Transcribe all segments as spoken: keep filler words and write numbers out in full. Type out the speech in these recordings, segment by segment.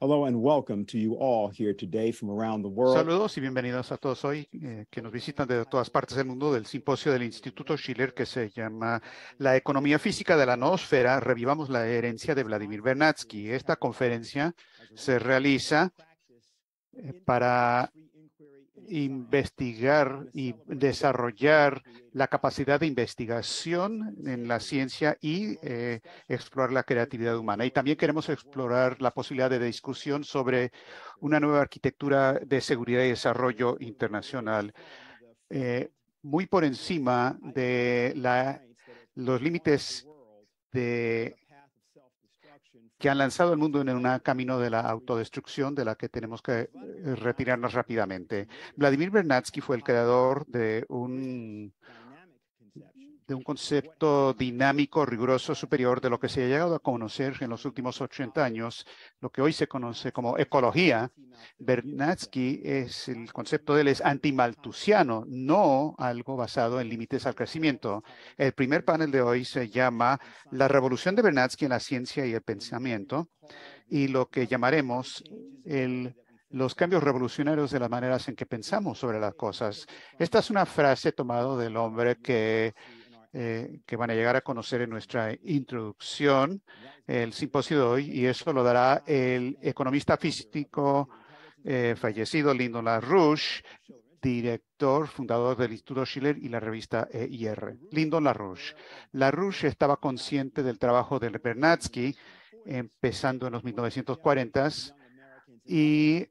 Hello and welcome to you all here today from around the world. Saludos y bienvenidos a todos hoy eh, que nos visitan de todas partes del mundo del simposio del Instituto Schiller que se llama La economía física de la noósfera, revivamos la herencia de Vladimir Vernadsky. Esta conferencia se realiza eh, para investigar y desarrollar la capacidad de investigación en la ciencia y eh, explorar la creatividad humana. Y también queremos explorar la posibilidad de discusión sobre una nueva arquitectura de seguridad y desarrollo internacional, eh, muy por encima de la, los límites de que han lanzado al mundo en un camino de la autodestrucción de la que tenemos que retirarnos rápidamente. Vladimir Vernadsky fue el creador de un, de un concepto dinámico, riguroso, superior de lo que se ha llegado a conocer en los últimos ochenta años, lo que hoy se conoce como ecología. Vernadsky, es el concepto de él es antimalthusiano, no algo basado en límites al crecimiento. El primer panel de hoy se llama La revolución de Vernadsky en la ciencia y el pensamiento, y lo que llamaremos el los cambios revolucionarios de las maneras en que pensamos sobre las cosas. Esta es una frase tomada del hombre que Eh, que van a llegar a conocer en nuestra introducción, el simposio de hoy, y eso lo dará el economista físico eh, fallecido Lyndon LaRouche, director, fundador del Instituto Schiller y la revista E I R. Lyndon LaRouche. LaRouche estaba consciente del trabajo de Vernadsky, empezando en los mil novecientos cuarentas, y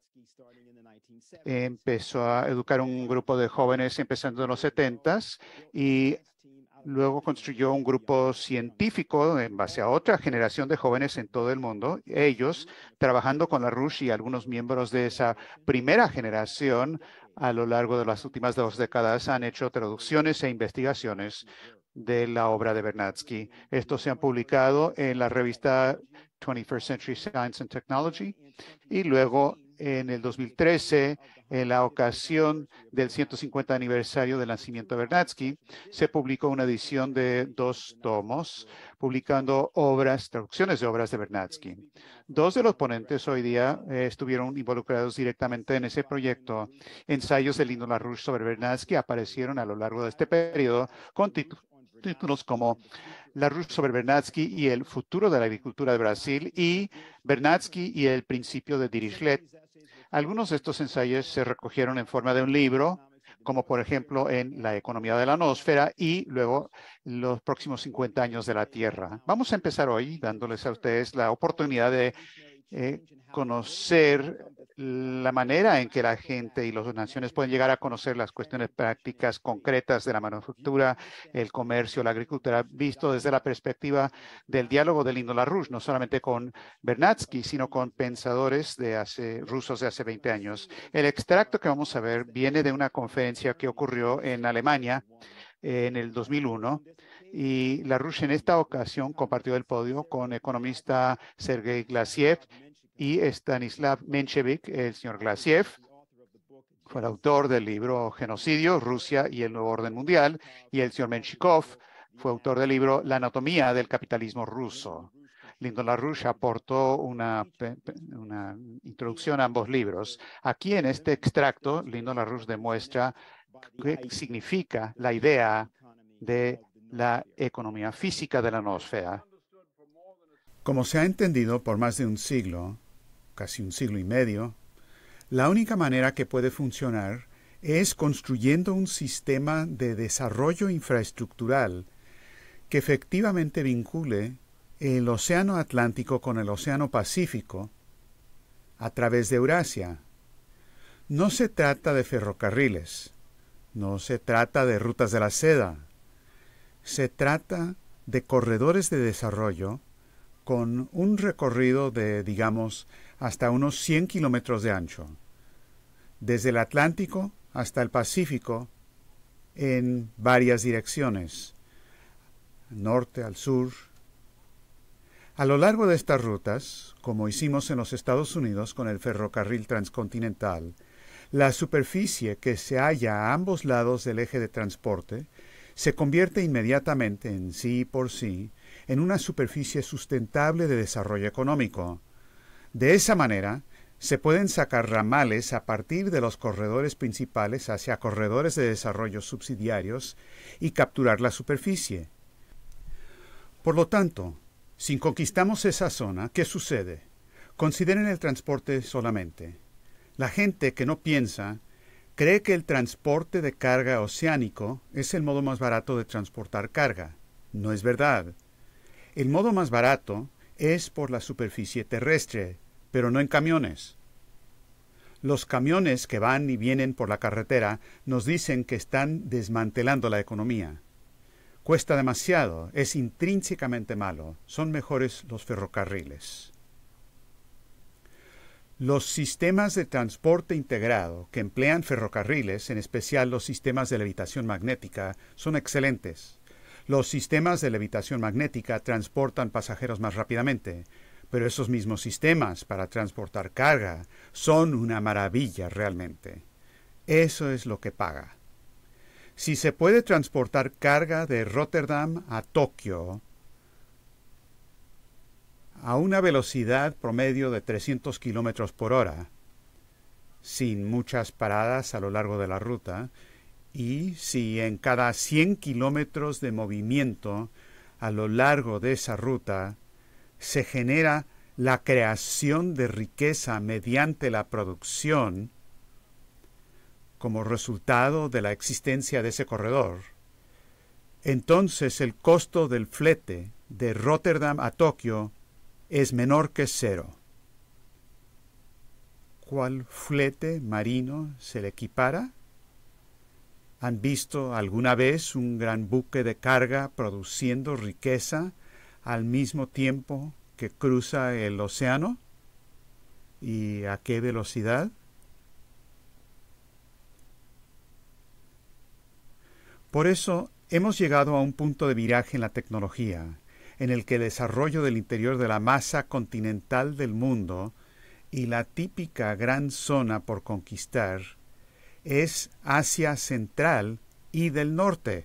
empezó a educar un grupo de jóvenes empezando en los setentas, y luego construyó un grupo científico en base a otra generación de jóvenes en todo el mundo. Ellos, trabajando con LaRouche y algunos miembros de esa primera generación, a lo largo de las últimas dos décadas, han hecho traducciones e investigaciones de la obra de Vernadsky. Estos se han publicado en la revista twenty-first Century Science and Technology, y luego en el dos mil trece, en la ocasión del ciento cincuenta aniversario del nacimiento de Vernadsky, se publicó una edición de dos tomos, publicando obras, traducciones de obras de Vernadsky. Dos de los ponentes hoy día eh, estuvieron involucrados directamente en ese proyecto. Ensayos de Lyndon LaRouche sobre Vernadsky aparecieron a lo largo de este periodo con títulos como LaRouche sobre Vernadsky y el futuro de la agricultura de Brasil y Vernadsky y el principio de Dirichlet. Algunos de estos ensayos se recogieron en forma de un libro, como por ejemplo en La economía de la noósfera y luego los próximos cincuenta años de la Tierra. Vamos a empezar hoy dándoles a ustedes la oportunidad de eh, conocer la manera en que la gente y las naciones pueden llegar a conocer las cuestiones prácticas concretas de la manufactura, el comercio, la agricultura, visto desde la perspectiva del diálogo de Lyndon LaRouche, no solamente con Vernadsky, sino con pensadores de hace, rusos de hace veinte años. El extracto que vamos a ver viene de una conferencia que ocurrió en Alemania eh, en el dos mil uno, y LaRouche en esta ocasión compartió el podio con economista Sergei Glaziev y Stanislav Menshevik. El señor Glaziev fue el autor del libro Genocidio, Rusia y el Nuevo Orden Mundial, y el señor Menshikov fue autor del libro La anatomía del capitalismo ruso. Lyndon LaRouche aportó una, una introducción a ambos libros. Aquí en este extracto, Lyndon LaRouche demuestra qué significa la idea de la economía física de la noósfera. Como se ha entendido por más de un siglo, casi un siglo y medio, la única manera que puede funcionar es construyendo un sistema de desarrollo infraestructural que efectivamente vincule el Océano Atlántico con el Océano Pacífico a través de Eurasia. No se trata de ferrocarriles, no se trata de rutas de la seda, se trata de corredores de desarrollo con un recorrido de, digamos, hasta unos cien kilómetros de ancho, desde el Atlántico hasta el Pacífico, en varias direcciones, norte al sur. A lo largo de estas rutas, como hicimos en los Estados Unidos con el ferrocarril transcontinental, la superficie que se halla a ambos lados del eje de transporte se convierte inmediatamente en sí por sí en una superficie sustentable de desarrollo económico. De esa manera, se pueden sacar ramales a partir de los corredores principales hacia corredores de desarrollo subsidiarios y capturar la superficie. Por lo tanto, si conquistamos esa zona, ¿qué sucede? Consideren el transporte solamente. La gente que no piensa cree que el transporte de carga oceánico es el modo más barato de transportar carga. No es verdad. El modo más barato es por la superficie terrestre, pero no en camiones. Los camiones que van y vienen por la carretera nos dicen que están desmantelando la economía. Cuesta demasiado, es intrínsecamente malo, son mejores los ferrocarriles. Los sistemas de transporte integrado que emplean ferrocarriles, en especial los sistemas de levitación magnética, son excelentes. Los sistemas de levitación magnética transportan pasajeros más rápidamente, pero esos mismos sistemas para transportar carga son una maravilla realmente. Eso es lo que paga. Si se puede transportar carga de Rotterdam a Tokio a una velocidad promedio de trescientos kilómetros por hora, sin muchas paradas a lo largo de la ruta, y si en cada cien kilómetros de movimiento a lo largo de esa ruta se genera la creación de riqueza mediante la producción como resultado de la existencia de ese corredor, entonces el costo del flete de Rotterdam a Tokio es menor que cero. ¿Cuál flete marino se le equipara? ¿Han visto alguna vez un gran buque de carga produciendo riqueza al mismo tiempo que cruza el océano? ¿Y a qué velocidad? Por eso hemos llegado a un punto de viraje en la tecnología, en el que el desarrollo del interior de la masa continental del mundo y la típica gran zona por conquistar es Asia Central y del Norte.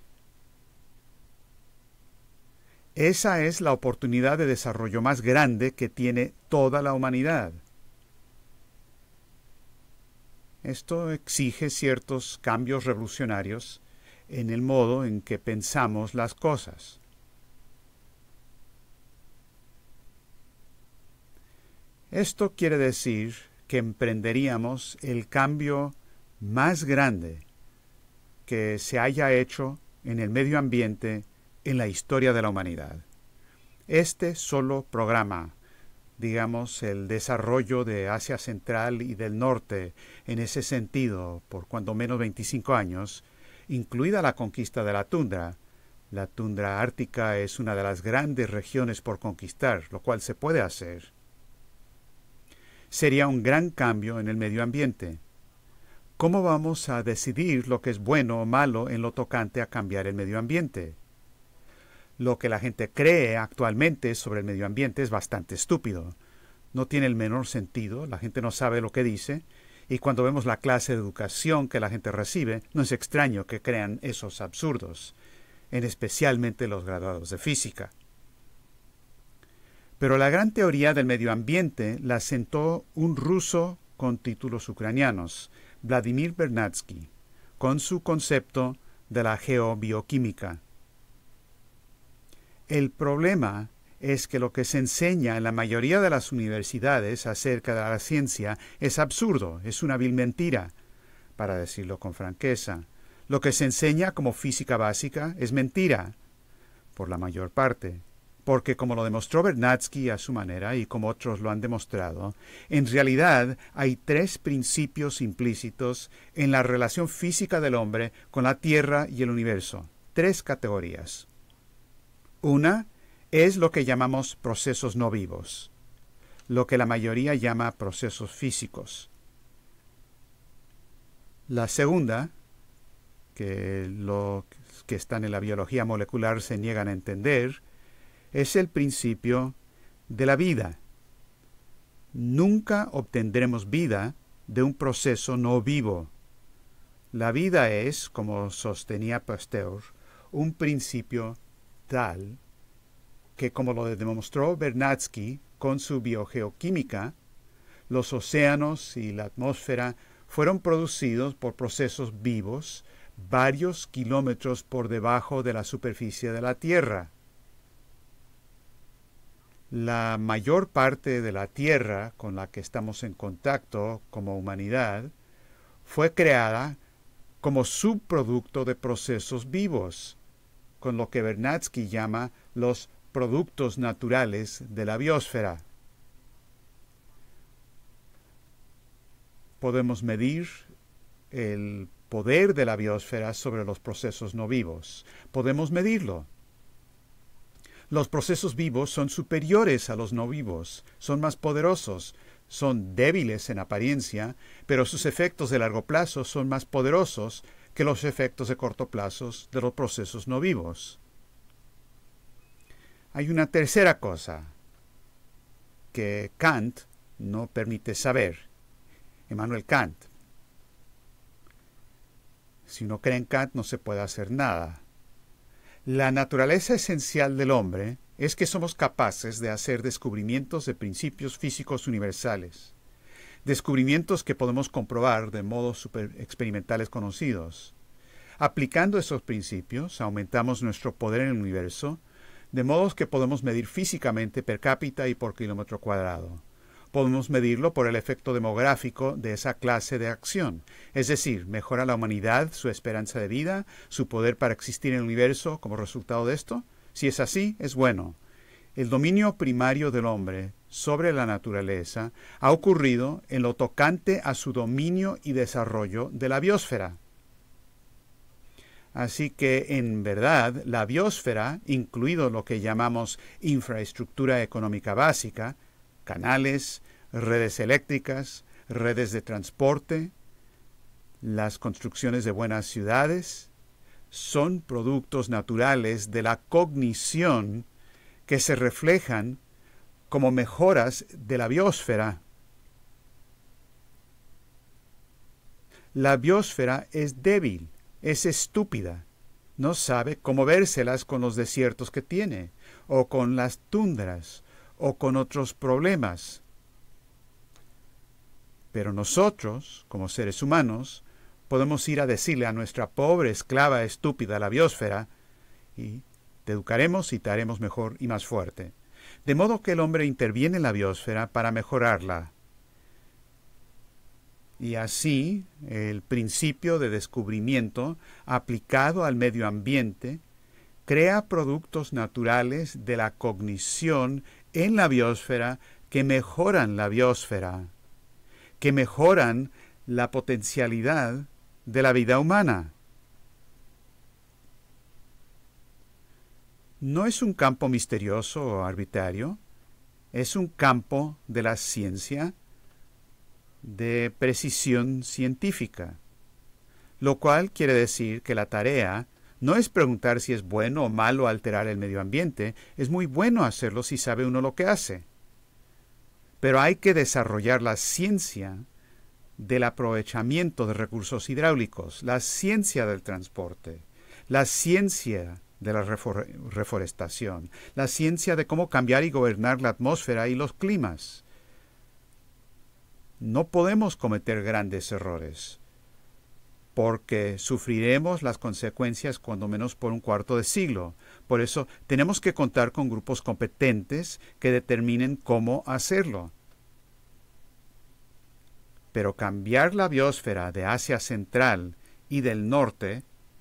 Esa es la oportunidad de desarrollo más grande que tiene toda la humanidad. Esto exige ciertos cambios revolucionarios en el modo en que pensamos las cosas. Esto quiere decir que emprenderíamos el cambio más grande que se haya hecho en el medio ambiente en la historia de la humanidad. Este solo programa, digamos, el desarrollo de Asia Central y del Norte en ese sentido por cuando menos veinticinco años, incluida la conquista de la tundra. La tundra ártica es una de las grandes regiones por conquistar, lo cual se puede hacer. Sería un gran cambio en el medio ambiente. ¿Cómo vamos a decidir lo que es bueno o malo en lo tocante a cambiar el medio ambiente? Lo que la gente cree actualmente sobre el medio ambiente es bastante estúpido. No tiene el menor sentido, la gente no sabe lo que dice, y cuando vemos la clase de educación que la gente recibe, no es extraño que crean esos absurdos, en especialmente los graduados de física. Pero la gran teoría del medio ambiente la sentó un ruso con títulos ucranianos, Vladimir Vernadsky, con su concepto de la geobioquímica. El problema es que lo que se enseña en la mayoría de las universidades acerca de la ciencia es absurdo, es una vil mentira, para decirlo con franqueza. Lo que se enseña como física básica es mentira, por la mayor parte, porque como lo demostró Vernadsky a su manera y como otros lo han demostrado, en realidad hay tres principios implícitos en la relación física del hombre con la Tierra y el universo, tres categorías. Una es lo que llamamos procesos no vivos, lo que la mayoría llama procesos físicos. La segunda, que los que están en la biología molecular se niegan a entender, es el principio de la vida. Nunca obtendremos vida de un proceso no vivo. La vida es, como sostenía Pasteur, un principio tal que, como lo demostró Vernadsky con su biogeoquímica, los océanos y la atmósfera fueron producidos por procesos vivos varios kilómetros por debajo de la superficie de la Tierra. La mayor parte de la Tierra con la que estamos en contacto como humanidad fue creada como subproducto de procesos vivos, con lo que Vernadsky llama los productos naturales de la biosfera. Podemos medir el poder de la biosfera sobre los procesos no vivos. Podemos medirlo. Los procesos vivos son superiores a los no vivos, son más poderosos, son débiles en apariencia, pero sus efectos de largo plazo son más poderosos que los efectos de corto plazo de los procesos no vivos. Hay una tercera cosa que Kant no permite saber. Immanuel Kant. Si uno cree en Kant, no se puede hacer nada. La naturaleza esencial del hombre es que somos capaces de hacer descubrimientos de principios físicos universales, descubrimientos que podemos comprobar de modos super experimentales conocidos. Aplicando esos principios, aumentamos nuestro poder en el universo, de modos que podemos medir físicamente per cápita y por kilómetro cuadrado. Podemos medirlo por el efecto demográfico de esa clase de acción, es decir, mejora la humanidad, su esperanza de vida, su poder para existir en el universo como resultado de esto. Si es así, es bueno. El dominio primario del hombre sobre la naturaleza ha ocurrido en lo tocante a su dominio y desarrollo de la biosfera. Así que, en verdad, la biosfera, incluido lo que llamamos infraestructura económica básica, canales, redes eléctricas, redes de transporte, las construcciones de buenas ciudades, son productos naturales de la cognición que se reflejan como mejoras de la biosfera. La biosfera es débil, es estúpida, no sabe cómo vérselas con los desiertos que tiene, o con las tundras, o con otros problemas. Pero nosotros, como seres humanos, podemos ir a decirle a nuestra pobre esclava estúpida, la biosfera, y te educaremos y te haremos mejor y más fuerte. De modo que el hombre interviene en la biosfera para mejorarla. Y así, el principio de descubrimiento aplicado al medio ambiente crea productos naturales de la cognición en la biosfera que mejoran la biosfera, que mejoran la potencialidad de la vida humana. No es un campo misterioso o arbitrario, es un campo de la ciencia de precisión científica, lo cual quiere decir que la tarea no es preguntar si es bueno o malo alterar el medio ambiente, es muy bueno hacerlo si sabe uno lo que hace. Pero hay que desarrollar la ciencia del aprovechamiento de recursos hidráulicos, la ciencia del transporte, la ciencia de la refor- reforestación, la ciencia de cómo cambiar y gobernar la atmósfera y los climas. No podemos cometer grandes errores, porque sufriremos las consecuencias cuando menos por un cuarto de siglo. Por eso tenemos que contar con grupos competentes que determinen cómo hacerlo. Pero cambiar la biosfera de Asia Central y del Norte,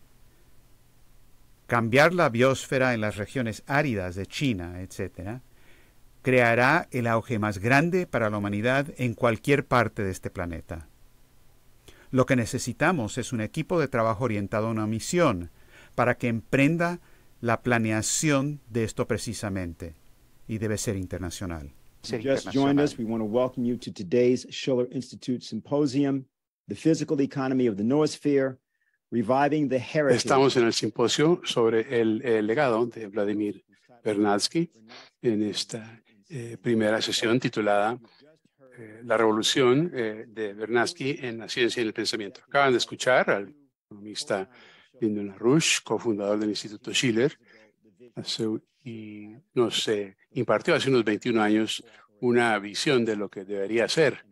cambiar la biosfera en las regiones áridas de China, etcétera, creará el auge más grande para la humanidad en cualquier parte de este planeta. Lo que necesitamos es un equipo de trabajo orientado a una misión para que emprenda la planeación de esto precisamente, y debe ser internacional. Ser Just joined internacional. us. We want to welcome you to today's Schiller Institute Symposium, The Physical Economy of the Noosphere, Reviving the Heritage. Estamos en el simposio sobre el, el legado de Vladimir Vernadsky en esta eh, primera sesión titulada eh, La revolución eh, de Vernadsky en la ciencia y en el pensamiento. Acaban de escuchar al economista Lyndon LaRouche, cofundador del Instituto Schiller, hace, y nos eh, impartió hace unos veintiún años una visión de lo que debería ser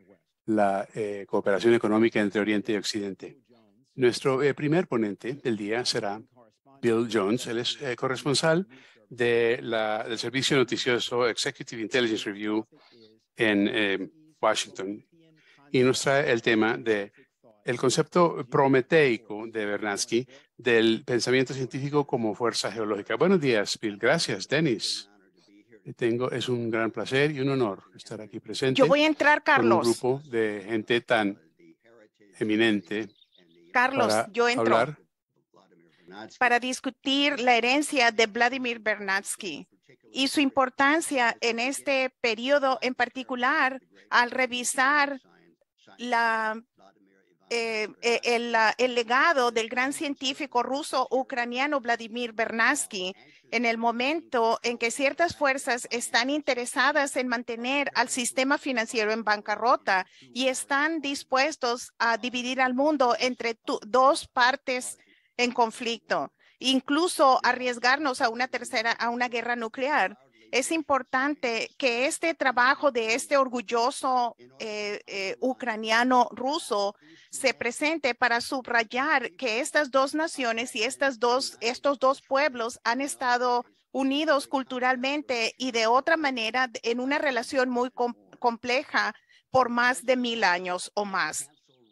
la eh, cooperación económica entre Oriente y Occidente. Nuestro eh, primer ponente del día será Bill Jones. Él es eh, corresponsal de la, del servicio noticioso Executive Intelligence Review en eh, Washington, y nos trae el tema de el concepto prometeico de Vernadsky del pensamiento científico como fuerza geológica. Buenos días, Bill. Gracias, Dennis. Tengo, es un gran placer y un honor estar aquí presente. Yo voy a entrar, Carlos. Con un grupo de gente tan eminente. Carlos, para yo entro hablar para discutir la herencia de Vladimir Vernadsky y su importancia en este periodo en particular al revisar la, eh, eh, el, el legado del gran científico ruso-ucraniano Vladimir Vernadsky en el momento en que ciertas fuerzas están interesadas en mantener al sistema financiero en bancarrota y están dispuestos a dividir al mundo entre dos partes en conflicto, incluso arriesgarnos a una tercera, a una guerra nuclear. Es importante que este trabajo de este orgulloso eh, eh, ucraniano ruso se presente para subrayar que estas dos naciones y estas dos, estos dos pueblos han estado unidos culturalmente y de otra manera en una relación muy com compleja por más de mil años o más.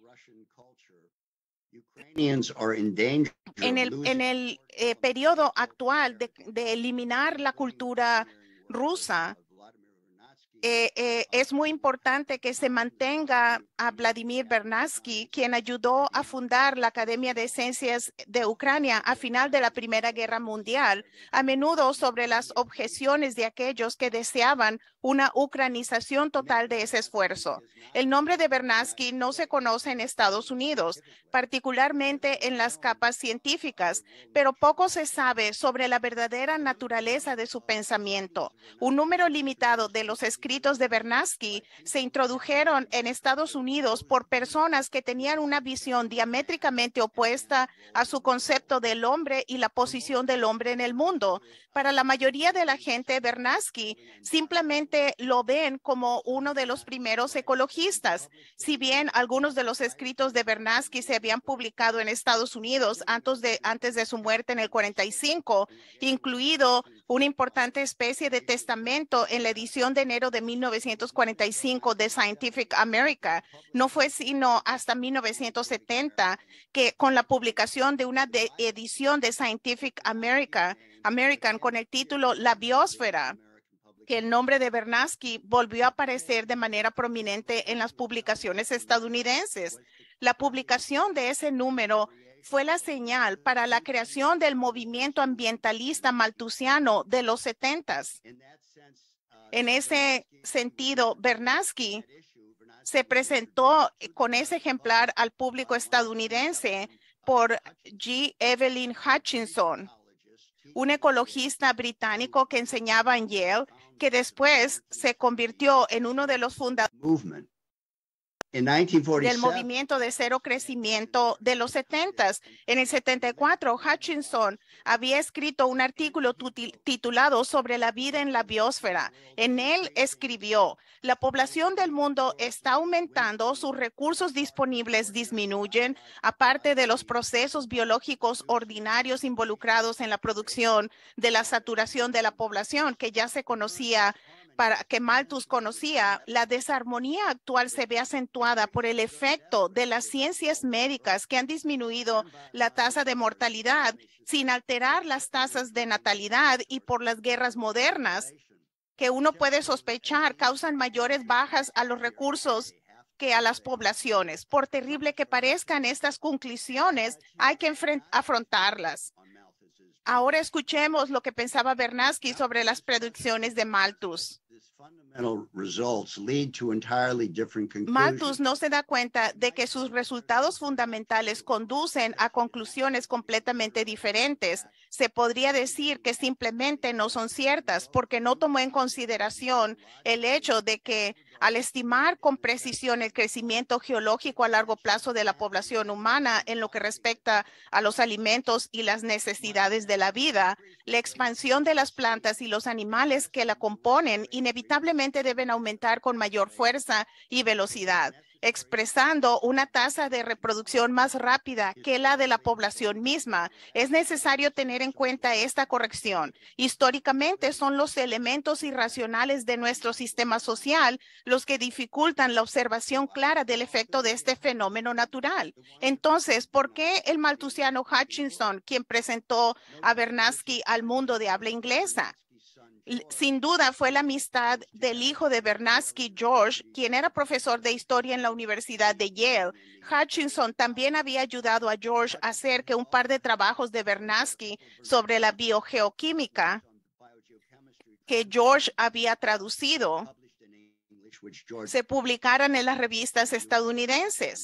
En el, en el eh, periodo actual de, de eliminar la cultura rusa, eh, eh, es muy importante que se mantenga a Vladimir Vernadsky, quien ayudó a fundar la Academia de Ciencias de Ucrania a final de la Primera Guerra Mundial, a menudo sobre las objeciones de aquellos que deseaban una ucranización total de ese esfuerzo. El nombre de Vernadsky no se conoce en Estados Unidos, particularmente en las capas científicas, pero poco se sabe sobre la verdadera naturaleza de su pensamiento. Un número limitado de los escritos de Vernadsky se introdujeron en Estados Unidos por personas que tenían una visión diamétricamente opuesta a su concepto del hombre y la posición del hombre en el mundo. Para la mayoría de la gente, Vernadsky simplemente lo ven como uno de los primeros ecologistas. Si bien algunos de los escritos de Vernadsky se habían publicado en Estados Unidos antes de, antes de su muerte en el cuarenta y cinco, incluido una importante especie de testamento en la edición de enero de mil novecientos cuarenta y cinco de Scientific America, no fue sino hasta mil novecientos setenta que con la publicación de una de edición de Scientific America, American con el título La Biosfera, que el nombre de Vernadsky volvió a aparecer de manera prominente en las publicaciones estadounidenses. La publicación de ese número fue la señal para la creación del movimiento ambientalista malthusiano de los setentas. En ese sentido, Vernadsky se presentó con ese ejemplar al público estadounidense por G. Evelyn Hutchinson, un ecologista británico que enseñaba en Yale, que después se convirtió en uno de los fundadores del movimiento de cero crecimiento de los setentas. En el setenta y cuatro, Hutchinson había escrito un artículo titulado sobre la vida en la biosfera. En él escribió: la población del mundo está aumentando, sus recursos disponibles disminuyen, aparte de los procesos biológicos ordinarios involucrados en la producción de la saturación de la población, que ya se conocía para que Malthus conocía. La desarmonía actual se ve acentuada por el efecto de las ciencias médicas que han disminuido la tasa de mortalidad sin alterar las tasas de natalidad y por las guerras modernas que uno puede sospechar causan mayores bajas a los recursos que a las poblaciones. Por terrible que parezcan estas conclusiones, hay que afrontarlas. Ahora escuchemos lo que pensaba Vernadsky sobre las predicciones de Malthus. Malthus no se da cuenta de que sus resultados fundamentales conducen a conclusiones completamente diferentes. Se podría decir que simplemente no son ciertas porque no tomó en consideración el hecho de que al estimar con precisión el crecimiento geológico a largo plazo de la población humana en lo que respecta a los alimentos y las necesidades de la vida, la expansión de las plantas y los animales que la componen inevitablemente deben aumentar con mayor fuerza y velocidad. expresando una tasa de reproducción más rápida que la de la población misma. Es necesario tener en cuenta esta corrección. Históricamente son los elementos irracionales de nuestro sistema social los que dificultan la observación clara del efecto de este fenómeno natural. Entonces, ¿por qué el maltusiano Hutchinson, quien presentó a Bernatsky al mundo de habla inglesa? Sin duda fue la amistad del hijo de Bernatsky, George, quien era profesor de historia en la Universidad de Yale. Hutchinson también había ayudado a George a hacer que un par de trabajos de Bernatsky sobre la biogeoquímica que George había traducido se publicaran en las revistas estadounidenses.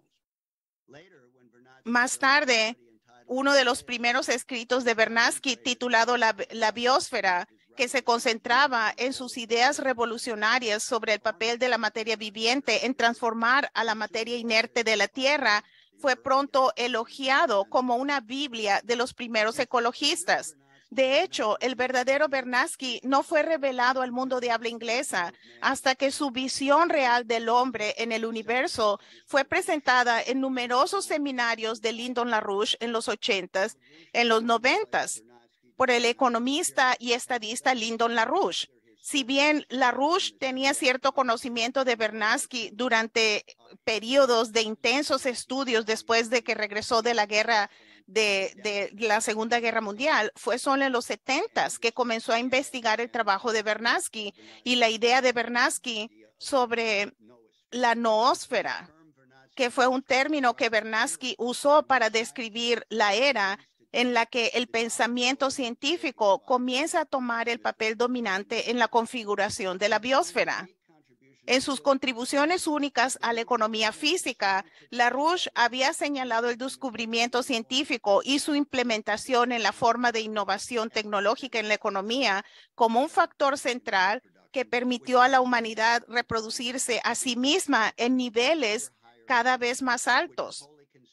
Más tarde, uno de los primeros escritos de Bernatsky, titulado La, la biosfera, que se concentraba en sus ideas revolucionarias sobre el papel de la materia viviente en transformar a la materia inerte de la Tierra, fue pronto elogiado como una Biblia de los primeros ecologistas. De hecho, el verdadero Bernatsky no fue revelado al mundo de habla inglesa hasta que su visión real del hombre en el universo fue presentada en numerosos seminarios de Lyndon LaRouche en los ochentas, en los noventas, por el economista y estadista Lyndon LaRouche. Si bien LaRouche tenía cierto conocimiento de Bernatsky durante periodos de intensos estudios después de que regresó de la guerra de, de la Segunda Guerra Mundial, fue solo en los setentas que comenzó a investigar el trabajo de Bernatsky y la idea de Bernatsky sobre la noósfera, que fue un término que Bernatsky usó para describir la era en la que el pensamiento científico comienza a tomar el papel dominante en la configuración de la biosfera. En sus contribuciones únicas a la economía física, LaRouche había señalado el descubrimiento científico y su implementación en la forma de innovación tecnológica en la economía como un factor central que permitió a la humanidad reproducirse a sí misma en niveles cada vez más altos,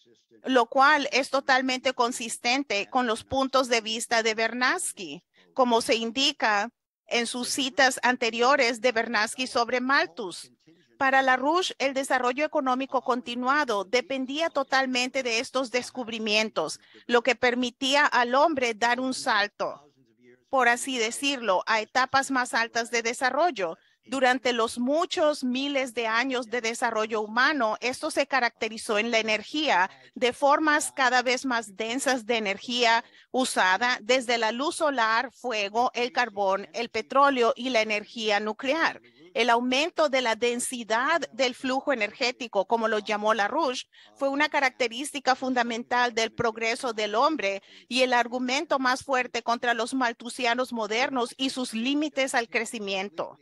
lo cual es totalmente consistente con los puntos de vista de Bernatsky, como se indica en sus citas anteriores de Bernatsky sobre Malthus. Para LaRouche, el desarrollo económico continuado dependía totalmente de estos descubrimientos, lo que permitía al hombre dar un salto, por así decirlo, a etapas más altas de desarrollo. Durante los muchos miles de años de desarrollo humano, esto se caracterizó en la energía de formas cada vez más densas de energía usada desde la luz solar, fuego, el carbón, el petróleo y la energía nuclear. El aumento de la densidad del flujo energético, como lo llamó LaRouche, fue una característica fundamental del progreso del hombre y el argumento más fuerte contra los malthusianos modernos y sus límites al crecimiento.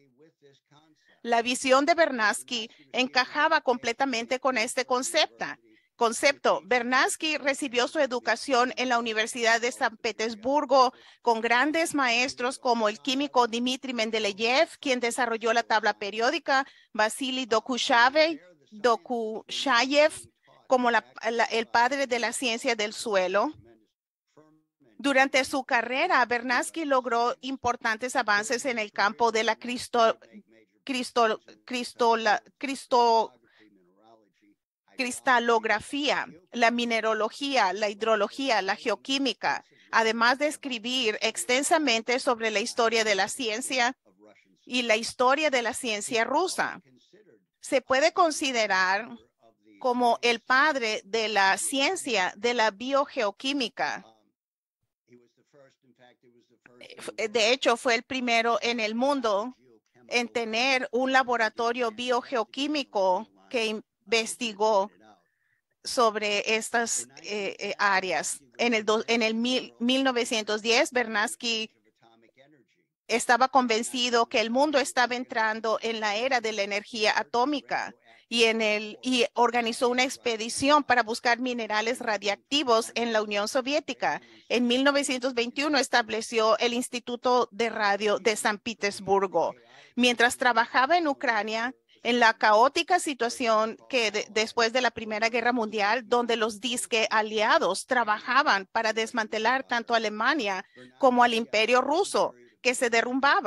La visión de Bernatsky encajaba completamente con este concepto. Concepto. Bernatsky recibió su educación en la Universidad de San Petersburgo con grandes maestros como el químico Dmitry Mendeleev, quien desarrolló la tabla periódica, Vasily Dokuchayev, Dokuchayev como la, la, el padre de la ciencia del suelo. Durante su carrera, Bernatsky logró importantes avances en el campo de la cristo, cristo, cristo, la, cristo, cristalografía, la mineralogía, la hidrología, la geoquímica, además de escribir extensamente sobre la historia de la ciencia y la historia de la ciencia rusa. Se puede considerar como el padre de la ciencia de la biogeoquímica. De hecho, fue el primero en el mundo en tener un laboratorio biogeoquímico que investigó sobre estas eh, eh, áreas. En el, do, en el mil, mil novecientos diez, Bernatsky estaba convencido que el mundo estaba entrando en la era de la energía atómica y, en el, y organizó una expedición para buscar minerales radiactivos en la Unión Soviética. En mil novecientos veintiuno estableció el Instituto de Radio de San Petersburgo. Mientras trabajaba en Ucrania, en la caótica situación que de, después de la Primera Guerra Mundial, donde los disque aliados trabajaban para desmantelar tanto a Alemania como al Imperio Ruso, que se derrumbaba.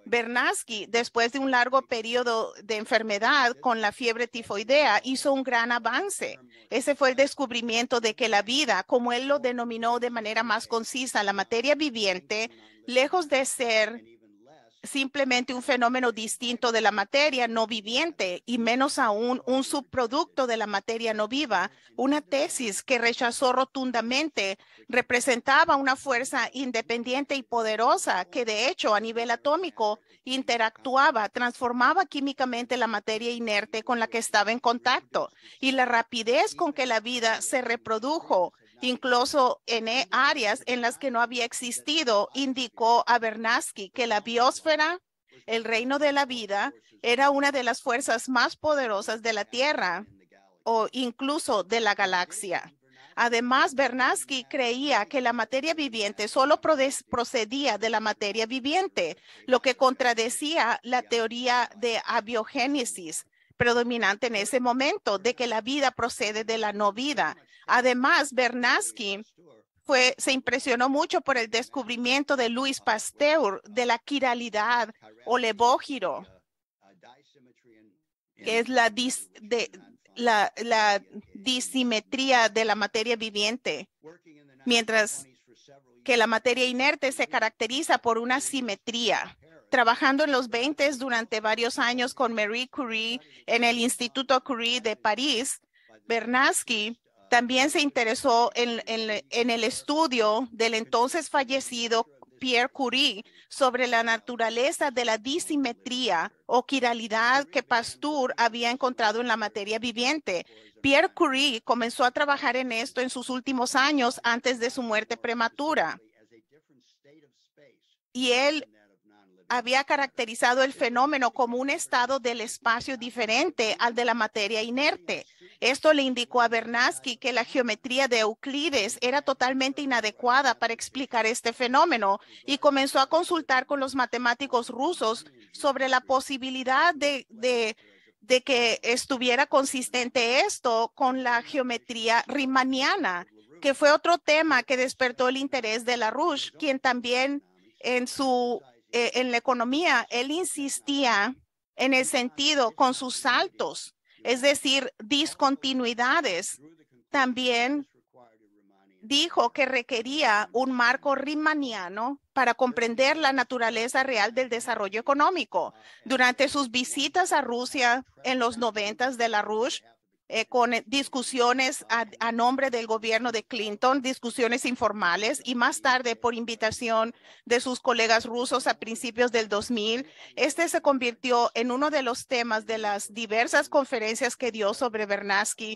Bernatsky, después de un largo periodo de enfermedad con la fiebre tifoidea, hizo un gran avance. Ese fue el descubrimiento de que la vida, como él lo denominó de manera más concisa, la materia viviente, lejos de ser simplemente un fenómeno distinto de la materia no viviente y menos aún un subproducto de la materia no viva, una tesis que rechazó rotundamente, representaba una fuerza independiente y poderosa que de hecho a nivel atómico interactuaba, transformaba químicamente la materia inerte con la que estaba en contacto y la rapidez con que la vida se reprodujo incluso en áreas en las que no había existido, indicó a Bernatsky que la biosfera, el reino de la vida, era una de las fuerzas más poderosas de la Tierra o incluso de la galaxia. Además, Bernatsky creía que la materia viviente solo procedía de la materia viviente, lo que contradecía la teoría de abiogénesis predominante en ese momento, de que la vida procede de la no vida. Además, Bernatsky fue, se impresionó mucho por el descubrimiento de Louis Pasteur de la quiralidad o levógiro, que es la, dis, de, la, la disimetría de la materia viviente, mientras que la materia inerte se caracteriza por una simetría. Trabajando en los veinte durante varios años con Marie Curie en el Instituto Curie de París, Bernatsky también se interesó en, en, en el estudio del entonces fallecido Pierre Curie sobre la naturaleza de la disimetría o quiralidad que Pasteur había encontrado en la materia viviente. Pierre Curie comenzó a trabajar en esto en sus últimos años antes de su muerte prematura. Y él había caracterizado el fenómeno como un estado del espacio diferente al de la materia inerte. Esto le indicó a Bernatsky que la geometría de Euclides era totalmente inadecuada para explicar este fenómeno y comenzó a consultar con los matemáticos rusos sobre la posibilidad de, de, de que estuviera consistente esto con la geometría riemanniana, que fue otro tema que despertó el interés de Larouche, quien también en su Eh, en la economía, él insistía en el sentido con sus saltos, es decir, discontinuidades. También dijo que requería un marco riemanniano para comprender la naturaleza real del desarrollo económico. Durante sus visitas a Rusia en los noventas de Larouche, Eh, con discusiones a, a nombre del gobierno de Clinton, discusiones informales y más tarde por invitación de sus colegas rusos a principios del dos mil, este se convirtió en uno de los temas de las diversas conferencias que dio sobre Bernatsky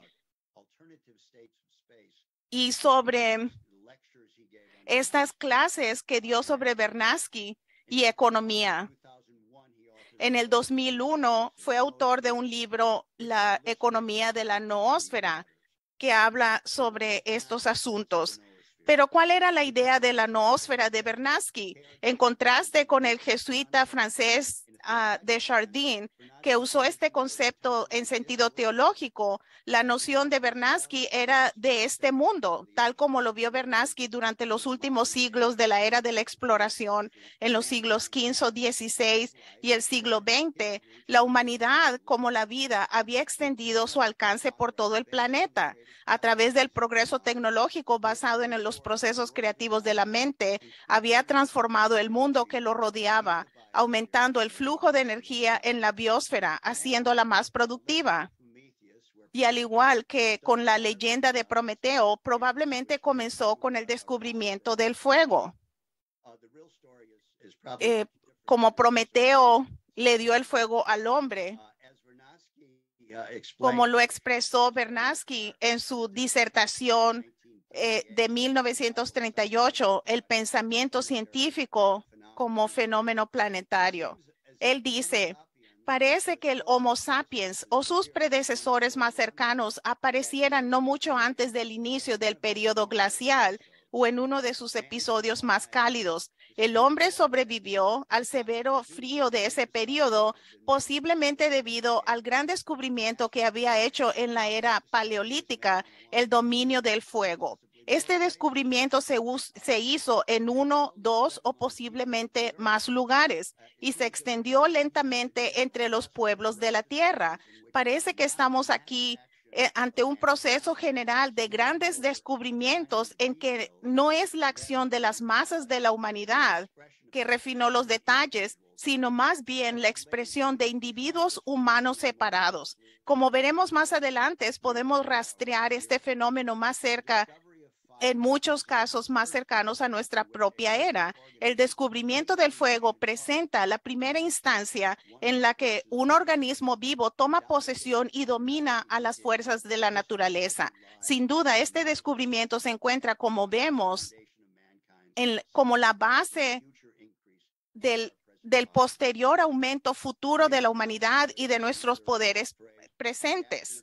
y sobre estas clases que dio sobre Bernatsky y economía. En el dos mil uno fue autor de un libro, La economía de la noósfera, que habla sobre estos asuntos. Pero ¿cuál era la idea de la noósfera de Bernatsky? En contraste con el jesuita francés uh, Desjardins, que usó este concepto en sentido teológico, la noción de Bernatsky era de este mundo, tal como lo vio Bernatsky durante los últimos siglos de la era de la exploración, en los siglos quince, dieciséis y el siglo veinte. La humanidad, como la vida, había extendido su alcance por todo el planeta. A través del progreso tecnológico basado en los procesos creativos de la mente, había transformado el mundo que lo rodeaba, aumentando el flujo de energía en la biosfera, haciéndola más productiva. Y al igual que con la leyenda de Prometeo, probablemente comenzó con el descubrimiento del fuego. Eh, como Prometeo le dio el fuego al hombre, como lo expresó Bernatsky en su disertación eh, de mil novecientos treinta y ocho, el pensamiento científico como fenómeno planetario. Él dice, parece que el Homo sapiens o sus predecesores más cercanos aparecieran no mucho antes del inicio del período glacial o en uno de sus episodios más cálidos. El hombre sobrevivió al severo frío de ese periodo, posiblemente debido al gran descubrimiento que había hecho en la era paleolítica, el dominio del fuego. Este descubrimiento se, se hizo en uno, dos o posiblemente más lugares y se extendió lentamente entre los pueblos de la tierra. Parece que estamos aquí eh, ante un proceso general de grandes descubrimientos en que no es la acción de las masas de la humanidad que refinó los detalles, sino más bien la expresión de individuos humanos separados. Como veremos más adelante, podemos rastrear este fenómeno más cerca, en muchos casos más cercanos a nuestra propia era. El descubrimiento del fuego presenta la primera instancia en la que un organismo vivo toma posesión y domina a las fuerzas de la naturaleza. Sin duda, este descubrimiento se encuentra, como vemos, en, como la base del del posterior aumento futuro de la humanidad y de nuestros poderes presentes.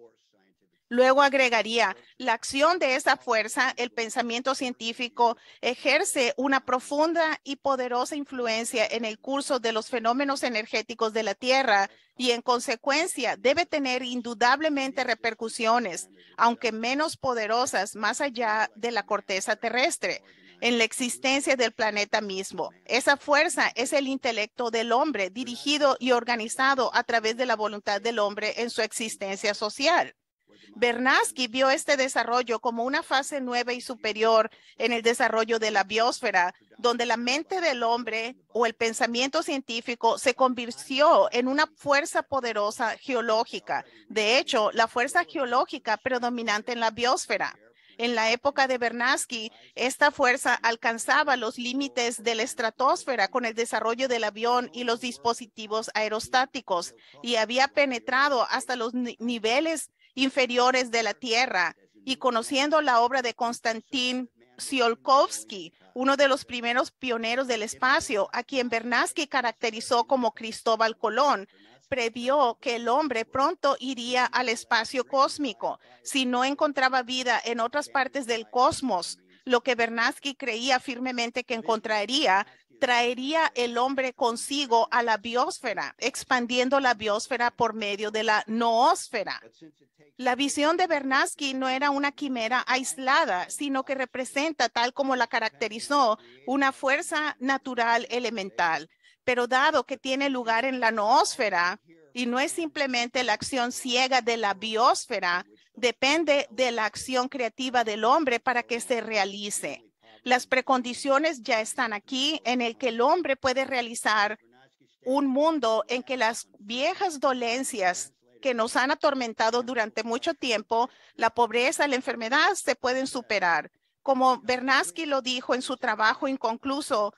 Luego agregaría, la acción de esa fuerza, el pensamiento científico, ejerce una profunda y poderosa influencia en el curso de los fenómenos energéticos de la Tierra y, en consecuencia, debe tener indudablemente repercusiones, aunque menos poderosas, más allá de la corteza terrestre, en la existencia del planeta mismo. Esa fuerza es el intelecto del hombre, dirigido y organizado a través de la voluntad del hombre en su existencia social. Vernadsky vio este desarrollo como una fase nueva y superior en el desarrollo de la biosfera, donde la mente del hombre o el pensamiento científico se convirtió en una fuerza poderosa geológica. De hecho, la fuerza geológica predominante en la biosfera. En la época de Vernadsky, esta fuerza alcanzaba los límites de la estratosfera con el desarrollo del avión y los dispositivos aerostáticos y había penetrado hasta los niveles inferiores de la Tierra. Y conociendo la obra de Konstantin Tsiolkovsky, uno de los primeros pioneros del espacio, a quien Vernadsky caracterizó como Cristóbal Colón, previó que el hombre pronto iría al espacio cósmico si no encontraba vida en otras partes del cosmos. Lo que Vernadsky creía firmemente que encontraría, traería el hombre consigo a la biosfera, expandiendo la biosfera por medio de la noósfera. La visión de Vernadsky no era una quimera aislada, sino que representa, tal como la caracterizó, una fuerza natural elemental. Pero dado que tiene lugar en la noósfera y no es simplemente la acción ciega de la biosfera, depende de la acción creativa del hombre para que se realice. Las precondiciones ya están aquí en el que el hombre puede realizar un mundo en que las viejas dolencias que nos han atormentado durante mucho tiempo, la pobreza, la enfermedad, se pueden superar. Como Vernadsky lo dijo en su trabajo inconcluso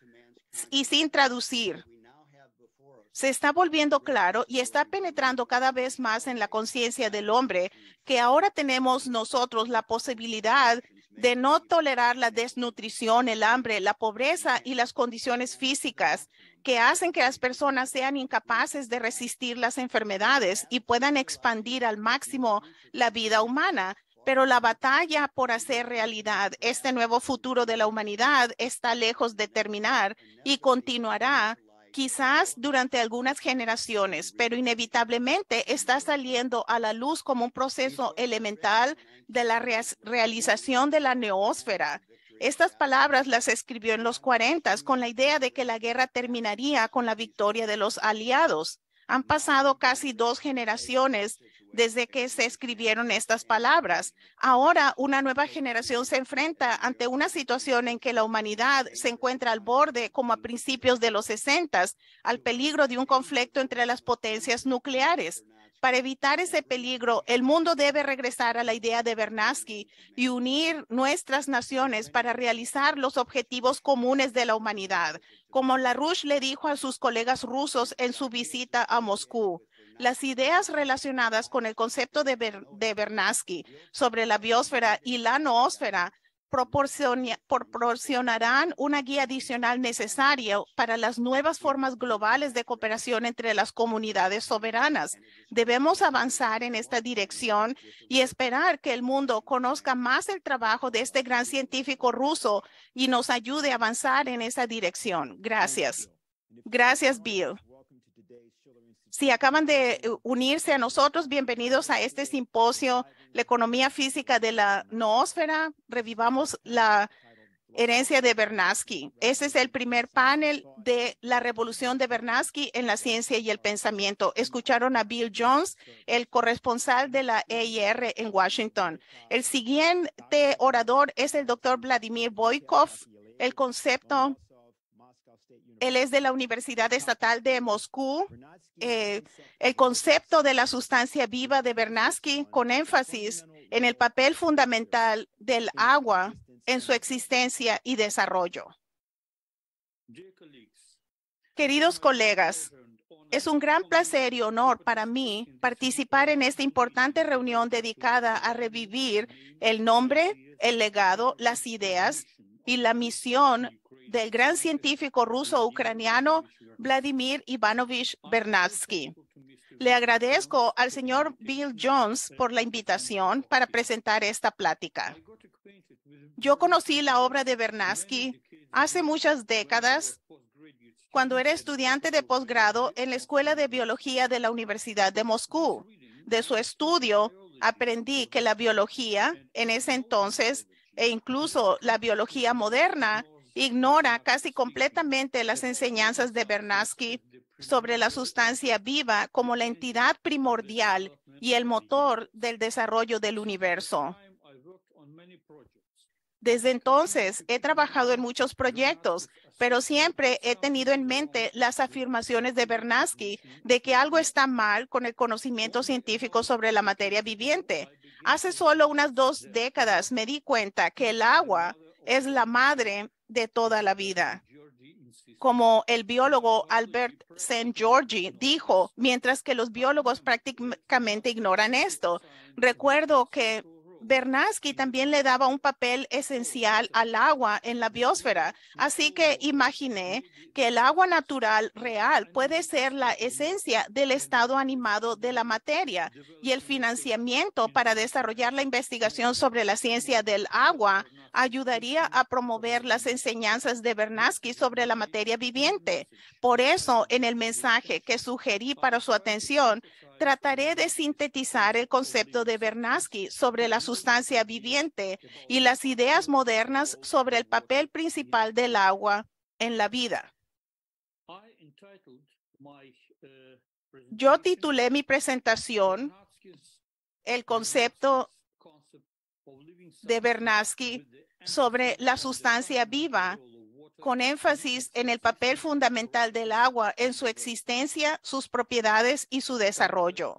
y sin traducir, se está volviendo claro y está penetrando cada vez más en la conciencia del hombre que ahora tenemos nosotros la posibilidad de no tolerar la desnutrición, el hambre, la pobreza y las condiciones físicas que hacen que las personas sean incapaces de resistir las enfermedades y puedan expandir al máximo la vida humana. Pero la batalla por hacer realidad este nuevo futuro de la humanidad está lejos de terminar y continuará quizás durante algunas generaciones, pero inevitablemente está saliendo a la luz como un proceso elemental de la re realización de la noósfera. Estas palabras las escribió en los cuarentas con la idea de que la guerra terminaría con la victoria de los aliados. Han pasado casi dos generaciones desde que se escribieron estas palabras. Ahora una nueva generación se enfrenta ante una situación en que la humanidad se encuentra al borde, como a principios de los sesentas, al peligro de un conflicto entre las potencias nucleares. Para evitar ese peligro, el mundo debe regresar a la idea de Vernadsky y unir nuestras naciones para realizar los objetivos comunes de la humanidad, como LaRouche le dijo a sus colegas rusos en su visita a Moscú. Las ideas relacionadas con el concepto de, Ber de Vernadsky sobre la biosfera y la noósfera proporcionarán una guía adicional necesaria para las nuevas formas globales de cooperación entre las comunidades soberanas. Debemos avanzar en esta dirección y esperar que el mundo conozca más el trabajo de este gran científico ruso y nos ayude a avanzar en esa dirección. Gracias. Gracias, Bill. Si acaban de unirse a nosotros, bienvenidos a este simposio, la economía física de la noósfera. Revivamos la herencia de Vernadsky. Ese es el primer panel de la revolución de Vernadsky en la ciencia y el pensamiento. Escucharon a Bill Jones, el corresponsal de la E I R en Washington. El siguiente orador es el doctor Vladimir Boykov. El concepto, él es de la Universidad Estatal de Moscú. Eh, el concepto de la sustancia viva de Vernadsky, con énfasis en el papel fundamental del agua en su existencia y desarrollo. Queridos colegas, es un gran placer y honor para mí participar en esta importante reunión dedicada a revivir el nombre, el legado, las ideas y la misión del gran científico ruso-ucraniano Vladimir Ivanovich Vernadsky. Le agradezco al señor Bill Jones por la invitación para presentar esta plática. Yo conocí la obra de Vernadsky hace muchas décadas cuando era estudiante de posgrado en la Escuela de Biología de la Universidad de Moscú. De su estudio, aprendí que la biología en ese entonces e incluso la biología moderna ignora casi completamente las enseñanzas de Vernadsky sobre la sustancia viva como la entidad primordial y el motor del desarrollo del universo. Desde entonces, he trabajado en muchos proyectos, pero siempre he tenido en mente las afirmaciones de Vernadsky de que algo está mal con el conocimiento científico sobre la materia viviente. Hace solo unas dos décadas me di cuenta que el agua es la madre de toda la vida. Como el biólogo Albert Szent-Györgyi dijo, mientras que los biólogos prácticamente ignoran esto. Recuerdo que Vernadsky también le daba un papel esencial al agua en la biosfera, así que imaginé que el agua natural real puede ser la esencia del estado animado de la materia, y el financiamiento para desarrollar la investigación sobre la ciencia del agua ayudaría a promover las enseñanzas de Vernadsky sobre la materia viviente. Por eso, en el mensaje que sugerí para su atención, trataré de sintetizar el concepto de Vernadsky sobre la sustancia viviente y las ideas modernas sobre el papel principal del agua en la vida. Yo titulé mi presentación El concepto de Vernadsky sobre la sustancia viva, con énfasis en el papel fundamental del agua en su existencia, sus propiedades y su desarrollo.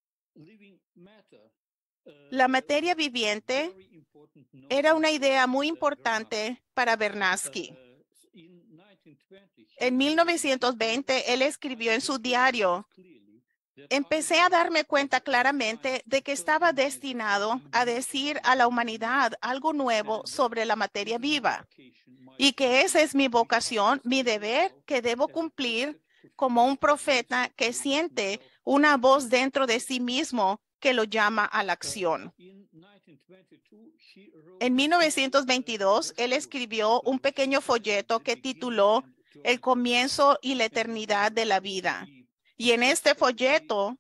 La materia viviente era una idea muy importante para Vernadsky. En mil novecientos veinte, él escribió en su diario: empecé a darme cuenta claramente de que estaba destinado a decir a la humanidad algo nuevo sobre la materia viva y que esa es mi vocación, mi deber que debo cumplir como un profeta que siente una voz dentro de sí mismo que lo llama a la acción. En mil novecientos veintidós, él escribió un pequeño folleto que tituló El comienzo y la eternidad de la vida. Y en este folleto,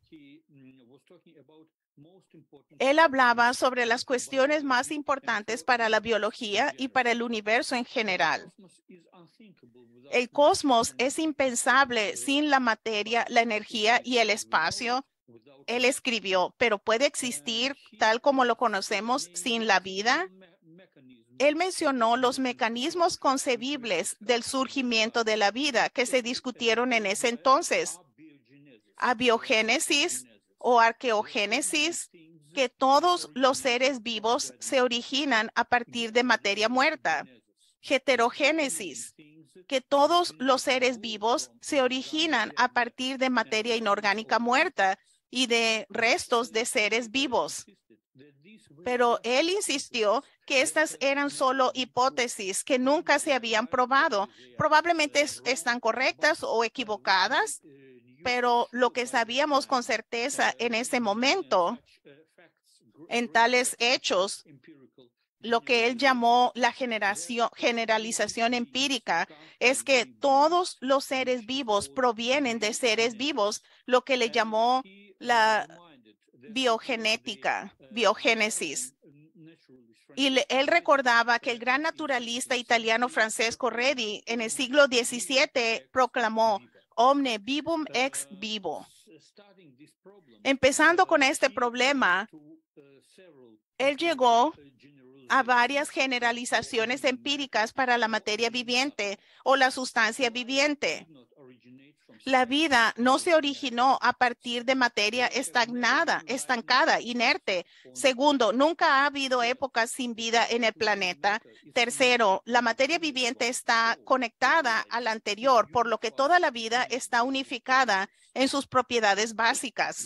él hablaba sobre las cuestiones más importantes para la biología y para el universo en general. El cosmos es impensable sin la materia, la energía y el espacio. Él escribió, pero puede existir tal como lo conocemos sin la vida. Él mencionó los mecanismos concebibles del surgimiento de la vida que se discutieron en ese entonces. Abiogénesis o arqueogénesis, que todos los seres vivos se originan a partir de materia muerta. Heterogénesis, que todos los seres vivos se originan a partir de materia inorgánica muerta y de restos de seres vivos. Pero él insistió que estas eran solo hipótesis que nunca se habían probado. Probablemente están correctas o equivocadas, pero lo que sabíamos con certeza en ese momento, en tales hechos lo que él llamó la generación, generalización empírica, es que todos los seres vivos provienen de seres vivos, lo que le llamó la biogenética, biogénesis. Y le, él recordaba que el gran naturalista italiano Francesco Redi en el siglo diecisiete proclamó omne vivum ex vivo. Empezando con este problema, él llegó a varias generalizaciones empíricas para la materia viviente o la sustancia viviente. La vida no se originó a partir de materia estagnada, estancada, inerte. Segundo, nunca ha habido épocas sin vida en el planeta. Tercero, la materia viviente está conectada a la anterior, por lo que toda la vida está unificada en sus propiedades básicas.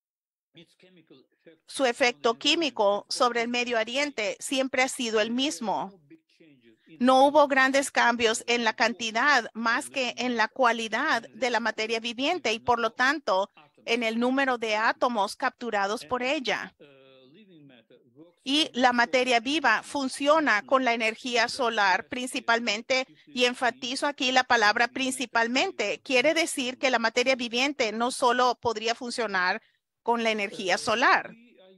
Su efecto químico sobre el medio ambiente siempre ha sido el mismo. No hubo grandes cambios en la cantidad más que en la cualidad de la materia viviente y, por lo tanto, en el número de átomos capturados por ella. Y la materia viva funciona con la energía solar principalmente, y enfatizo aquí la palabra principalmente. Quiere decir que la materia viviente no solo podría funcionar con la energía solar.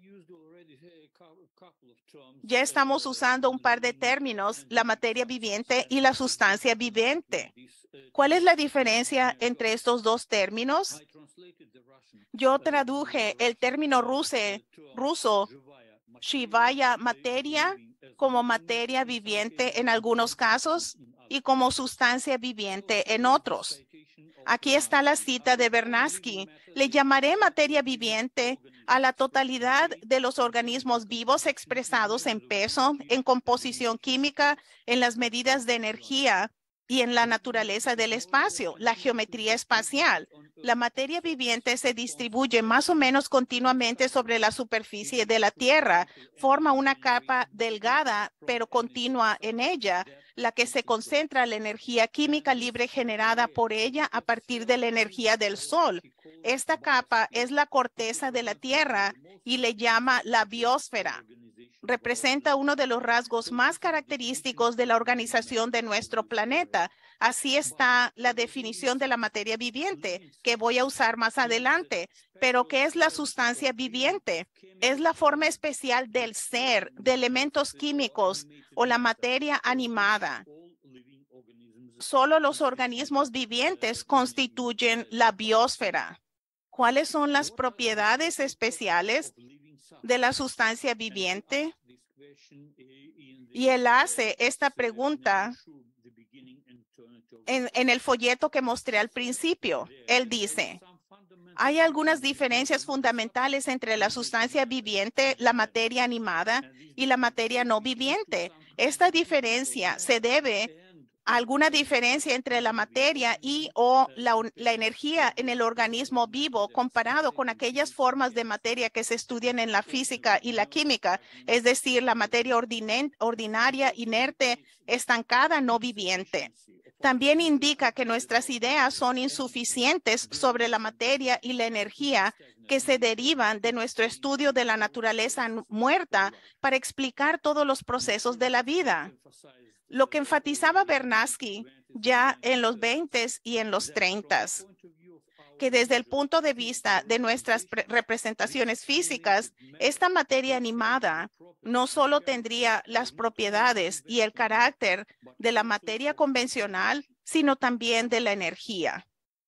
Ya estamos usando un par de términos, la materia viviente y la sustancia viviente. ¿Cuál es la diferencia entre estos dos términos? Yo traduje el término ruse, ruso, shivaya materia, como materia viviente en algunos casos y como sustancia viviente en otros. Aquí está la cita de Vernadsky. Le llamaré materia viviente a la totalidad de los organismos vivos expresados en peso, en composición química, en las medidas de energía y en la naturaleza del espacio, la geometría espacial. La materia viviente se distribuye más o menos continuamente sobre la superficie de la Tierra, forma una capa delgada pero continua en ella, la que se concentra la energía química libre generada por ella a partir de la energía del Sol. Esta capa es la corteza de la Tierra y le llama la biosfera. Representa uno de los rasgos más característicos de la organización de nuestro planeta. Así está la definición de la materia viviente, que voy a usar más adelante. Pero, ¿qué es la sustancia viviente? Es la forma especial del ser, de elementos químicos o la materia animada. Solo los organismos vivientes constituyen la biosfera. ¿Cuáles son las propiedades especiales de la sustancia viviente? Y él hace esta pregunta en, en el folleto que mostré al principio. Él dice, hay algunas diferencias fundamentales entre la sustancia viviente, la materia animada y la materia no viviente. Esta diferencia se debe a alguna diferencia entre la materia y o la, la energía en el organismo vivo comparado con aquellas formas de materia que se estudian en la física y la química, es decir, la materia ordinaria, inerte, estancada, no viviente. También indica que nuestras ideas son insuficientes sobre la materia y la energía que se derivan de nuestro estudio de la naturaleza muerta para explicar todos los procesos de la vida. Lo que enfatizaba Vernadsky ya en los veintes y en los treintas, que desde el punto de vista de nuestras representaciones físicas, esta materia animada no solo tendría las propiedades y el carácter de la materia convencional, sino también de la energía.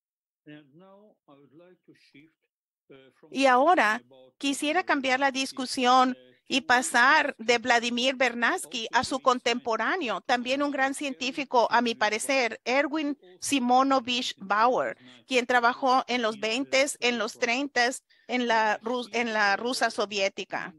Y ahora quisiera cambiar la discusión y pasar de Vladimir Vernadsky a su contemporáneo, también un gran científico, a mi parecer, Erwin Simonovich Bauer, quien trabajó en los veintes, en los treintas, en la, en la Rusia soviética.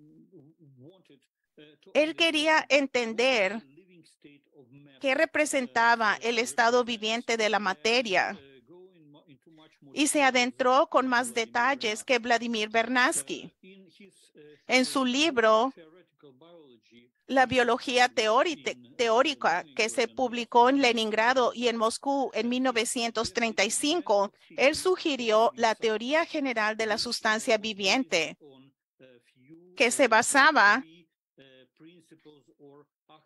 Él quería entender qué representaba el estado viviente de la materia y se adentró con más detalles que Vladimir Vernadsky. En su libro, La biología teórica, que se publicó en Leningrado y en Moscú en mil novecientos treinta y cinco, él sugirió la teoría general de la sustancia viviente, que se basaba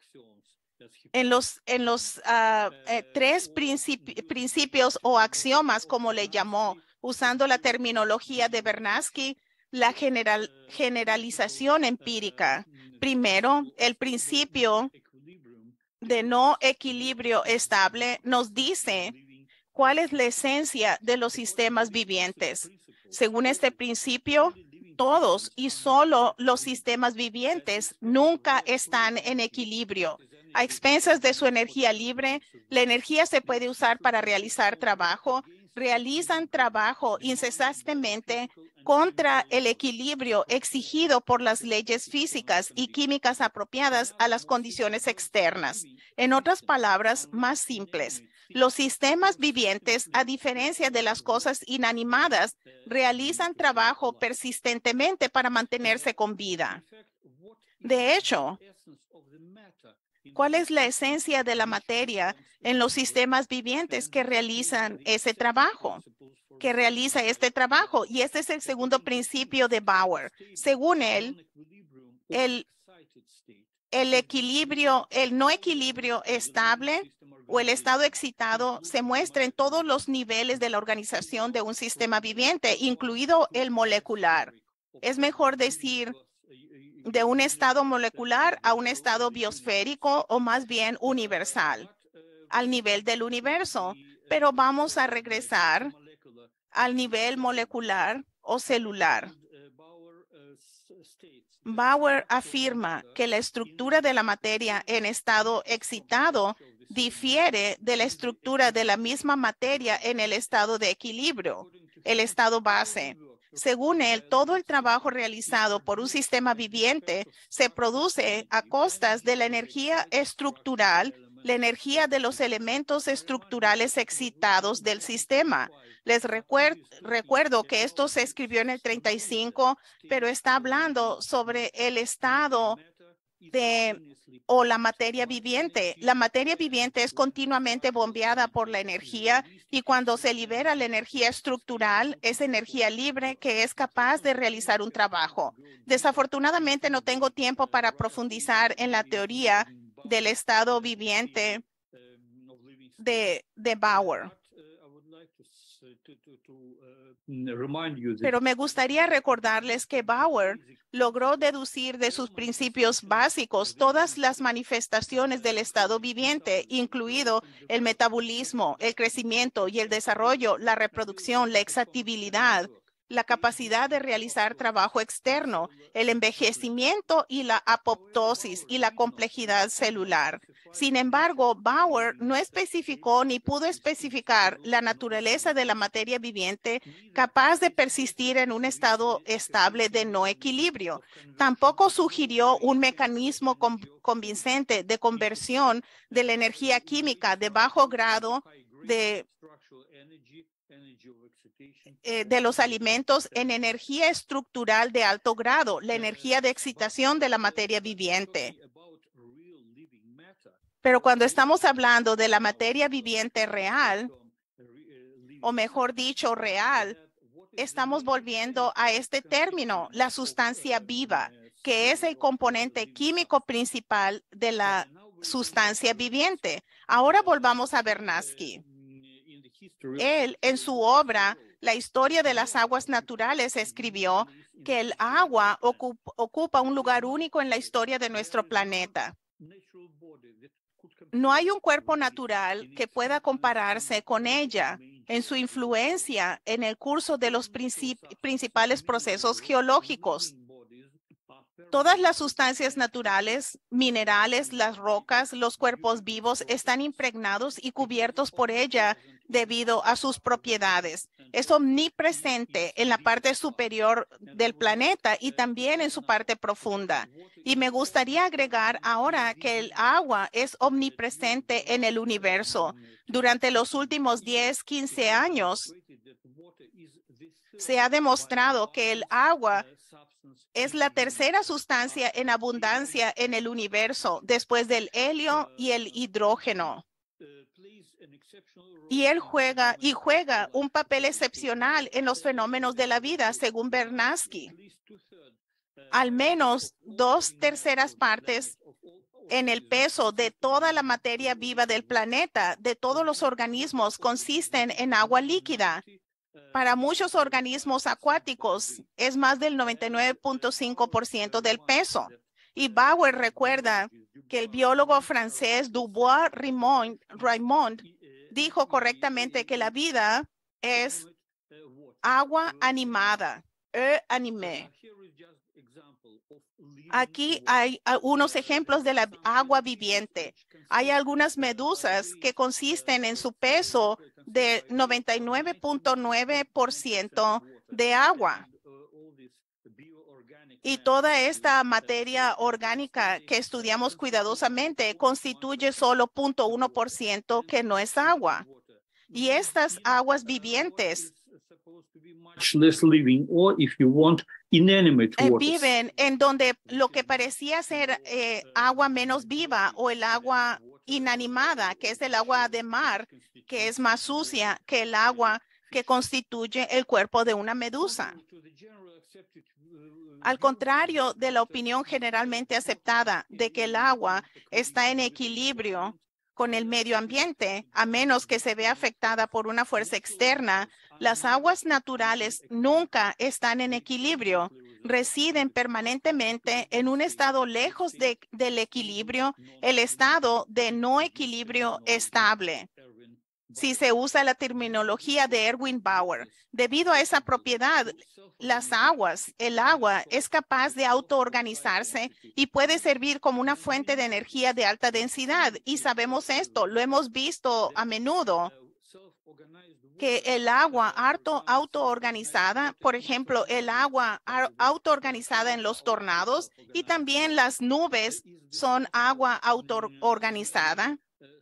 en los, en los uh, eh, tres principi principios o axiomas, como le llamó, usando la terminología de Bernatsky, la general, generalización empírica. Primero, el principio de no equilibrio estable nos dice cuál es la esencia de los sistemas vivientes. Según este principio, todos y solo los sistemas vivientes nunca están en equilibrio. A expensas de su energía libre, la energía se puede usar para realizar trabajo. Realizan trabajo incesantemente contra el equilibrio exigido por las leyes físicas y químicas apropiadas a las condiciones externas. En otras palabras más simples, los sistemas vivientes, a diferencia de las cosas inanimadas, realizan trabajo persistentemente para mantenerse con vida. De hecho, ¿cuál es la esencia de la materia en los sistemas vivientes que realizan ese trabajo? Que realiza este trabajo. Y este es el segundo principio de Bauer. Según él, el, el equilibrio, el no equilibrio estable o el estado excitado se muestra en todos los niveles de la organización de un sistema viviente, incluido el molecular. Es mejor decir de un estado molecular a un estado biosférico o más bien universal, al nivel del universo. Pero vamos a regresar al nivel molecular o celular. Bauer afirma que la estructura de la materia en estado excitado difiere de la estructura de la misma materia en el estado de equilibrio, el estado base. Según él, todo el trabajo realizado por un sistema viviente se produce a costas de la energía estructural, la energía de los elementos estructurales excitados del sistema. Les recuer recuerdo que esto se escribió en el treinta y cinco, pero está hablando sobre el estado de o la materia viviente. La materia viviente es continuamente bombeada por la energía y cuando se libera la energía estructural, es energía libre que es capaz de realizar un trabajo. Desafortunadamente no tengo tiempo para profundizar en la teoría del estado viviente de, de Bauer. Pero me gustaría recordarles que Bauer logró deducir de sus principios básicos todas las manifestaciones del estado viviente, incluido el metabolismo, el crecimiento y el desarrollo, la reproducción, la excitabilidad, la capacidad de realizar trabajo externo, el envejecimiento y la apoptosis y la complejidad celular. Sin embargo, Bauer no especificó ni pudo especificar la naturaleza de la materia viviente capaz de persistir en un estado estable de no equilibrio. Tampoco sugirió un mecanismo convincente de conversión de la energía química de bajo grado de Eh, de los alimentos en energía estructural de alto grado, la energía de excitación de la materia viviente. Pero cuando estamos hablando de la materia viviente real, o mejor dicho, real, estamos volviendo a este término, la sustancia viva, que es el componente químico principal de la sustancia viviente. Ahora volvamos a Bernatsky. Él, en su obra, La historia de las aguas naturales, escribió que el agua ocupa, ocupa un lugar único en la historia de nuestro planeta. No hay un cuerpo natural que pueda compararse con ella en su influencia en el curso de los princip- principales procesos geológicos. Todas las sustancias naturales, minerales, las rocas, los cuerpos vivos están impregnados y cubiertos por ella debido a sus propiedades. Es omnipresente en la parte superior del planeta y también en su parte profunda. Y me gustaría agregar ahora que el agua es omnipresente en el universo. Durante los últimos diez, quince años, se ha demostrado que el agua es la tercera sustancia en abundancia en el universo después del helio y el hidrógeno. Y él juega y juega un papel excepcional en los fenómenos de la vida, según Bernatsky. Al menos dos terceras partes en el peso de toda la materia viva del planeta, de todos los organismos, consisten en agua líquida. Para muchos organismos acuáticos es más del noventa y nueve punto cinco por ciento del peso. Y Bauer recuerda que el biólogo francés Dubois Raymond, Raymond dijo correctamente que la vida es agua animada, eau animée. Aquí hay unos ejemplos de la agua viviente. Hay algunas medusas que consisten en su peso de noventa y nueve punto nueve por ciento de agua. Y toda esta materia orgánica que estudiamos cuidadosamente constituye solo cero punto uno por ciento que no es agua. Y estas aguas vivientes Eh, viven en donde lo que parecía ser eh, agua menos viva o el agua inanimada, que es el agua de mar, que es más sucia que el agua que constituye el cuerpo de una medusa. Al contrario de la opinión generalmente aceptada de que el agua está en equilibrio con el medio ambiente, a menos que se vea afectada por una fuerza externa, las aguas naturales nunca están en equilibrio. Residen permanentemente en un estado lejos de, del equilibrio, el estado de no equilibrio estable. Si se usa la terminología de Erwin Bauer, debido a esa propiedad, las aguas, el agua es capaz de autoorganizarse y puede servir como una fuente de energía de alta densidad. Y sabemos esto, lo hemos visto a menudo, que el agua auto, autoorganizada, por ejemplo, el agua autoorganizada en los tornados y también las nubes son agua autoorganizada.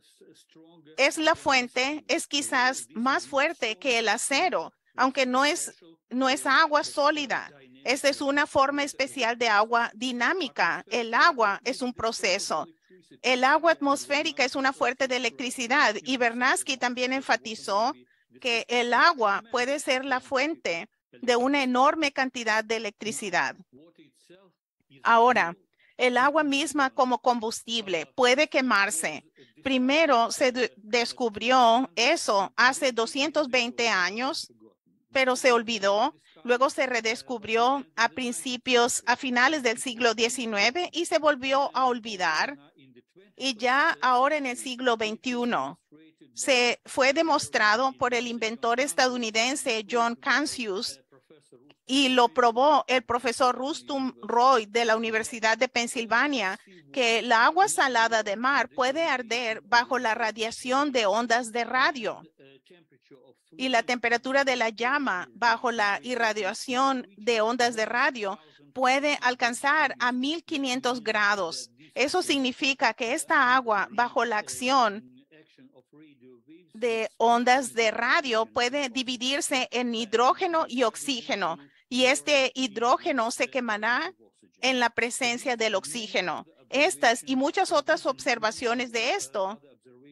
Es la fuente, es quizás más fuerte que el acero, aunque no es, no es agua sólida. Esta es una forma especial de agua dinámica. El agua es un proceso. El agua atmosférica es una fuente de electricidad y Vernadsky también enfatizó que el agua puede ser la fuente de una enorme cantidad de electricidad. Ahora, el agua misma como combustible puede quemarse. Primero se de- descubrió eso hace doscientos veinte años, pero se olvidó. Luego se redescubrió a principios, a finales del siglo diecinueve y se volvió a olvidar. Y ya ahora en el siglo veintiuno se fue demostrado por el inventor estadounidense John Cancius y lo probó el profesor Rustum Roy de la Universidad de Pensilvania, que la agua salada de mar puede arder bajo la radiación de ondas de radio. Y la temperatura de la llama bajo la irradiación de ondas de radio puede alcanzar a mil quinientos grados. Eso significa que esta agua bajo la acción de ondas de radio puede dividirse en hidrógeno y oxígeno, y este hidrógeno se quemará en la presencia del oxígeno. Estas y muchas otras observaciones de esto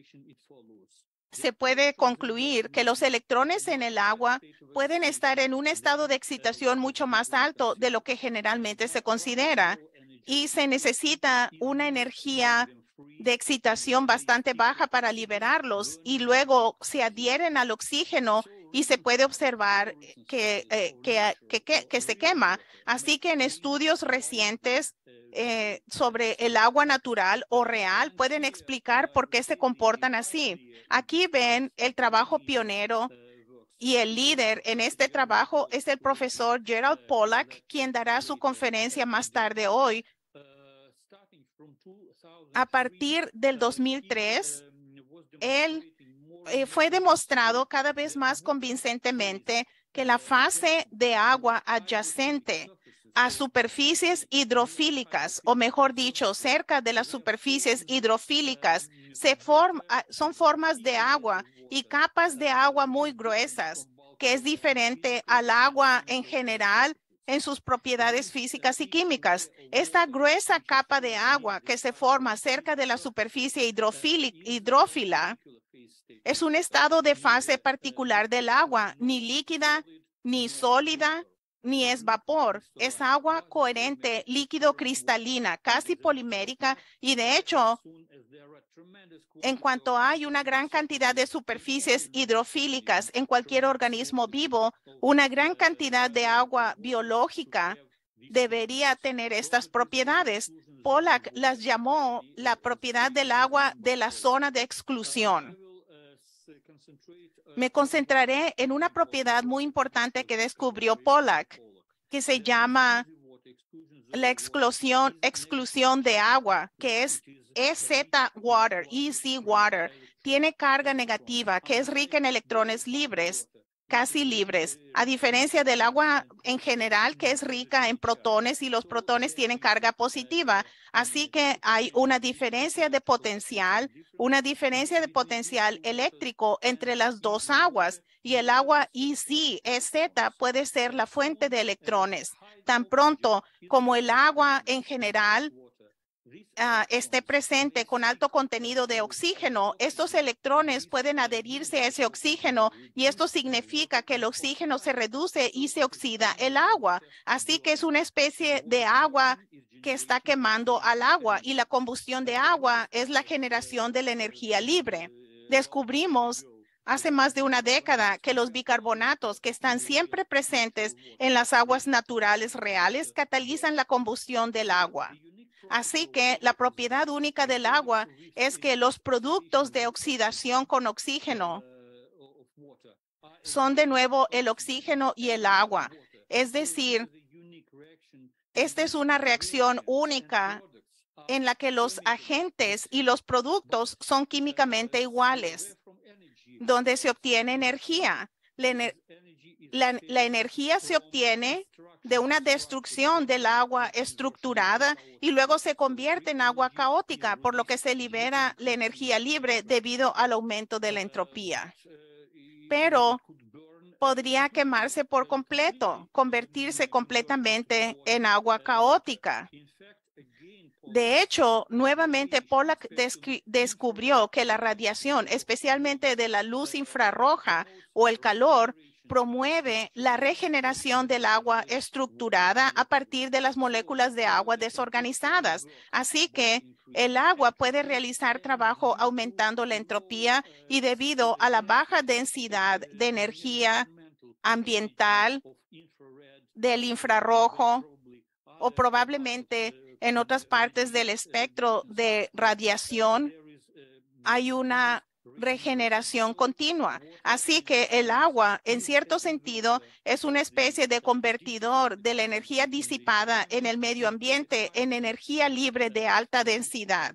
se puede concluir que los electrones en el agua pueden estar en un estado de excitación mucho más alto de lo que generalmente se considera y se necesita una energía de excitación bastante baja para liberarlos y luego se adhieren al oxígeno y se puede observar que, eh, que, que, que, que se quema. Así que en estudios recientes eh, sobre el agua natural o real pueden explicar por qué se comportan así. Aquí ven el trabajo pionero y el líder en este trabajo es el profesor Gerald Pollack, quien dará su conferencia más tarde hoy. A partir del dos mil tres, él eh, fue demostrado cada vez más convincentemente que la fase de agua adyacente a superficies hidrofílicas, o mejor dicho, cerca de las superficies hidrofílicas, se forma, son formas de agua y capas de agua muy gruesas, que es diferente al agua en general en sus propiedades físicas y químicas. Esta gruesa capa de agua que se forma cerca de la superficie hidrófila es un estado de fase particular del agua, ni líquida, ni sólida, ni es vapor. Es agua coherente, líquido cristalina, casi polimérica y de hecho, en cuanto hay una gran cantidad de superficies hidrofílicas en cualquier organismo vivo, una gran cantidad de agua biológica debería tener estas propiedades. Pollack las llamó la propiedad del agua de la zona de exclusión. Me concentraré en una propiedad muy importante que descubrió Pollack, que se llama la exclusión, exclusión de agua, que es E Z Water, E Z Water. Tiene carga negativa, que es rica en electrones libres, casi libres, a diferencia del agua en general, que es rica en protones y los protones tienen carga positiva. Así que hay una diferencia de potencial, una diferencia de potencial eléctrico entre las dos aguas y el agua E Z, E Z puede ser la fuente de electrones. Tan pronto como el agua en general Uh, esté presente con alto contenido de oxígeno, estos electrones pueden adherirse a ese oxígeno y esto significa que el oxígeno se reduce y se oxida el agua. Así que es una especie de agua que está quemando al agua y la combustión de agua es la generación de la energía libre. Descubrimos hace más de una década que los bicarbonatos que están siempre presentes en las aguas naturales reales catalizan la combustión del agua. Así que la propiedad única del agua es que los productos de oxidación con oxígeno son de nuevo el oxígeno y el agua. Es decir, esta es una reacción única en la que los agentes y los productos son químicamente iguales, donde se obtiene energía. La, ener la, la energía se obtiene de una destrucción del agua estructurada y luego se convierte en agua caótica, por lo que se libera la energía libre debido al aumento de la entropía. Pero podría quemarse por completo, convertirse completamente en agua caótica. De hecho, nuevamente Pollack descubrió que la radiación, especialmente de la luz infrarroja o el calor, promueve la regeneración del agua estructurada a partir de las moléculas de agua desorganizadas. Así que el agua puede realizar trabajo aumentando la entropía y debido a la baja densidad de energía ambiental del infrarrojo o probablemente en otras partes del espectro de radiación, hay una regeneración continua. Así que el agua, en cierto sentido, es una especie de convertidor de la energía disipada en el medio ambiente en energía libre de alta densidad.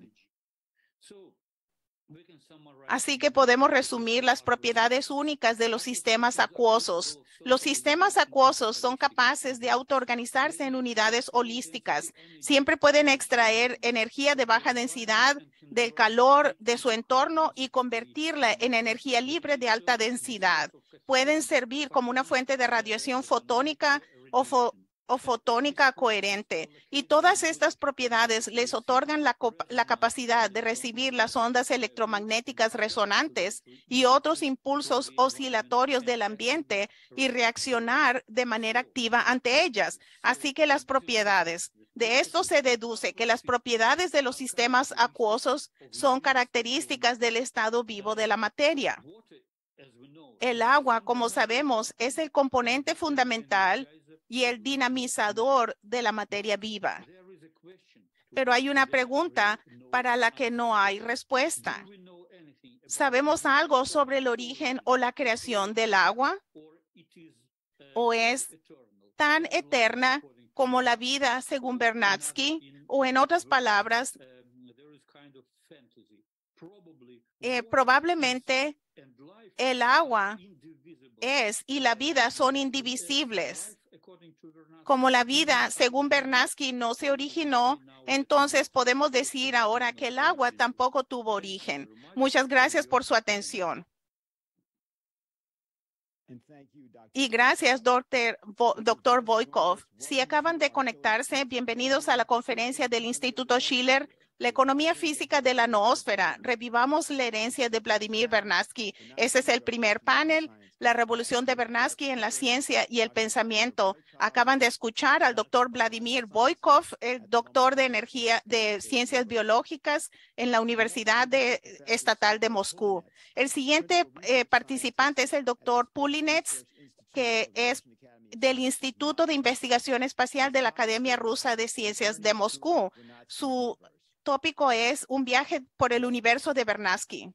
Así que podemos resumir las propiedades únicas de los sistemas acuosos. Los sistemas acuosos son capaces de autoorganizarse en unidades holísticas. Siempre pueden extraer energía de baja densidad del calor de su entorno y convertirla en energía libre de alta densidad. Pueden servir como una fuente de radiación fotónica o fo o fotónica coherente. Y todas estas propiedades les otorgan la, la capacidad de recibir las ondas electromagnéticas resonantes y otros impulsos oscilatorios del ambiente y reaccionar de manera activa ante ellas. Así que las propiedades. De esto se deduce que las propiedades de los sistemas acuosos son características del estado vivo de la materia. El agua, como sabemos, es el componente fundamental y el dinamizador de la materia viva. Pero hay una pregunta para la que no hay respuesta. ¿Sabemos algo sobre el origen o la creación del agua? ¿O es tan eterna como la vida según Vernadsky? O en otras palabras, eh, probablemente el agua es y la vida son indivisibles. Como la vida, según Vernadsky, no se originó, entonces podemos decir ahora que el agua tampoco tuvo origen. Muchas gracias por su atención. Y gracias, doctor doctor Volkov. Si acaban de conectarse, bienvenidos a la conferencia del Instituto Schiller. La economía física de la noósfera. Revivamos la herencia de Vladimir Vernadsky. Ese es el primer panel. La revolución de Vernadsky en la ciencia y el pensamiento. Acaban de escuchar al doctor Vladimir Boykov, el doctor de energía de ciencias biológicas en la Universidad de, Estatal de Moscú. El siguiente eh, participante es el doctor Pulinets, que es del Instituto de Investigación Espacial de la Academia Rusa de Ciencias de Moscú. Su tópico es un viaje por el universo de Vernadsky.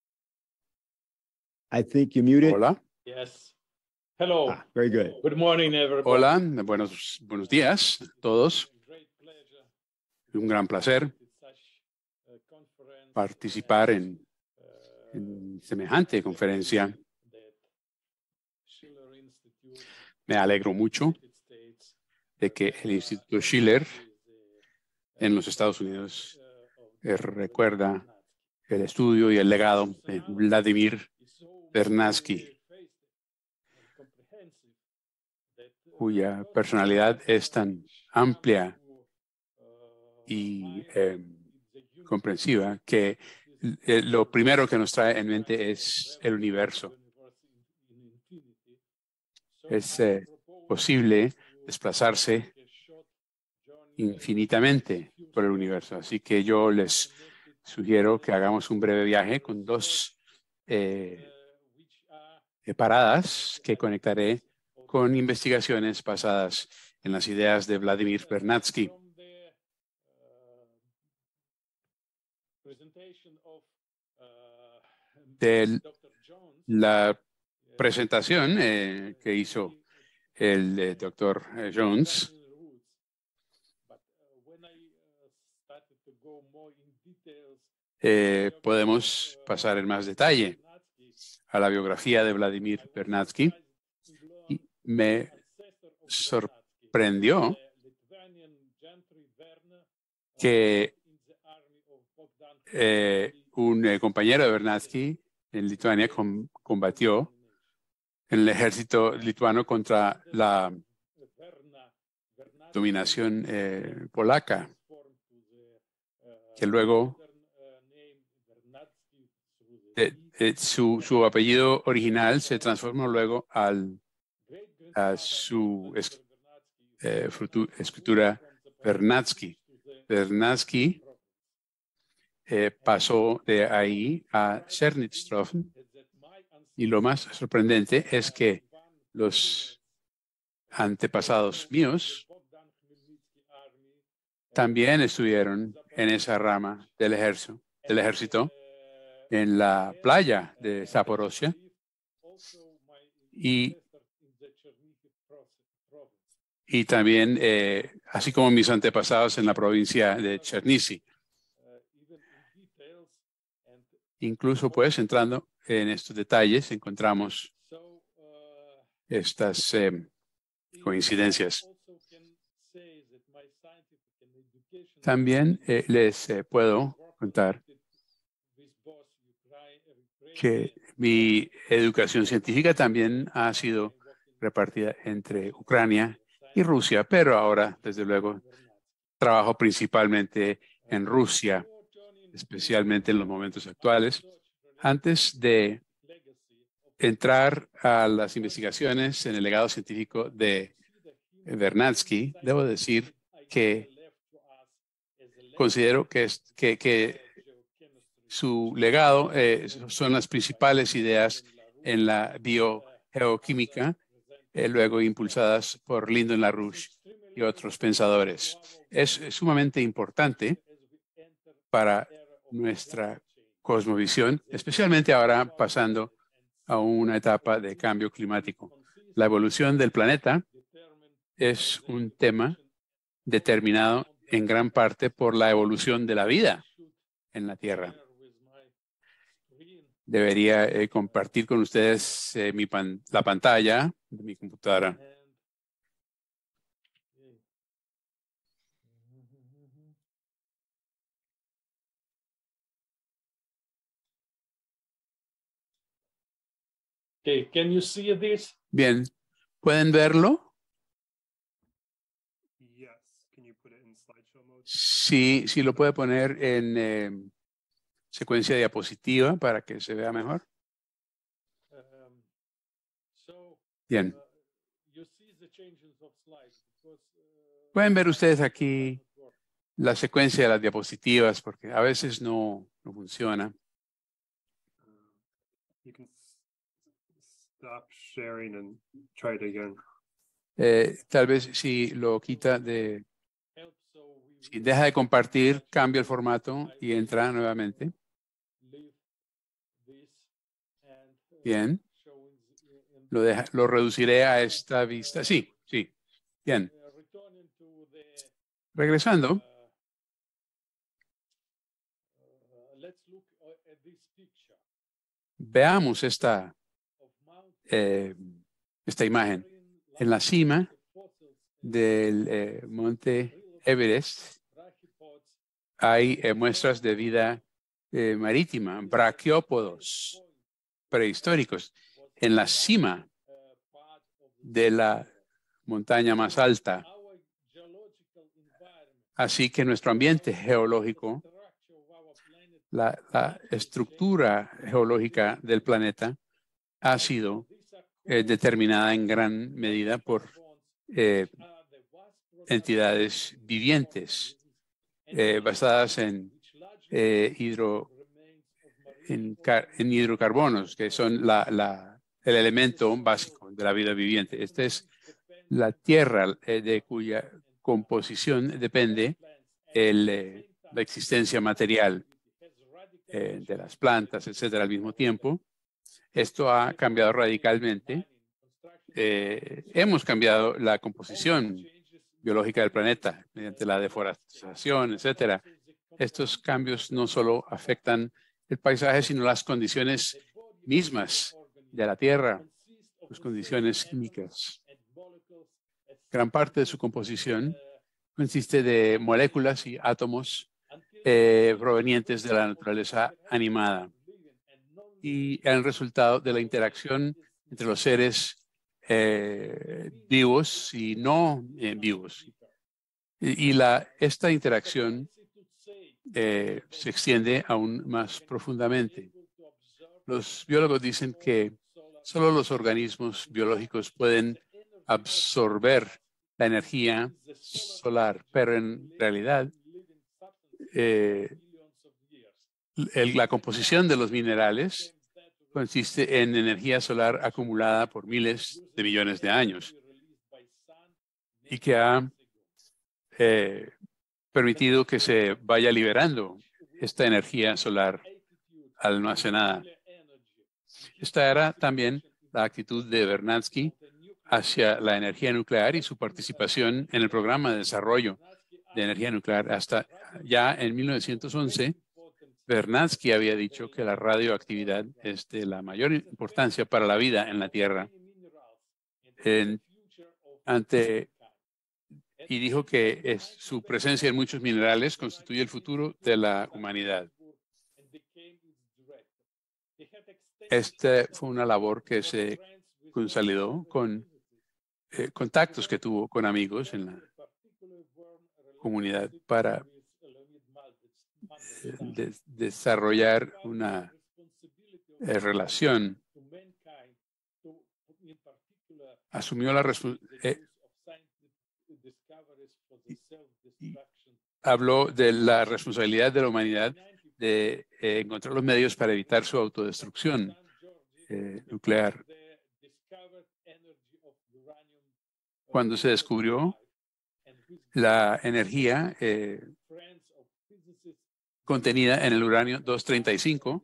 I think you muted. Hola. Yes. Hello. Ah, very good. Good morning, everybody. Hola, buenos, buenos días a todos. Un gran placer participar en, en semejante conferencia. Me alegro mucho de que el Instituto Schiller en los Estados Unidos eh, recuerda el estudio y el legado de Vladimir Vernadsky, cuya personalidad es tan amplia y eh, comprensiva que eh, lo primero que nos trae en mente es el universo. Es eh, posible desplazarse infinitamente por el universo. Así que yo les sugiero que hagamos un breve viaje con dos eh, paradas que conectaré con investigaciones basadas en las ideas de Vladimir Vernadsky. De la presentación eh, que hizo el eh, doctor Jones, eh, podemos pasar en más detalle a la biografía de Vladimir Vernadsky. Y me sorprendió que eh, un eh, compañero de Vernadsky en Lituania com combatió en el ejército lituano contra la dominación eh, polaca, que luego eh, eh, su, su apellido original se transformó luego al, a su es, eh, escritura Vernadsky. Vernadsky eh, pasó de ahí a Chernigov. Y lo más sorprendente es que los antepasados míos también estuvieron en esa rama del ejército, del ejército en la playa de Zaporozhia y, y también, eh, así como mis antepasados en la provincia de Chernivtsi. Incluso, pues, entrando en estos detalles, encontramos estas eh, coincidencias. También eh, les eh, puedo contar que mi educación científica también ha sido repartida entre Ucrania y Rusia, pero ahora, desde luego, trabajo principalmente en Rusia, especialmente en los momentos actuales. Antes de entrar a las investigaciones en el legado científico de Vernadsky, debo decir que considero que, es, que, que su legado eh, son las principales ideas en la biogeoquímica, eh, luego impulsadas por Lyndon LaRouche y otros pensadores. Es, es sumamente importante para nuestra cosmovisión, especialmente ahora pasando a una etapa de cambio climático. La evolución del planeta es un tema determinado en gran parte por la evolución de la vida en la Tierra. Debería eh, compartir con ustedes eh, mi pan la pantalla de mi computadora. Okay, can you see this? Bien, ¿pueden verlo? Si, si lo puede poner en eh, secuencia diapositiva para que se vea mejor. Um, so, Bien. uh, you see the changes of slides because, uh, Pueden ver ustedes aquí la secuencia de las diapositivas porque a veces no, no funciona. You can s- stop sharing and try it again. Eh, tal vez si lo quita de, help, so we si deja de compartir, cambia el formato y entra nuevamente. leave this and, uh, Bien. showing the- in Lo, deja, lo reduciré a esta vista. Sí, sí. Bien. uh, returning to the, Regresando, uh, uh, let's look uh, at this picture veamos esta, of Mount eh, esta imagen. En la cima del eh, monte Everest hay eh, muestras de vida eh, marítima, braquiópodos prehistóricos. En la cima de la montaña más alta. Así que nuestro ambiente geológico, la, la estructura geológica del planeta ha sido eh, determinada en gran medida por eh, entidades vivientes eh, basadas en, eh, hidro, en, car, en hidrocarbonos, que son la, la, el elemento básico de la vida viviente. Esta es la tierra eh, de cuya composición depende el, eh, la existencia material eh, de las plantas, etcétera, al mismo tiempo. Esto ha cambiado radicalmente. Eh, hemos cambiado la composición biológica del planeta mediante la deforestación, etcétera. Estos cambios no solo afectan el paisaje, sino las condiciones mismas de la Tierra, las condiciones químicas. Gran parte de su composición consiste de moléculas y átomos eh, provenientes de la naturaleza animada y el resultado de la interacción entre los seres eh, vivos y no eh, vivos. Y, y la, esta interacción eh, se extiende aún más profundamente. Los biólogos dicen que solo los organismos biológicos pueden absorber la energía solar, pero en realidad eh, el, la composición de los minerales consiste en energía solar acumulada por miles de millones de años y que ha eh, permitido que se vaya liberando esta energía solar almacenada. Esta era también la actitud de Vernadsky hacia la energía nuclear y su participación en el programa de desarrollo de energía nuclear. Hasta ya en mil novecientos once, Vernadsky había dicho que la radioactividad es de la mayor importancia para la vida en la Tierra. En, ante, y dijo que es, su presencia en muchos minerales constituye el futuro de la humanidad. Esta fue una labor que se consolidó con eh, contactos que tuvo con amigos en la comunidad para eh, de, desarrollar una eh, relación. Asumió la responsabilidad. Eh, habló de la responsabilidad de la humanidad de eh, encontrar los medios para evitar su autodestrucción eh, nuclear. Cuando se descubrió la energía eh, contenida en el uranio doscientos treinta y cinco,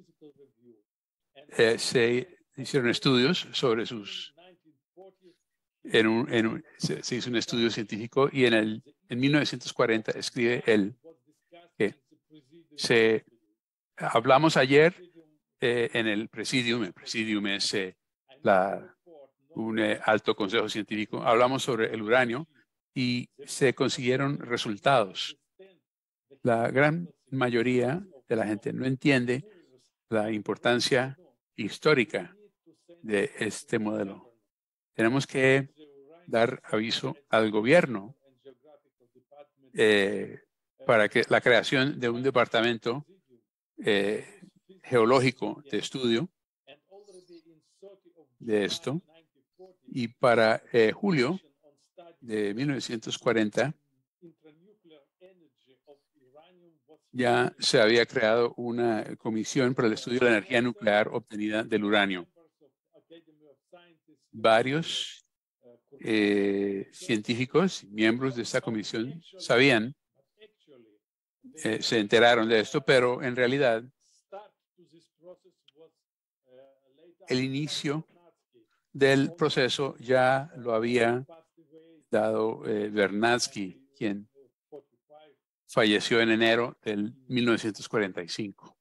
eh, se hicieron estudios sobre sus... En un, en un, se, se hizo un estudio científico y en, el, en mil novecientos cuarenta escribe él que se, hablamos ayer eh, en el Presidium, el Presidium es eh, la, un eh, alto consejo científico, hablamos sobre el uranio y se consiguieron resultados. La gran mayoría de la gente no entiende la importancia histórica de este modelo. Tenemos que dar aviso al gobierno eh, para que la creación de un departamento eh, geológico de estudio de esto. Y para eh, julio de mil novecientos cuarenta ya se había creado una comisión para el estudio de la energía nuclear obtenida del uranio. Varios eh, científicos, miembros de esta comisión, sabían, eh, se enteraron de esto, pero en realidad el inicio del proceso ya lo había dado eh, Vernadsky, quien falleció en enero del mil novecientos cuarenta y cinco.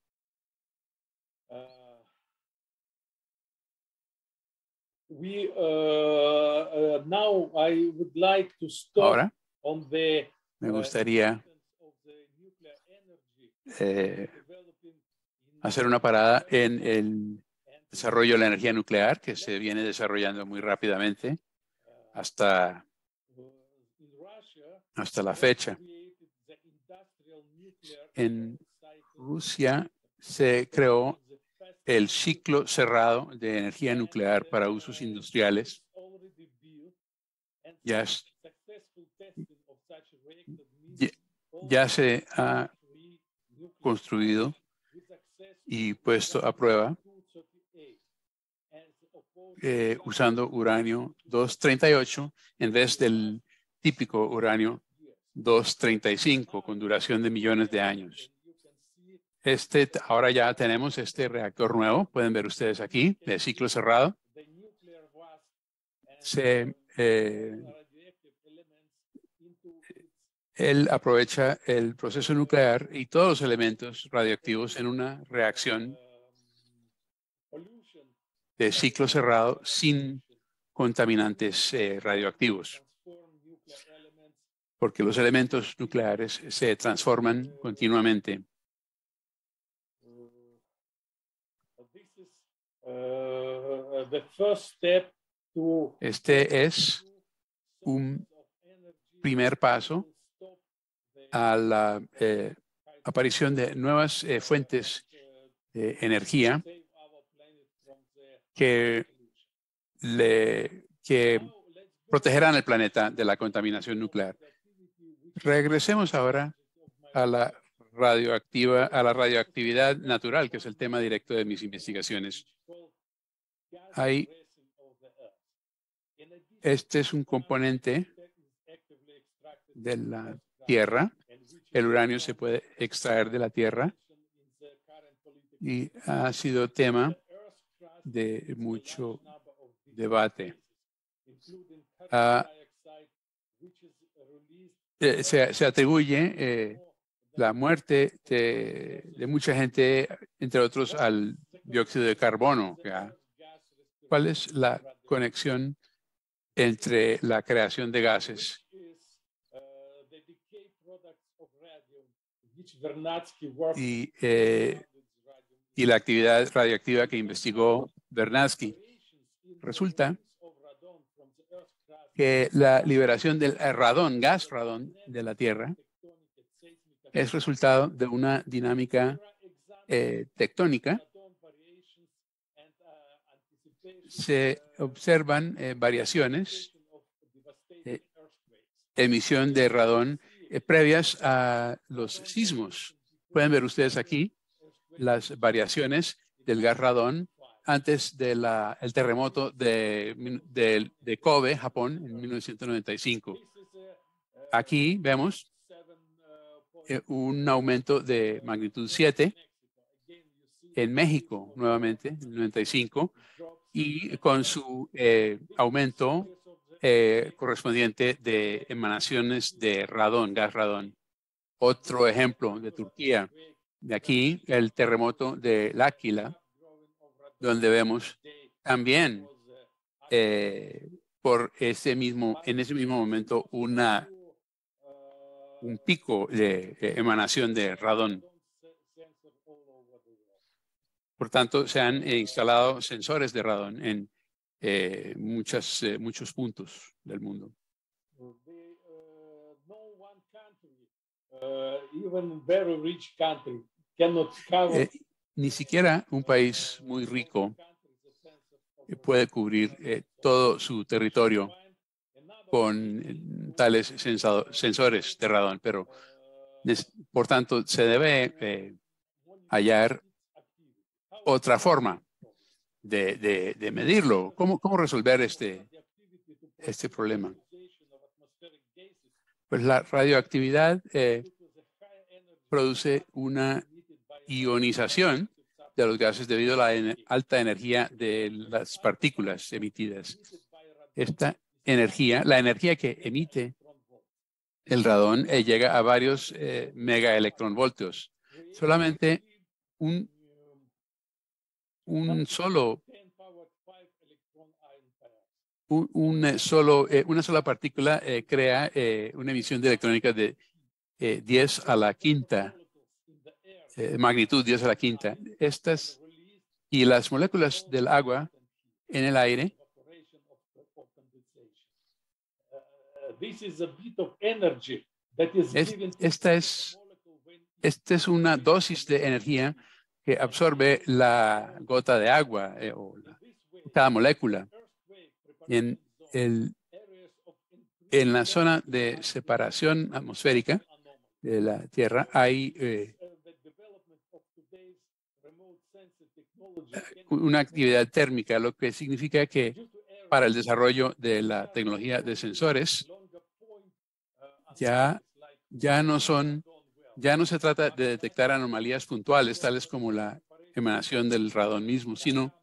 We uh, uh, now I would like to stop Ahora on the me gustaría eh, hacer una parada en el desarrollo de la energía nuclear, que se viene desarrollando muy rápidamente hasta, hasta la fecha. En Rusia se creó el ciclo cerrado de energía nuclear para usos industriales. Ya, es, ya, ya se ha construido y puesto a prueba eh, usando uranio doscientos treinta y ocho en vez del típico uranio doscientos treinta y cinco con duración de millones de años. Este, ahora ya tenemos este reactor nuevo, pueden ver ustedes aquí, de ciclo cerrado. Se, eh, él aprovecha el proceso nuclear y todos los elementos radioactivos en una reacción de ciclo cerrado sin contaminantes eh, radioactivos, porque los elementos nucleares se transforman continuamente. Este es un primer paso a la eh, aparición de nuevas eh, fuentes de energía que, le, que protegerán el planeta de la contaminación nuclear. Regresemos ahora a la radioactiva, a la radioactividad natural, que es el tema directo de mis investigaciones. Hay, este es un componente de la Tierra. El uranio se puede extraer de la Tierra y ha sido tema de mucho debate. Uh, eh, se, se atribuye eh, la muerte de, de mucha gente, entre otros, al dióxido de carbono. ¿Ya? ¿Cuál es la conexión entre la creación de gases y, eh, y la actividad radioactiva que investigó Vernadsky? Resulta que la liberación del radón, gas radón de la Tierra, es resultado de una dinámica eh, tectónica. Se observan eh, variaciones, eh, emisión de radón eh, previas a los sismos. Pueden ver ustedes aquí las variaciones del gas radón antes del de terremoto de, de, de Kobe, Japón, en mil novecientos noventa y cinco. Aquí vemos eh, un aumento de magnitud siete en México, nuevamente, en el noventa y cinco, y con su eh, aumento eh, correspondiente de emanaciones de radón, gas radón. Otro ejemplo de Turquía, de aquí el terremoto de L'Aquila, donde vemos también eh, por ese mismo, en ese mismo momento una, un pico de, de emanación de radón. Por tanto, se han eh, instalado sensores de radón en eh, muchas, eh, muchos puntos del mundo. uh, even very rich country cannot cover. Eh, ni siquiera un país muy rico puede cubrir eh, todo su territorio con eh, tales sensado, sensores de radón, pero por tanto se debe eh, hallar otra forma de, de, de medirlo. ¿Cómo, cómo resolver este, este problema? Pues la radioactividad eh, produce una ionización de los gases debido a la en alta energía de las partículas emitidas. Esta energía, la energía que emite el radón, eh, llega a varios eh, megaelectronvoltios. Solamente un, un solo, un, un solo, eh, una sola partícula eh, crea eh, una emisión de electrónica de eh, diez a la quinta. Eh, magnitud diez a la quinta. Estas y las moléculas del agua en el aire es, esta es esta es una dosis de energía que absorbe la gota de agua eh, o la, cada molécula. En, el, en la zona de separación atmosférica de la Tierra hay eh, una actividad térmica, lo que significa que para el desarrollo de la tecnología de sensores ya, ya no son, ya no se trata de detectar anomalías puntuales, tales como la emanación del radón mismo, sino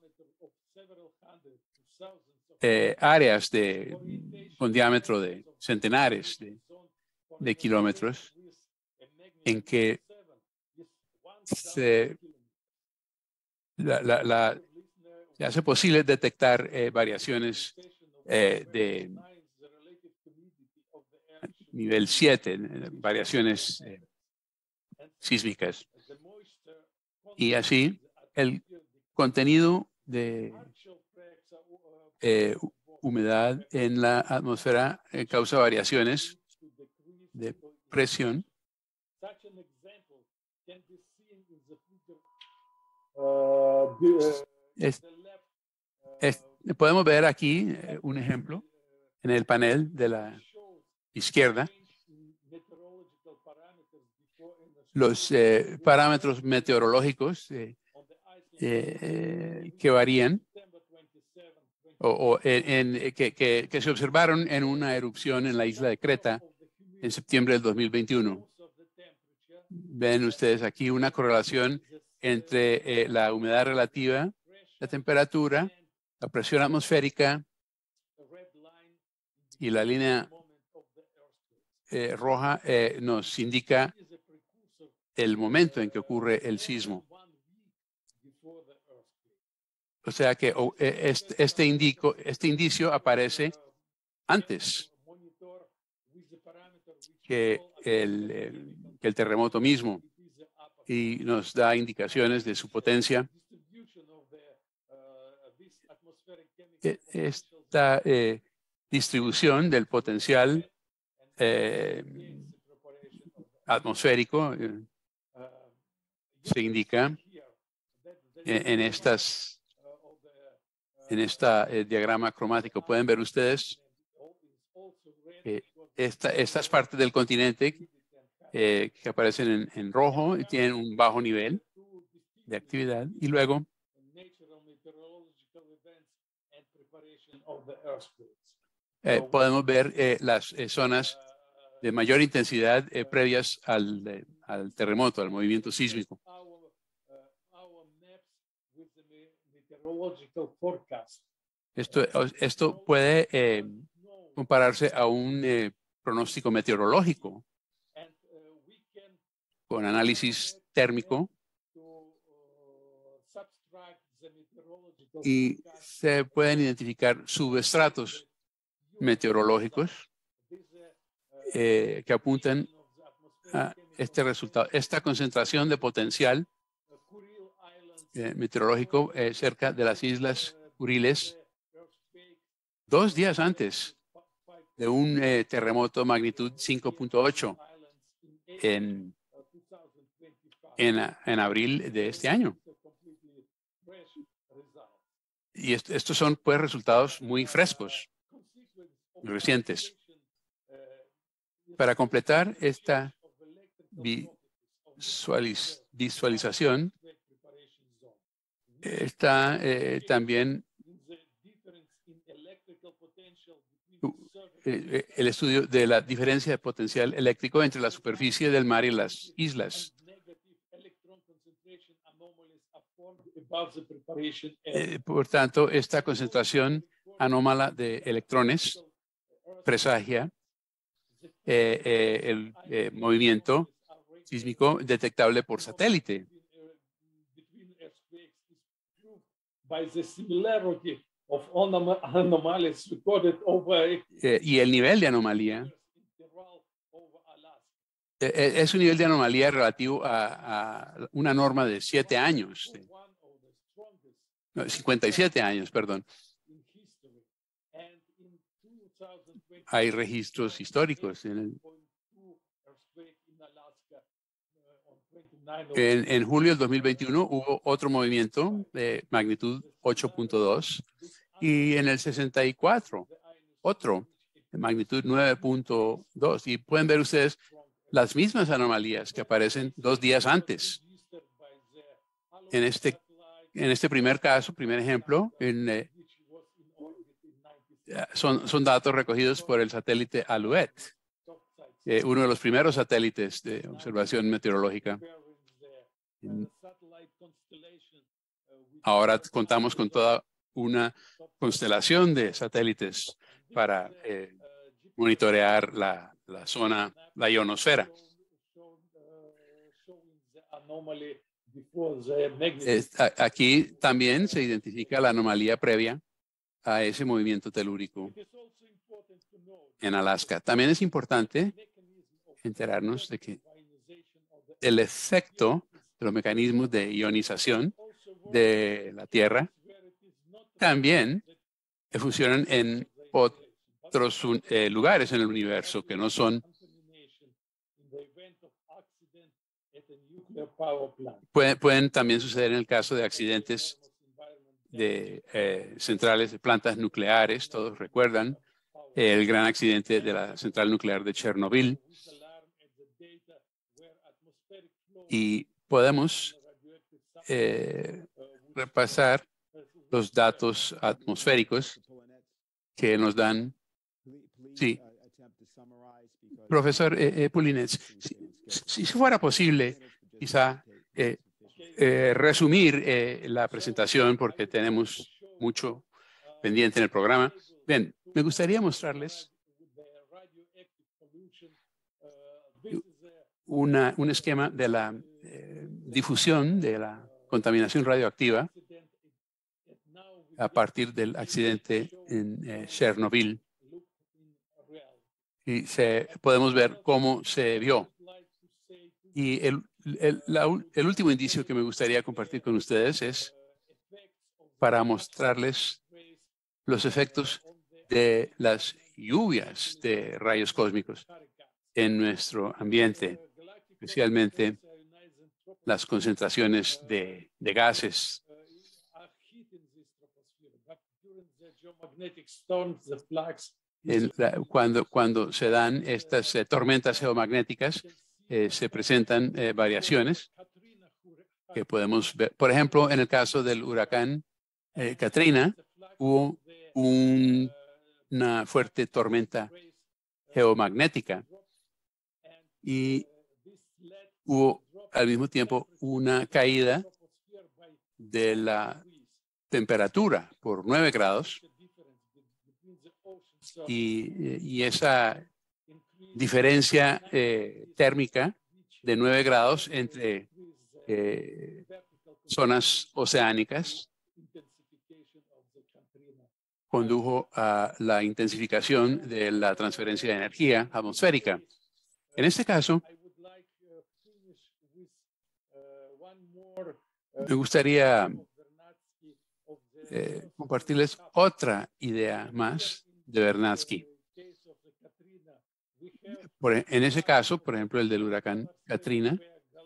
eh, áreas de, con diámetro de centenares de, de kilómetros en que se La, la, la, se hace posible detectar eh, variaciones eh, de nivel siete, variaciones eh, sísmicas. Y así el contenido de eh, humedad en la atmósfera eh, causa variaciones de presión. Es, es, podemos ver aquí eh, un ejemplo en el panel de la izquierda. Los eh, parámetros meteorológicos eh, eh, que varían o, o en, en, que, que, que se observaron en una erupción en la isla de Creta en septiembre del dos mil veintiuno. Ven ustedes aquí una correlación entre eh, la humedad relativa, la temperatura, la presión atmosférica y la línea eh, roja eh, nos indica el momento en que ocurre el sismo. O sea que oh, este, este, indico, este indicio aparece antes que el, el, que el terremoto mismo y nos da indicaciones de su potencia. Esta eh, distribución del potencial eh, atmosférico eh, se indica en, en estas en este eh, diagrama cromático. Pueden ver ustedes eh, esta, estas partes del continente eh, que aparecen en, en rojo y tienen un bajo nivel de actividad, y luego eh, podemos ver eh, las eh, zonas de mayor intensidad eh, previas al, eh, al terremoto, al movimiento sísmico. Esto, esto puede eh, compararse a un eh, pronóstico meteorológico con análisis térmico, y se pueden identificar subestratos meteorológicos eh, que apuntan a este resultado. Esta concentración de potencial eh, meteorológico eh, cerca de las Islas Kuriles, dos días antes de un eh, terremoto magnitud cinco punto ocho en, en, en abril de este año. Y est estos son pues resultados muy frescos, recientes. Para completar esta visualiz visualización, está eh, también eh, el estudio de la diferencia de potencial eléctrico entre la superficie del mar y las islas. Eh, por tanto, esta concentración anómala de electrones presagia eh, eh, el eh, movimiento sísmico detectable por satélite. Eh, y el nivel de anomalía eh, es un nivel de anomalía relativo a, a una norma de siete años, de, no, cincuenta y siete años, perdón. Hay registros históricos. En, el, en, en julio del dos mil veintiuno hubo otro movimiento de magnitud ocho punto dos y en el sesenta y cuatro otro de magnitud nueve punto dos. Y pueden ver ustedes las mismas anomalías que aparecen dos días antes. En este, en este primer caso, primer ejemplo, en, eh, son, son datos recogidos por el satélite Alouette, eh, uno de los primeros satélites de observación meteorológica. Ahora contamos con toda una constelación de satélites para eh, monitorear la, la zona, la ionosfera. Aquí también se identifica la anomalía previa a ese movimiento telúrico en Alaska. También es importante enterarnos de que el efecto de los mecanismos de ionización de la Tierra también funcionan en otros eh, lugares en el universo que no son pueden, pueden también suceder en el caso de accidentes de eh, centrales de plantas nucleares. Todos recuerdan el gran accidente de la central nuclear de Chernobyl. Y podemos eh, repasar los datos atmosféricos que nos dan. Sí, profesor eh, eh, Pulinets, si, si fuera posible, quizá eh, eh, resumir eh, la presentación porque tenemos mucho pendiente en el programa. Bien, me gustaría mostrarles una, un esquema de la eh, difusión de la contaminación radioactiva a partir del accidente en eh, Chernobyl. Y se, podemos ver cómo se vio. Y el, el, la, el último indicio que me gustaría compartir con ustedes es para mostrarles los efectos de las lluvias de rayos cósmicos en nuestro ambiente, especialmente las concentraciones de, de gases. En la, cuando, cuando se dan estas eh, tormentas geomagnéticas, eh, se presentan eh, variaciones que podemos ver. Por ejemplo, en el caso del huracán eh, Katrina, hubo un, una fuerte tormenta geomagnética y hubo al mismo tiempo una caída de la temperatura por nueve grados y, y esa diferencia eh, térmica de nueve grados entre eh, zonas oceánicas condujo a la intensificación de la transferencia de energía atmosférica. En este caso, me gustaría eh, compartirles otra idea más de Vernadsky. Por, en ese caso, por ejemplo, el del huracán Katrina,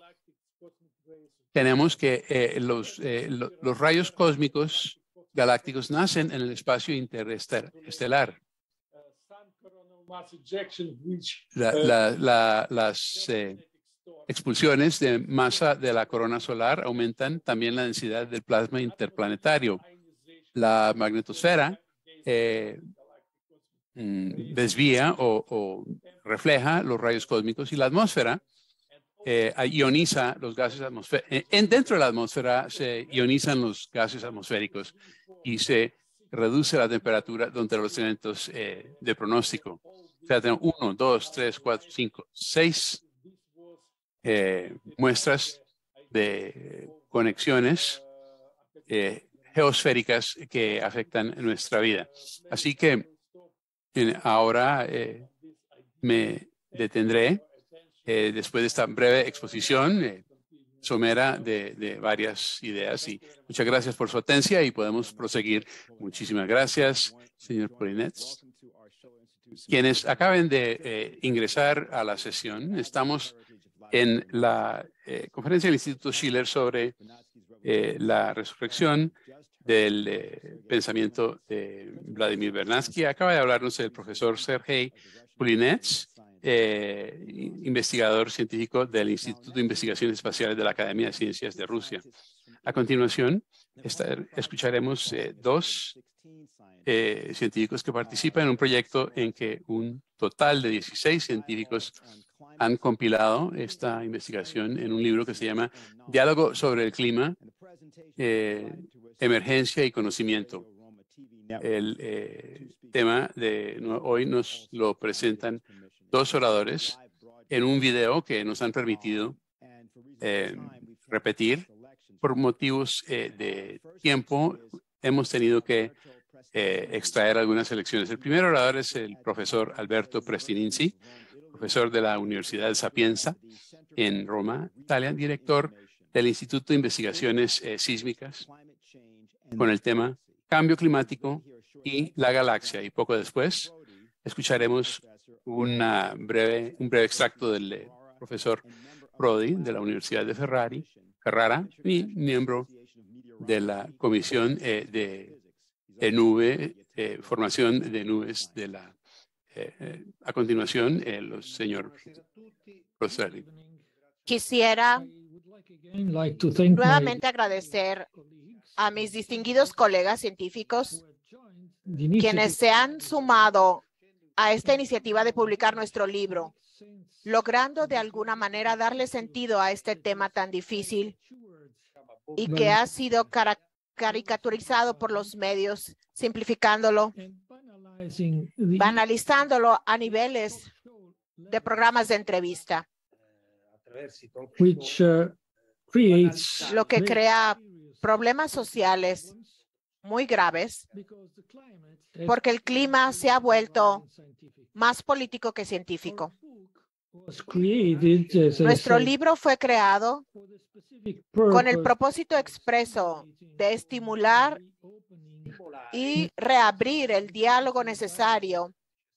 tenemos que eh, los, eh, lo, los rayos cósmicos galácticos nacen en el espacio interestelar. La, la, la, las eh, expulsiones de masa de la corona solar aumentan también la densidad del plasma interplanetario. La magnetosfera eh, desvía o, o refleja los rayos cósmicos y la atmósfera eh, ioniza los gases atmosféricos. En, dentro de la atmósfera se ionizan los gases atmosféricos y se reduce la temperatura durante los eventos eh, de pronóstico. O sea, tenemos uno, dos, tres, cuatro, cinco, seis eh, muestras de conexiones eh, geosféricas que afectan nuestra vida. Así que eh, ahora eh, me detendré eh, después de esta breve exposición eh, somera de, de varias ideas. Y muchas gracias por su atención y podemos proseguir. Muchísimas gracias, señor Polinets. Quienes acaben de eh, ingresar a la sesión, estamos en la eh, conferencia del Instituto Schiller sobre eh, la resurrección del eh, pensamiento de Vladimir Vernadsky. Acaba de hablarnos el profesor Sergei Polinets, eh, investigador científico del Instituto de Investigaciones Espaciales de la Academia de Ciencias de Rusia. A continuación, esta, escucharemos eh, dos eh, científicos que participan en un proyecto en que un total de dieciséis científicos han compilado esta investigación en un libro que se llama Diálogo sobre el clima, eh, emergencia y conocimiento. El eh, tema de no, hoy nos lo presentan dos oradores en un video que nos han permitido eh, repetir. Por motivos eh, de tiempo, hemos tenido que eh, extraer algunas selecciones. El primer orador es el profesor Alberto Prestininzi, profesor de la Universidad de Sapienza en Roma, Italia, director del Instituto de Investigaciones eh, Sísmicas con el tema Cambio Climático y la Galaxia. Y poco después escucharemos una breve, un breve extracto del eh, profesor Prodi de la Universidad de Ferrari, Ferrara y miembro de la Comisión eh, de, de Nube, eh, Formación de Nubes de la Eh, eh, a continuación, el eh, señor profesor. Quisiera nuevamente agradecer a mis distinguidos colegas científicos quienes se han sumado a esta iniciativa de publicar nuestro libro, logrando de alguna manera darle sentido a este tema tan difícil y que ha sido cara caricaturizado por los medios, simplificándolo, banalizándolo a niveles de programas de entrevista, which, uh, creates lo que crea problemas sociales muy graves porque el clima se ha vuelto más político que científico. Nuestro libro fue creado con el propósito expreso de estimular y reabrir el diálogo necesario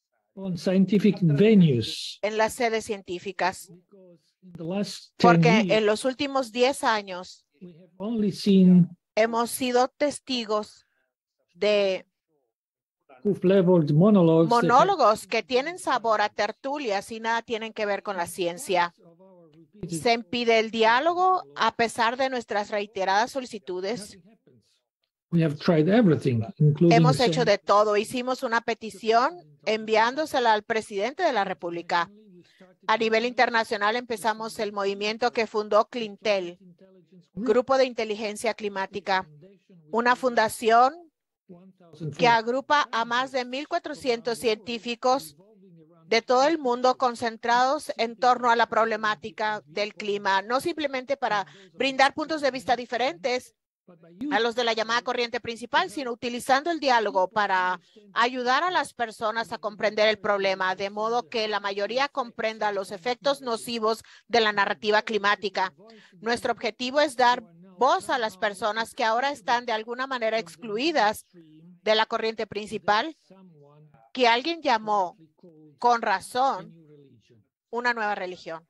en las sedes científicas, porque en los últimos diez años hemos sido testigos de monólogos que tienen sabor a tertulias y nada tienen que ver con la ciencia. Se impide el diálogo a pesar de nuestras reiteradas solicitudes. Hemos hecho de todo. Hicimos una petición enviándosela al presidente de la República. A nivel internacional empezamos el movimiento que fundó CLINTEL, Grupo de Inteligencia Climática, una fundación que agrupa a más de mil cuatrocientos científicos de todo el mundo concentrados en torno a la problemática del clima, no simplemente para brindar puntos de vista diferentes a los de la llamada corriente principal, sino utilizando el diálogo para ayudar a las personas a comprender el problema, de modo que la mayoría comprenda los efectos nocivos de la narrativa climática. Nuestro objetivo es dar voz a las personas que ahora están de alguna manera excluidas de la corriente principal, que alguien llamó con razón una nueva religión.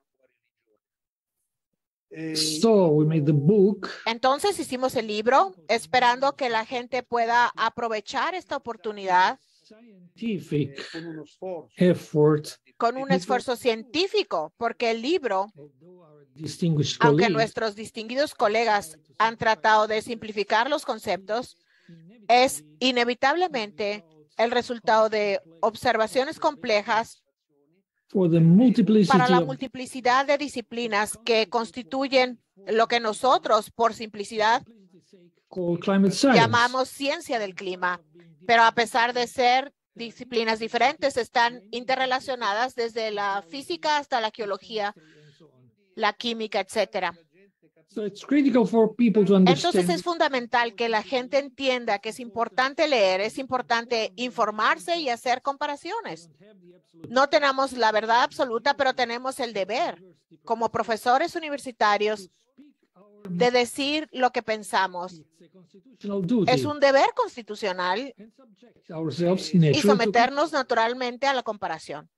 So we made the book. Entonces hicimos el libro esperando que la gente pueda aprovechar esta oportunidad Scientific effort. con un esfuerzo científico, porque el libro, Distinguished aunque colleagues, nuestros distinguidos colegas han tratado de simplificar los conceptos, es inevitablemente el resultado de observaciones complejas for the multiplicity para la of multiplicidad de disciplinas que constituyen lo que nosotros, por simplicidad, called climate science. llamamos ciencia del clima. Pero a pesar de ser disciplinas diferentes, están interrelacionadas desde la física hasta la geología, la química, etcétera. So it's critical for people to Entonces understand es fundamental que la gente entienda que es importante leer, es importante informarse y hacer comparaciones. No tenemos la verdad absoluta, pero tenemos el deber, como profesores universitarios, de decir lo que pensamos. constitutional duty Es un deber constitucional and subject ourselves y naturally to someternos naturalmente a la comparación.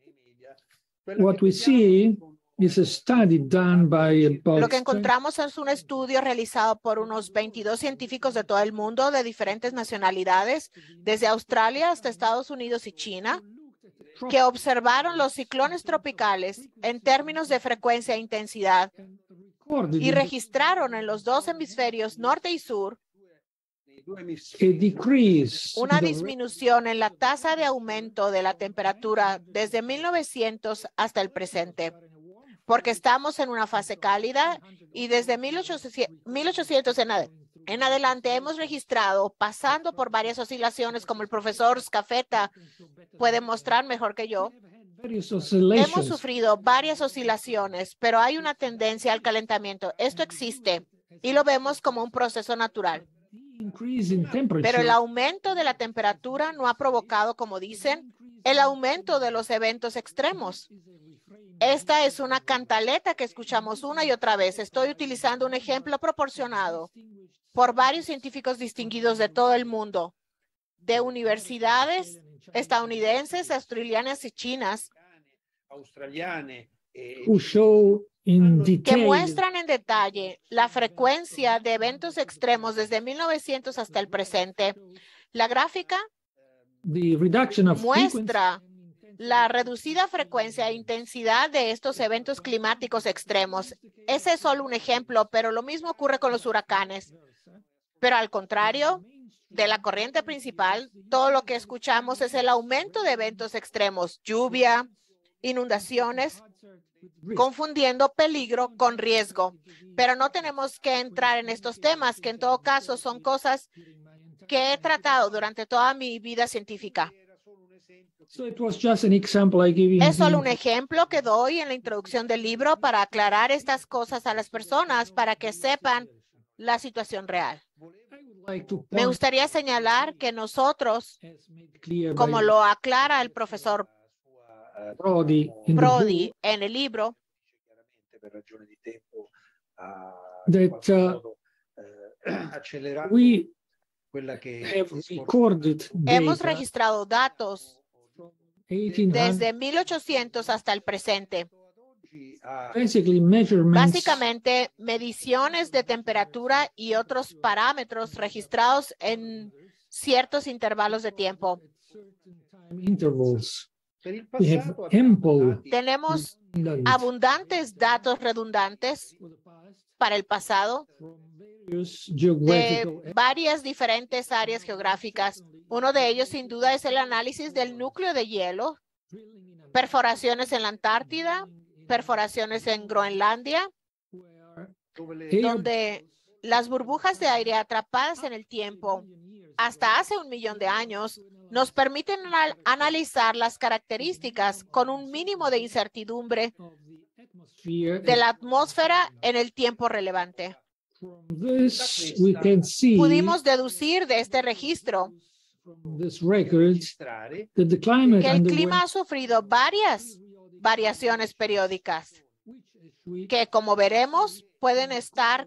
what we see is a study done by about Lo que encontramos es un estudio realizado por unos veintidós científicos de todo el mundo, de diferentes nacionalidades, desde Australia hasta Estados Unidos y China, que observaron los ciclones tropicales en términos de frecuencia e intensidad recorded y registraron en los dos hemisferios norte y sur a decrease una in the disminución en la tasa de aumento de la temperatura desde mil novecientos hasta el presente, porque estamos en una fase cálida y desde mil ochocientos en, ad en adelante hemos registrado, pasando por varias oscilaciones, como el profesor Scafetta puede mostrar mejor que yo, various hemos oscillations. sufrido varias oscilaciones, pero hay una tendencia al calentamiento. Esto existe y lo vemos como un proceso natural. Increase in temperature Pero el aumento de la temperatura no ha provocado, como dicen, el aumento de los eventos extremos. Esta es una cantaleta que escuchamos una y otra vez. Estoy utilizando un ejemplo proporcionado por varios científicos distinguidos de todo el mundo, de universidades estadounidenses, australianas y chinas, who show in que detail muestran en detalle la frecuencia de eventos extremos desde mil novecientos hasta el presente. La gráfica the reduction of frequency muestra la reducida frecuencia e intensidad de estos eventos climáticos extremos. Ese es solo un ejemplo, pero lo mismo ocurre con los huracanes. Pero al contrario de la corriente principal, todo lo que escuchamos es el aumento de eventos extremos, lluvia, inundaciones, confundiendo peligro con riesgo. Pero no tenemos que entrar en estos temas, que en todo caso son cosas que he tratado durante toda mi vida científica. So it was just an example I gave in Es solo the- un ejemplo que doy en la introducción del libro para aclarar estas cosas a las personas para que sepan la situación real. I would like to Me point, gustaría señalar que nosotros, as made clear como by lo aclara el profesor Prodi in the Prodi book, en el libro, that uh, we have recorded hemos data registrado datos from eighteen hundred, desde mil ochocientos hasta el presente. basically measurements Básicamente, mediciones de temperatura y otros parámetros registrados en ciertos intervalos de tiempo. time intervals. We have ample Tenemos redundant abundantes datos redundantes for the past para el pasado from various de geographical varias diferentes áreas geográficas. Uno de ellos, sin duda, es el análisis del núcleo de hielo, drilling in perforaciones en la Antártida, perforaciones en Groenlandia, where air donde las burbujas de aire atrapadas en el tiempo hasta hace un millón de años nos permiten anal- analizar las características con un mínimo de incertidumbre of the atmosphere. de la atmósfera en el tiempo relevante. From this, we can see Pudimos deducir de este registro from this record that the climate que el underwent clima ha sufrido varias variaciones periódicas which, as we que, como veremos, pueden estar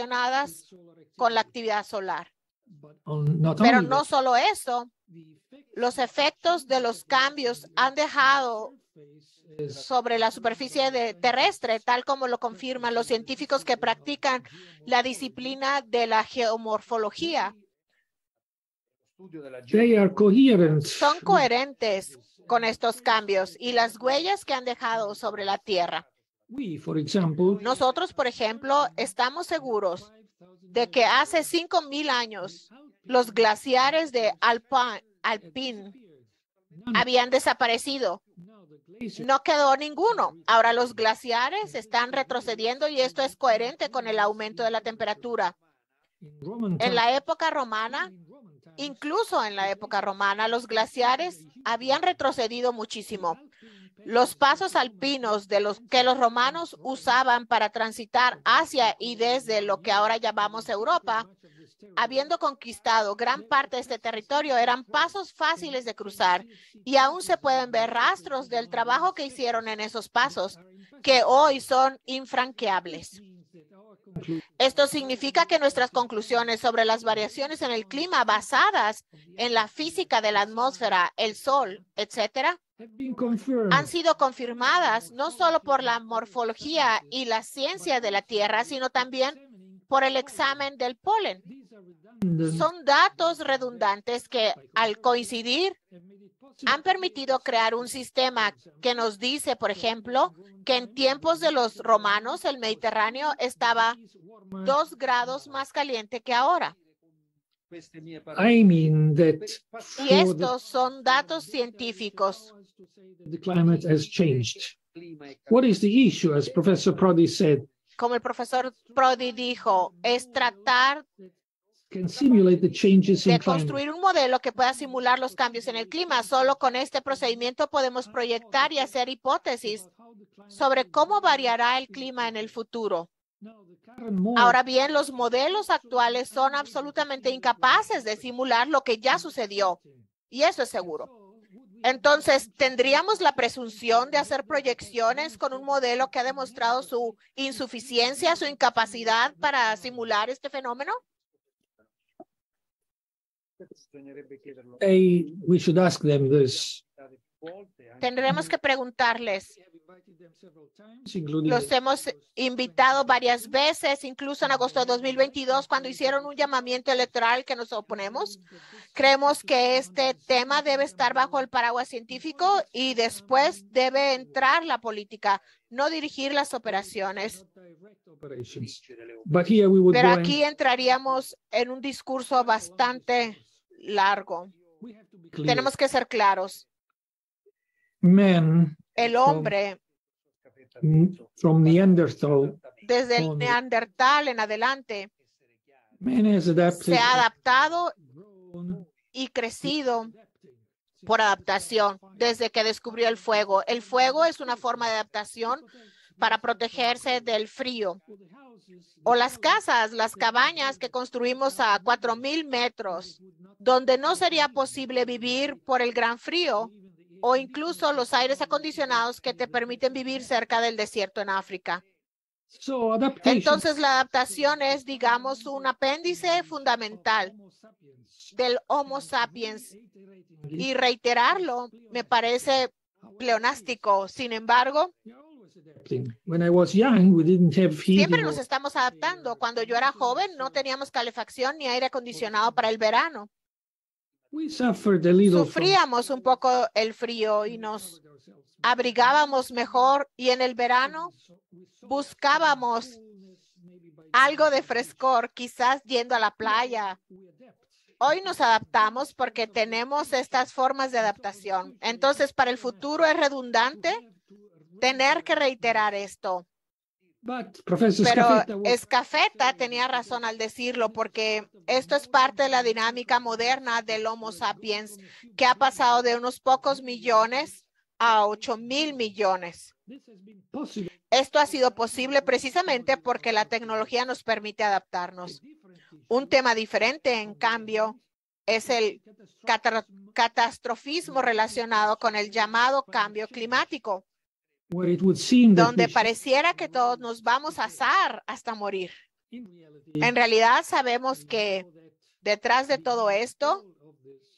correlacionadas solar con la actividad solar. But on, not Pero only no that, solo eso, the effect Los efectos de los cambios han dejado sobre la superficie de, terrestre, tal como lo confirman los científicos que practican la disciplina de la geomorfología. They are coherent. Son coherentes con estos cambios y las huellas que han dejado sobre la Tierra. We, for example, Nosotros, por ejemplo, estamos seguros de que hace cinco mil años los glaciares de Alpine, Alpine habían desaparecido. No quedó ninguno. Ahora los glaciares están retrocediendo y esto es coherente con el aumento de la temperatura. En la época romana, incluso en la época romana, los glaciares habían retrocedido muchísimo. Los pasos alpinos de los que los romanos usaban para transitar hacia y desde lo que ahora llamamos Europa, habiendo conquistado gran parte de este territorio, eran pasos fáciles de cruzar y aún se pueden ver rastros del trabajo que hicieron en esos pasos, que hoy son infranqueables. Esto significa que nuestras conclusiones sobre las variaciones en el clima basadas en la física de la atmósfera, el sol, etcétera, han sido confirmadas no solo por la morfología y la ciencia de la Tierra, sino también por el examen del polen. Son datos redundantes que, al coincidir, han permitido crear un sistema que nos dice, por ejemplo, que en tiempos de los romanos el Mediterráneo estaba dos grados más caliente que ahora. I mean that Y estos son datos científicos. the climate has changed. What is the issue, as Professor Prodi said? Como el profesor Prodi dijo, es tratar Can simulate the changes in de climate. construir un modelo que pueda simular los cambios en el clima. Solo con este procedimiento podemos proyectar y hacer hipótesis sobre cómo variará el clima en el futuro. Ahora bien, los modelos actuales son absolutamente incapaces de simular lo que ya sucedió, y eso es seguro. Entonces, ¿tendríamos la presunción de hacer proyecciones con un modelo que ha demostrado su insuficiencia, su incapacidad para simular este fenómeno? I, we should ask them this. Tendremos que preguntarles. Including Los hemos invitado varias veces, incluso en agosto de dos mil veintidós, cuando hicieron un llamamiento electoral que nos oponemos. Creemos que este tema debe estar bajo el paraguas científico y después debe entrar la política, no dirigir las operaciones. But here we would Pero go in- aquí entraríamos en un discurso bastante largo. we have to be clear. Tenemos que ser claros. Men El hombre, mm, from Neanderthal, desde el con- Neandertal en adelante, man has adapted, se ha adaptado grown, y crecido por adaptación desde que descubrió el fuego. El fuego es una forma de adaptación para protegerse del frío. O las casas, las cabañas que construimos a cuatro mil metros, donde no sería posible vivir por el gran frío, o incluso los aires acondicionados que te permiten vivir cerca del desierto en África. So adaptation Entonces, la adaptación es, digamos, un apéndice fundamental del Homo sapiens. Y reiterarlo me parece pleonástico. Sin embargo, when I was young, we didn't have siempre heating. nos estamos adaptando. Cuando yo era joven, no teníamos calefacción ni aire acondicionado para el verano. We suffered a little from- Sufríamos un poco el frío y nos abrigábamos mejor, y en el verano buscábamos algo de frescor, quizás yendo a la playa. Hoy nos adaptamos porque tenemos estas formas de adaptación. Entonces, para el futuro es redundante tener que reiterar esto. But Professor Pero Scafetta was- Escafeta tenía razón al decirlo, porque esto es parte de la dinámica moderna del Homo sapiens, que ha pasado de unos pocos millones a ocho mil millones. this has been possible. Esto ha sido posible precisamente porque la tecnología nos permite adaptarnos. Un tema diferente, en cambio, es el cata- catastrofismo relacionado con el llamado cambio climático, Where it would seem that donde we should- pareciera que todos nos vamos a asar hasta morir. in reality, En realidad sabemos que detrás de todo esto,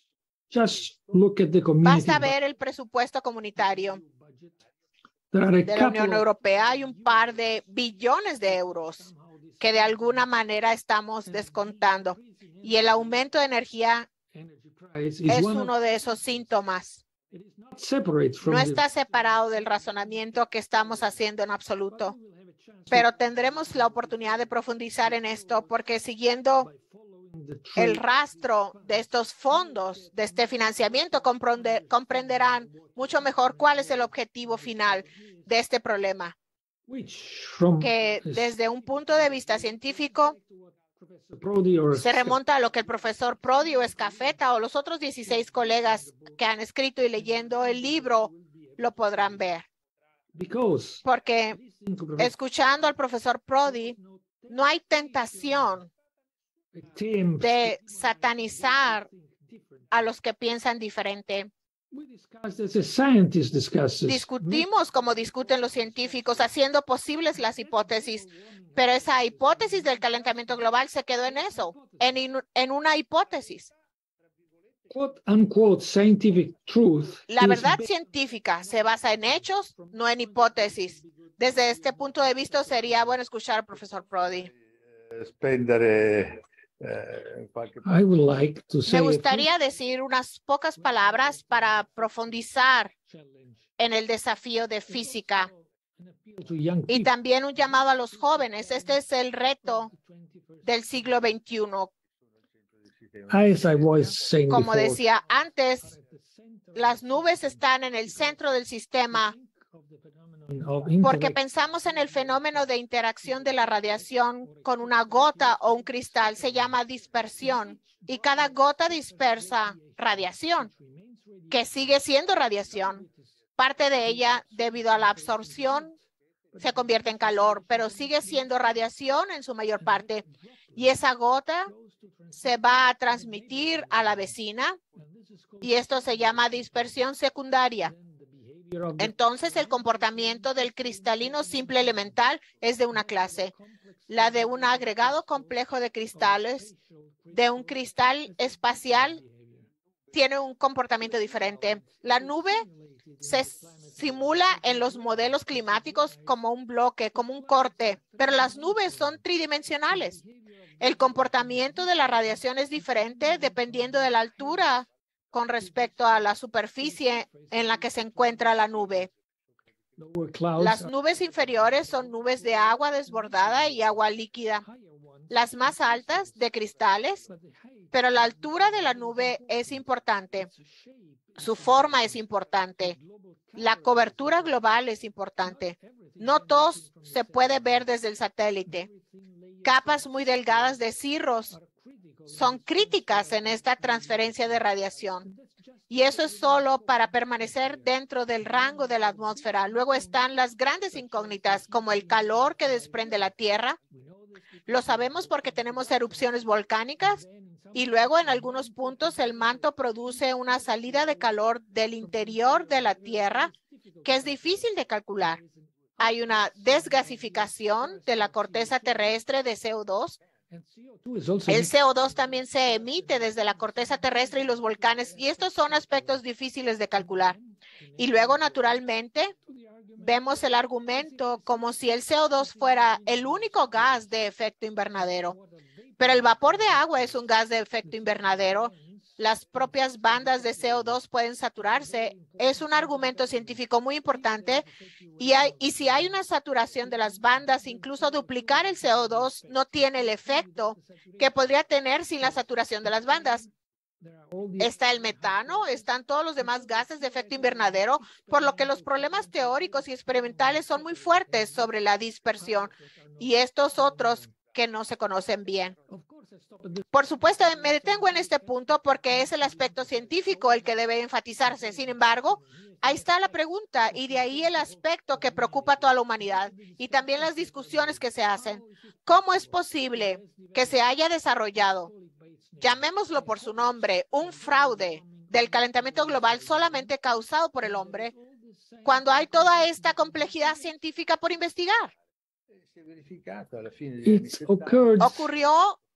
Just look at the community. Basta ver el presupuesto comunitario There are a de la Unión couple of- Europea. Hay un par de billones de euros que de alguna manera estamos descontando. Y el aumento de energía energy price is es one of- uno de esos síntomas. it is not separate from No the- está separado del razonamiento que estamos haciendo en absoluto. We will have a chance to- Pero tendremos la oportunidad de profundizar en esto porque siguiendo by following the el trade- rastro de estos fondos, de este financiamiento, comprende- comprenderán mucho mejor cuál es el objetivo final de este problema, which from que desde un punto de vista científico Professor Prodi or se remonta a lo que el profesor Prodi o Escafeta o los otros dieciséis colegas que han escrito y leyendo el libro lo podrán ver. because Porque listening to Professor escuchando al profesor Prodi, no hay tentación attempts de to satanizar think different. a los que piensan diferente. We discussed as a scientist discusses. Discutimos como discuten los científicos, haciendo posibles las hipótesis, pero esa hipótesis del calentamiento global se quedó en eso, en, in- en una hipótesis. Quote unquote scientific truth La is verdad based científica se basa en hechos, no en hipótesis. Desde este punto de vista sería bueno escuchar al profesor Prodi. spendere eh, qualche I would like to say Me a gustaría decir unas pocas palabras para profundizar challenge en el desafío de física an appeal to young y people también un llamado a los jóvenes. Este es el reto del siglo veintiuno. as I was saying Como before, decía antes, at the center las nubes están en el centro del sistema of the phenomenon of porque interact- pensamos en el fenómeno de interacción de la radiación con una gota o un cristal. Se llama dispersión y cada gota dispersa radiación, que sigue siendo radiación. Parte de ella, debido a la absorción, se convierte en calor, pero sigue siendo radiación en su mayor parte. Y esa gota se va a transmitir a la vecina y esto se llama dispersión secundaria. Entonces, el comportamiento del cristalino simple elemental es de una clase. La de un agregado complejo de cristales, de un cristal espacial, tiene un comportamiento diferente. La nube se simula en los modelos climáticos como un bloque, como un corte, pero las nubes son tridimensionales. El comportamiento de la radiación es diferente dependiendo de la altura con respecto a la superficie en la que se encuentra la nube. lower clouds Las are nubes inferiores son nubes de agua desbordada y agua líquida. higher ones, Las más altas de cristales, but the height pero la altura de la nube es importante. is a shape. Su forma es importante. Global La coverage cobertura global es importante. everything No can be todos seen from the se puede satellite. ver desde el satélite. Very thin layers Capas muy delgadas de cirros are critical in son this críticas en esta transferencia de radiación. And that's just Y eso es solo para permanecer dentro del rango de la atmósfera. Luego están las grandes incógnitas, como el calor que desprende la Tierra. we know this because Lo sabemos porque tenemos erupciones volcánicas then in some y luego en algunos puntos el manto produce una salida de calor del interior de la Tierra que es difícil de calcular. Hay una desgasificación de la corteza terrestre de C O dos. and C O two is also El C O dos también se emite desde la corteza terrestre y los volcanes, y estos son aspectos difíciles de calcular. Y luego, naturalmente, vemos el argumento como si el C O dos fuera el único gas de efecto invernadero. Pero el vapor de agua es un gas de efecto invernadero. Las propias bandas de C O dos pueden saturarse. Es un argumento científico muy importante. Y, hay, y si hay una saturación de las bandas, incluso duplicar el C O dos no tiene el efecto que podría tener sin la saturación de las bandas. there are all these Está el metano, están todos los demás gases de efecto invernadero, por lo que los problemas teóricos y experimentales son muy fuertes sobre la dispersión y estos otros que no se conocen bien. of course I stop at this Por supuesto, me detengo en este punto porque es el aspecto científico el que debe enfatizarse. Sin embargo, ahí está la pregunta y de ahí el aspecto que preocupa a toda la humanidad y también las discusiones que se hacen. ¿Cómo es posible que se haya desarrollado, llamémoslo por su nombre, un fraude del calentamiento global solamente causado por el hombre cuando hay toda esta complejidad científica por investigar? si è verificato alla fine degli anni it's settanta occurred Ocurrió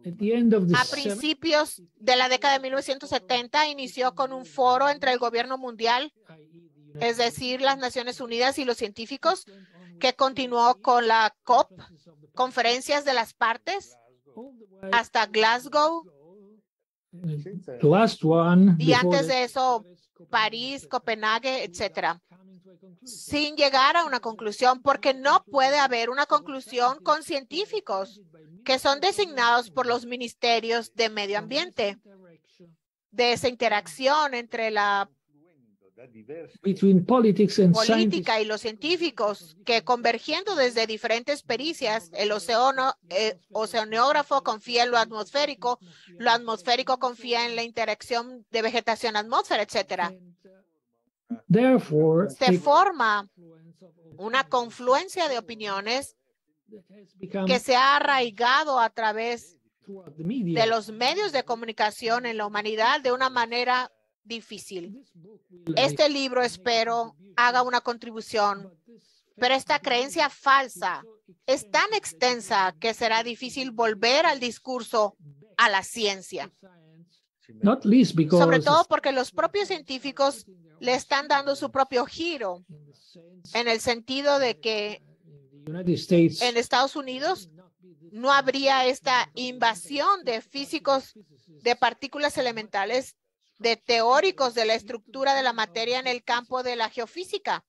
A principios de la década de mil novecientos setenta inició con un foro entre el gobierno mundial, es decir, las Naciones Unidas y los científicos, que continuó con la COP, conferencias de las partes, hasta Glasgow. Y antes de eso, París, Copenhague, etcétera. Sin llegar a una conclusión, porque no puede haber una conclusión con científicos que son designados por los ministerios de medio ambiente, de esa interacción entre la política y los científicos, que convergiendo desde diferentes pericias, el océano, eh, oceanógrafo confía en lo atmosférico, lo atmosférico confía en la interacción de vegetación-atmósfera, etcétera. Se forma una confluencia de opiniones que se ha arraigado a través de los medios de comunicación en la humanidad de una manera difícil. Este libro, espero, haga una contribución, pero esta creencia falsa es tan extensa que será difícil volver al discurso a la ciencia. Sobre todo porque los propios científicos le están dando su propio giro, en el sentido de que en Estados Unidos no habría esta invasión de físicos de partículas elementales, de teóricos de la estructura de la materia en el campo de la geofísica.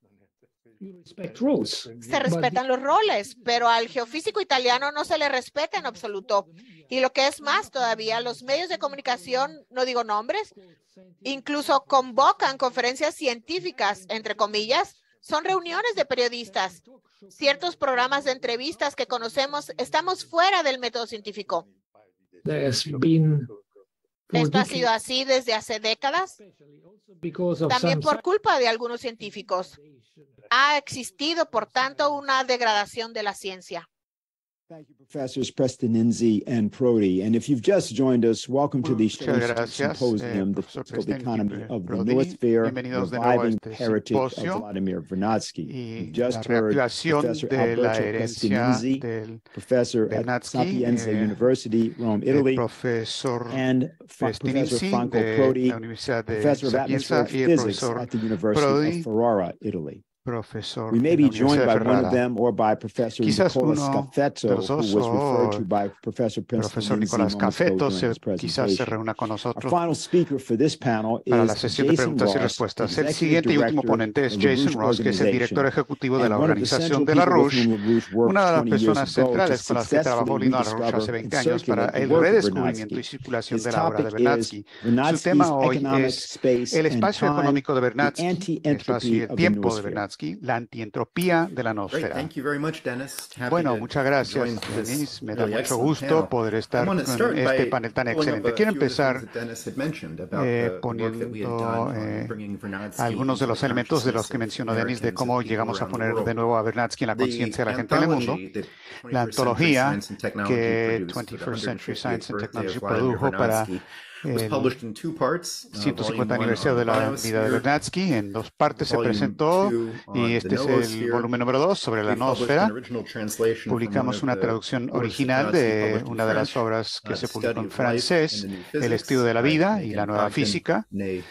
Se respetan los roles, pero al geofísico italiano no se le respeta en absoluto. Y lo que es más todavía, los medios de comunicación, no digo nombres, incluso convocan conferencias científicas, entre comillas, son reuniones de periodistas. Ciertos programas de entrevistas que conocemos, estamos fuera del método científico. Esto ha sido así desde hace décadas, también por culpa de algunos científicos. Ha existido, por tanto, una degradación de la ciencia. Thank you, Professors Preston Inzi and Prodi. And if you've just joined us, welcome to the Symposium, the Physical Economy of the Noosphere, Reviving the Heritage of Vladimir Vernadsky. You've just heard Professor Alberto Preston Inzi, professor at Sapienza University, Rome, Italy, and Professor Franco Prodi, professor of atmospheric physics at the University of Ferrara, Italy. Profesor We may be joined by one of them or by Professor Nicola Scafetto, who was referred to by Professor Profesor Nicolás Scafetto quizás se reúna con nosotros para la sesión de preguntas y respuestas. El siguiente y último ponente es Jason Ross, que es el director ejecutivo de la organización de la Rouge, una de las personas centrales con las que trabajó Lino LaRouche hace veinte años para el redescubrimiento y circulación de la obra de Vernadsky. Su tema hoy es el espacio económico de Vernadsky, el espacio y el tiempo de Vernadsky, la antientropía de la noosfera. Bueno, muchas gracias, Denis. Me da mucho gusto poder estar con este panel tan excelente. Quiero empezar eh, poniendo eh, algunos de los elementos de los que mencionó Denis, de cómo llegamos a poner de nuevo a Vernadsky en la conciencia de la gente en el mundo. La antología que twenty-first Century Science and Technology produjo para el ciento cincuenta aniversario de la vida de Vernadsky. En dos partes se presentó y este es el volumen número dos sobre la noosfera. Publicamos una traducción original de una de las obras que se publicó en francés, El estudio de la vida y la nueva física,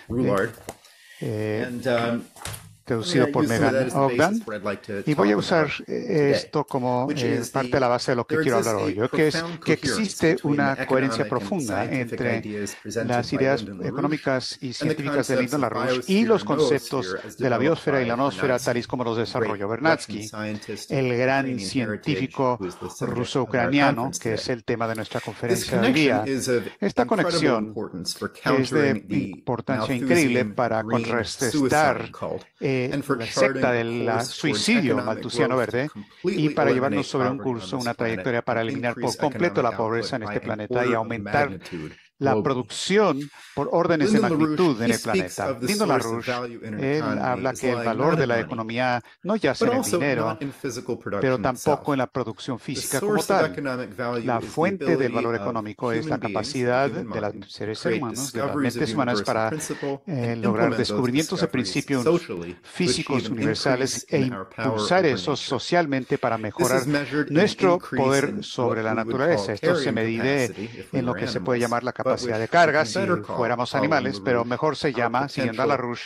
eh, traducido por Megan Ogden, y voy a usar esto como eh, parte de la base de lo que quiero hablar hoy, que es que existe una coherencia profunda entre las ideas económicas y científicas de Lyndon LaRouche y los conceptos de la biosfera y la noosfera tal y como los desarrolló Vernadsky, el gran científico ruso-ucraniano, que es el tema de nuestra conferencia de hoy día. Esta conexión es de importancia increíble para contrarrestar Eh, la secta del suicidio maltusiano verde y para llevarnos sobre un curso, una trayectoria para eliminar por completo la pobreza en este planeta y aumentar la producción por órdenes de magnitud en el planeta. Lyndon LaRouche, él habla que el valor de la economía no yace en el dinero, pero tampoco en la producción física como tal. La fuente del valor económico es la capacidad de los seres humanos, de las mentes humanas, para eh, lograr descubrimientos de principios físicos universales e impulsar eso socialmente para mejorar nuestro poder sobre la naturaleza. Esto se mide en lo que se puede llamar la capacidad de carga si fuéramos animales, pero mejor se llama, siguiendo a LaRouche,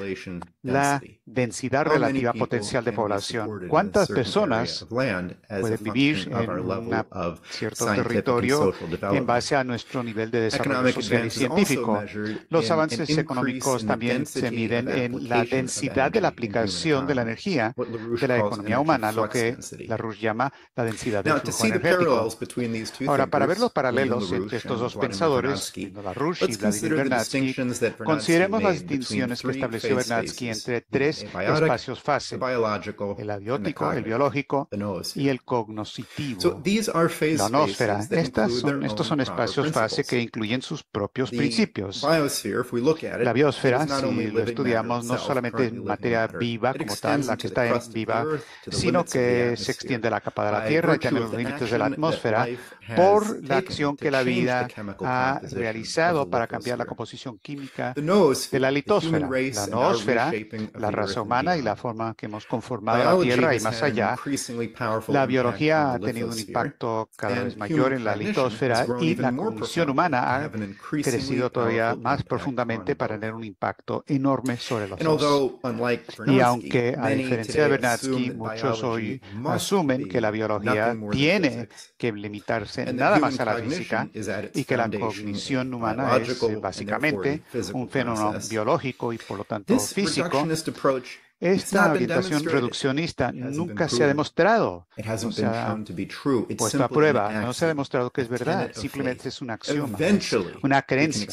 la densidad relativa potencial de población. ¿Cuántas personas pueden vivir en un cierto territorio en base a nuestro nivel de desarrollo social y científico? Los avances económicos también se miden en la densidad de la aplicación de la energía de la economía humana, lo que LaRouche llama la densidad del flujo energético. Ahora, para ver los paralelos entre estos dos pensadores, LaRouche y Vladimir Vernadsky, consideremos las distinciones que estableció Vernadsky entre tres espacios-fase: el abiótico, el biológico y el cognoscitivo, la noósfera. Estas son, estos son espacios-fase que incluyen sus propios principios. La biosfera, si lo estudiamos, no solamente es materia viva como tal, la que está en viva, sino que se extiende a la capa de la Tierra y también los límites de la atmósfera por la acción que la vida ha realizado para cambiar la composición química de la litosfera. La noósfera, la raza humana y la forma que hemos conformado la Tierra y más allá. La biología ha tenido un impacto cada vez mayor en la litosfera y la cognición humana ha crecido todavía más profundamente para tener un impacto enorme sobre los dos. Y aunque, a diferencia de Vernadsky, muchos hoy asumen que la biología tiene que limitarse nada más a la física y que la cognición humana es básicamente un fenómeno biológico y por lo tanto físico, esta orientación reduccionista nunca se ha demostrado, no se ha puesto a prueba, no se ha demostrado que es verdad, simplemente es un axioma, una creencia.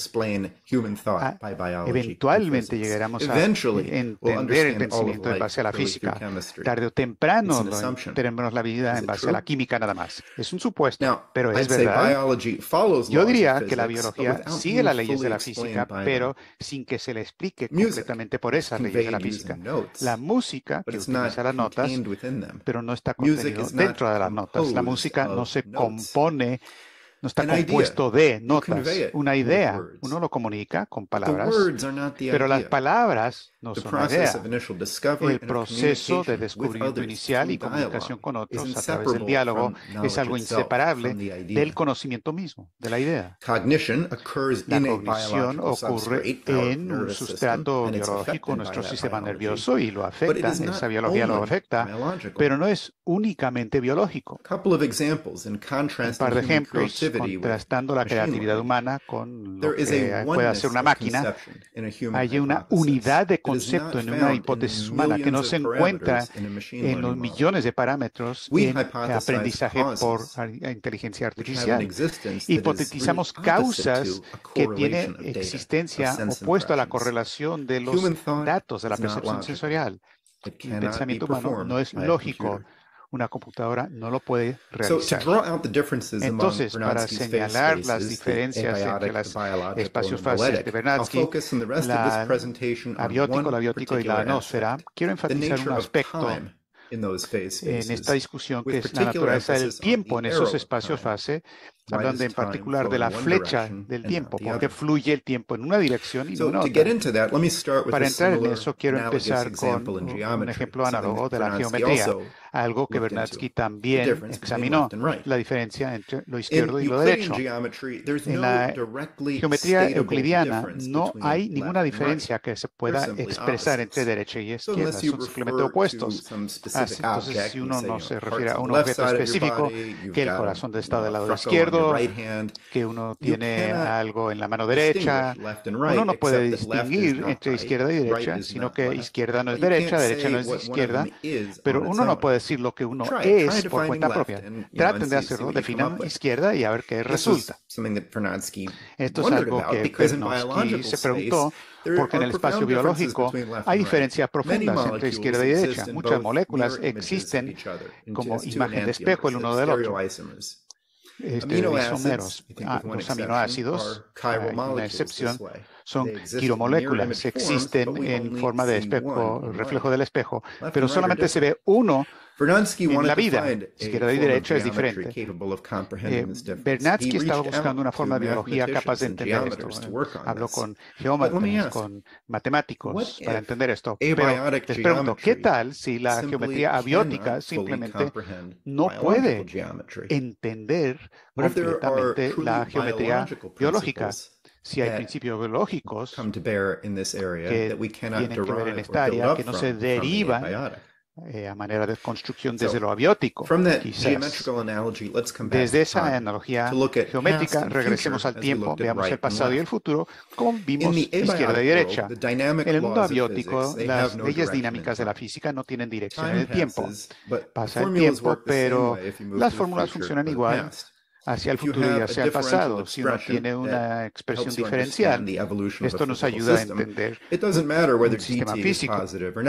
Ah, eventualmente llegaremos a entender el pensamiento en base a la física. Tarde o temprano tenemos la vida en base a la química nada más. Es un supuesto, pero es verdad. Yo diría que la biología sigue las leyes de la física, pero sin que se le explique completamente por esas leyes de la física. La música que utiliza las notas, pero no está contenido dentro de las notas. La música no se compone, no está compuesto de notas, una idea. Uno lo comunica con palabras, pero las palabras no son una idea. El proceso de descubrimiento inicial y comunicación con otros a través del diálogo es algo inseparable del conocimiento mismo, de la idea. La cognición ocurre en un sustrato biológico, nuestro sistema nervioso, y lo afecta, esa biología lo afecta, pero no es únicamente biológico. Un par de ejemplos contrastando la creatividad humana con lo que puede hacer una máquina. Hay una unidad de concepto en una hipótesis humana que no se encuentra en los millones de parámetros en aprendizaje por inteligencia artificial. Hipotetizamos causas que tienen existencia opuesta a la correlación de los datos de la percepción sensorial. El pensamiento humano no es lógico. Una computadora no lo puede realizar. Entonces, para señalar las diferencias entre los espacios fases de Vernadsky, la abiótico, la biótico y la noósfera, quiero enfatizar un aspecto en esta discusión que es la naturaleza del tiempo en esos espacios fase, hablando en particular de la flecha del tiempo, porque fluye el tiempo en una dirección y no en otra. Para entrar en eso, quiero empezar con un ejemplo análogo de la geometría, algo que Vernadsky también examinó, la diferencia entre lo izquierdo y lo derecho. En la geometría euclidiana no hay ninguna diferencia que se pueda expresar entre derecha y izquierda, son simplemente opuestos. Entonces, si uno no se refiere a un objeto específico, que el corazón está del lado izquierdo, que uno tiene algo en la mano derecha, uno no puede distinguir entre izquierda y derecha, sino que izquierda no es derecha, derecha no es izquierda, pero uno no puede decir lo que uno es por cuenta propia. Traten de hacerlo, definan izquierda y a ver qué resulta. Esto es algo que Vernadsky se preguntó, porque en el espacio biológico hay diferencias profundas entre izquierda y derecha. Muchas moléculas existen como imagen de espejo el uno del otro. este, isómeros. Ah, los aminoácidos, hay una excepción, son quiromoléculas, existen en forma de espejo, reflejo del espejo, pero solamente se ve uno en la vida. Izquierda y derecha es diferente. Eh, Vernadsky estaba buscando una forma de biología capaz de entender esto. Habló con geómetras, con matemáticos para entender esto. Pero les pregunto, ¿qué tal si la geometría abiótica simplemente no puede entender completamente la geometría biológica? Si hay principios biológicos que tienen que ver en esta área, que no se derivan eh, a manera de construcción desde lo abiótico. Quizás desde esa analogía geométrica regresemos al tiempo, veamos el pasado y el futuro, como vimos izquierda y derecha. En el mundo abiótico, las leyes dinámicas de la física no tienen dirección en el tiempo. Pasa el tiempo, pero las fórmulas funcionan igual hacia el futuro y hacia el pasado. Si uno tiene una expresión diferencial, esto nos ayuda a entender el sistema físico.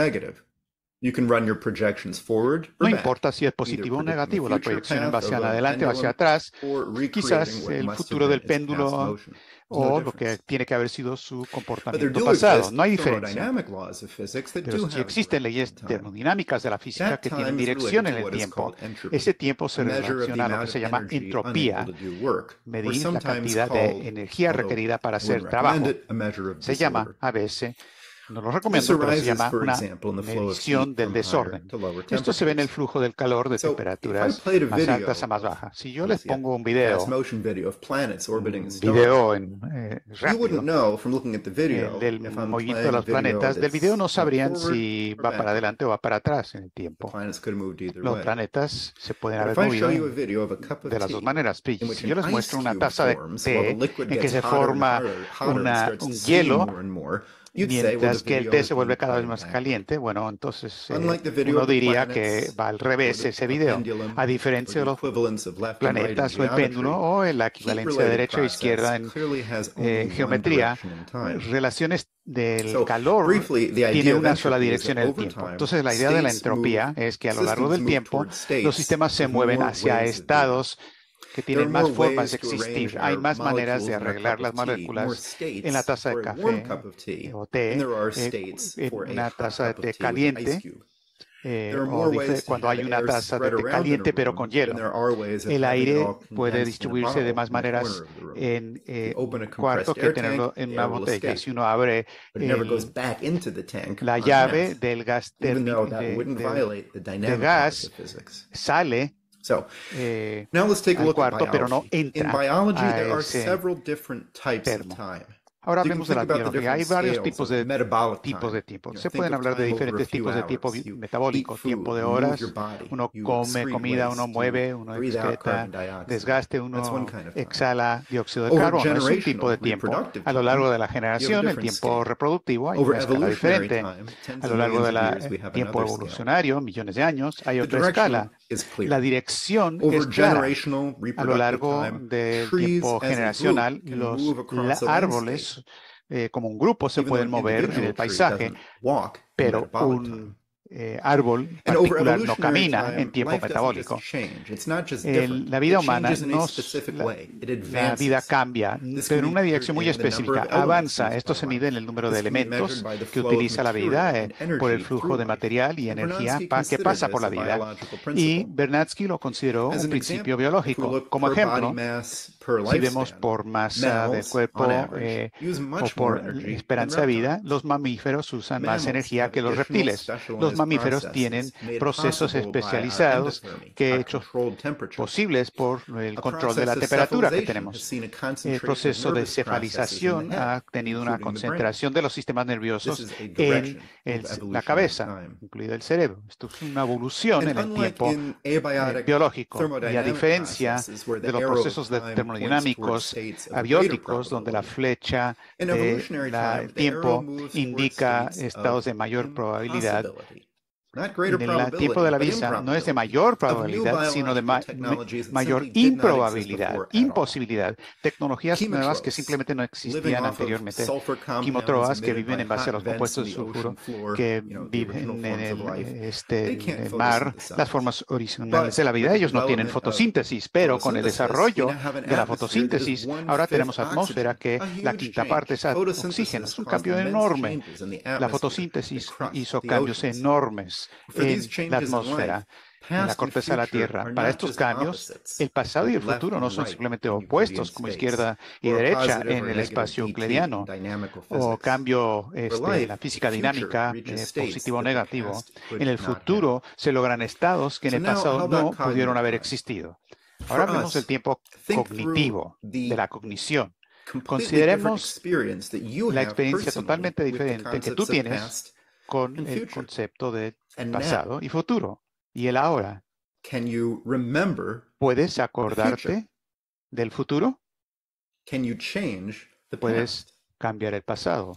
No importa si es positivo o negativo, la proyección en base adelante o hacia atrás, quizás el futuro del péndulo o lo que tiene que haber sido su comportamiento pasado. No hay diferencia. Pero si existen leyes termodinámicas de la física que tienen dirección en el tiempo, ese tiempo se relaciona a lo que se llama entropía, medir la cantidad de energía requerida para hacer trabajo. Se llama a veces, no lo recomiendo, pero se llama una medición del desorden. Esto se ve en el flujo del calor de temperaturas más altas a más bajas. Si yo les pongo un video, un video en, eh, rápido, eh, del movimiento de los planetas, del video no sabrían si va para adelante o va para atrás en el tiempo. Los planetas se pueden haber movido de las dos maneras. Si yo les muestro una taza de té en que se forma una, un hielo, mientras que el té se vuelve cada vez más caliente, bueno, entonces eh, uno diría que va al revés ese video, a diferencia de los planetas o el péndulo o la equivalencia de derecha e izquierda en eh, geometría, relaciones del calor tiene una sola dirección en el tiempo. Entonces la idea de la entropía es que a lo largo del tiempo los sistemas se mueven hacia estados que tienen más formas de existir. Hay más maneras de arreglar las moléculas en la taza de café o té, eh, en una taza de té caliente, eh, o dice, cuando hay una taza de té caliente pero con hielo. El aire puede distribuirse de más maneras en eh, un cuarto que tenerlo en una botella. Si uno abre el, la llave del gas, de, de, de, de gas, sale Eh, al cuarto, pero no entra a ese termo. Ahora hablemos de la biología. Hay varios tipos de tipos de tiempo. Se pueden hablar de diferentes tipos de tiempo metabólico, tiempo de horas. Uno come comida, uno mueve, uno excreta desgaste, uno exhala dióxido de carbono. Es un tipo de tiempo. A lo largo de la generación, el tiempo reproductivo, hay una escala diferente. A lo largo del tiempo evolucionario, millones de años, hay otra escala. La dirección es clara. A lo largo del tiempo generacional, los árboles Eh, como un grupo se pueden mover en el paisaje, pero un eh, árbol particular no camina en tiempo metabólico. El, la vida humana, no, la, la vida cambia, pero en una dirección muy específica. Avanza. Esto se mide en el número de elementos que utiliza la vida, eh, por el flujo de material y energía pa, que pasa por la vida. Y Vernadsky lo consideró un principio biológico. Como ejemplo, si vemos por masa del cuerpo eh, o por esperanza de vida, los mamíferos usan más energía que los reptiles. Los mamíferos tienen procesos especializados que hechos posibles por el control de la temperatura que tenemos. El proceso de cefalización ha tenido una concentración de los sistemas nerviosos en el, la cabeza, incluido el cerebro. Esto es una evolución en el tiempo eh, biológico. Y a diferencia de los procesos de termodinámicos abióticos, donde la flecha del tiempo indica estados de mayor probabilidad, en el tiempo de la visa no es de mayor probabilidad, sino de ma mayor improbabilidad, imposibilidad. Tecnologías nuevas que simplemente no existían anteriormente. Quimiotroas que viven en base a los compuestos de sulfuro, que viven en el, este, en el mar, las formas originales de la vida. Ellos no tienen fotosíntesis, pero con el desarrollo de la fotosíntesis, ahora tenemos atmósfera que la quinta parte es oxígeno. Es un cambio enorme. La fotosíntesis hizo cambios enormes en la atmósfera, en la corteza de la Tierra. Para estos cambios, el pasado y el futuro no son simplemente opuestos como izquierda y derecha en el espacio euclidiano, o cambio este, en la física dinámica, eh, positivo o negativo. En el futuro se logran estados que en el pasado no pudieron haber existido. Ahora vemos el tiempo cognitivo, de la cognición. Consideremos la experiencia totalmente diferente que tú tienes con el concepto de pasado y futuro y el ahora. ¿Puedes acordarte del futuro? ¿Puedes cambiar el pasado?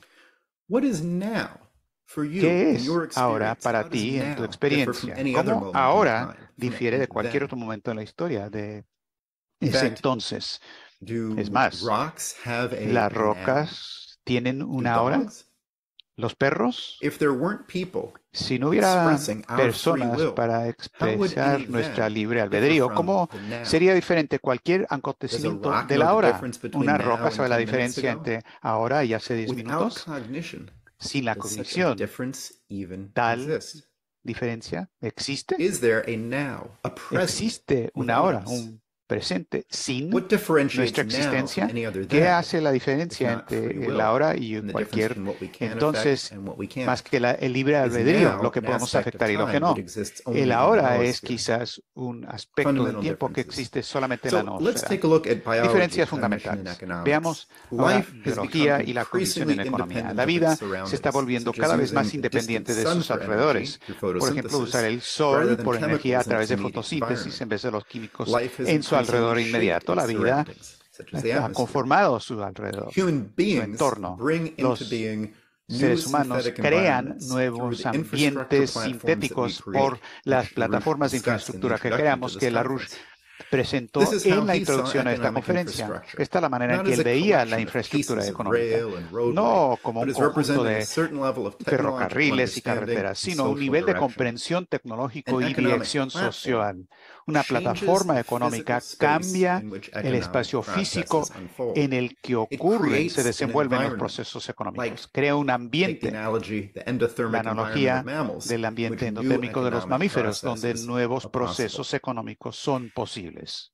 ¿Qué es ahora para ti en tu experiencia? ¿Cómo ahora difiere de cualquier otro momento en la historia de ese entonces? Es más, ¿las rocas tienen una hora? ¿Los perros? Si no hubiera personas para expresar nuestra libre albedrío, ¿cómo sería diferente cualquier acontecimiento de la hora? ¿Una roca sabe la diferencia entre ahora y hace diez minutos? Sin la cognición, ¿tal diferencia existe? ¿Existe una hora, un presente sin nuestra existencia? ¿Qué hace la diferencia entre el ahora y cualquier entonces más que la, el libre albedrío, lo que podemos afectar y lo que no? El ahora es quizás un aspecto del tiempo que existe solamente en la atmósfera. Diferencias fundamentales. Veamos ahora biología y la cognición en la economía. La vida se está volviendo cada vez más independiente de sus alrededores. Por ejemplo, usar el sol por energía a través de fotosíntesis en vez de los químicos en su alrededor inmediato. La vida ha conformado su alrededor, su entorno. Los seres humanos crean nuevos ambientes sintéticos por las plataformas de infraestructura que creamos, que LaRouche presentó en la introducción a esta conferencia. Esta es la manera en que él veía la infraestructura económica, no como un conjunto de ferrocarriles y carreteras, sino un nivel de comprensión tecnológico y dirección social. Una plataforma económica cambia el espacio físico en el que ocurren, se desenvuelven los procesos económicos. Crea un ambiente, la analogía del ambiente endotérmico de los mamíferos, donde nuevos procesos económicos son posibles.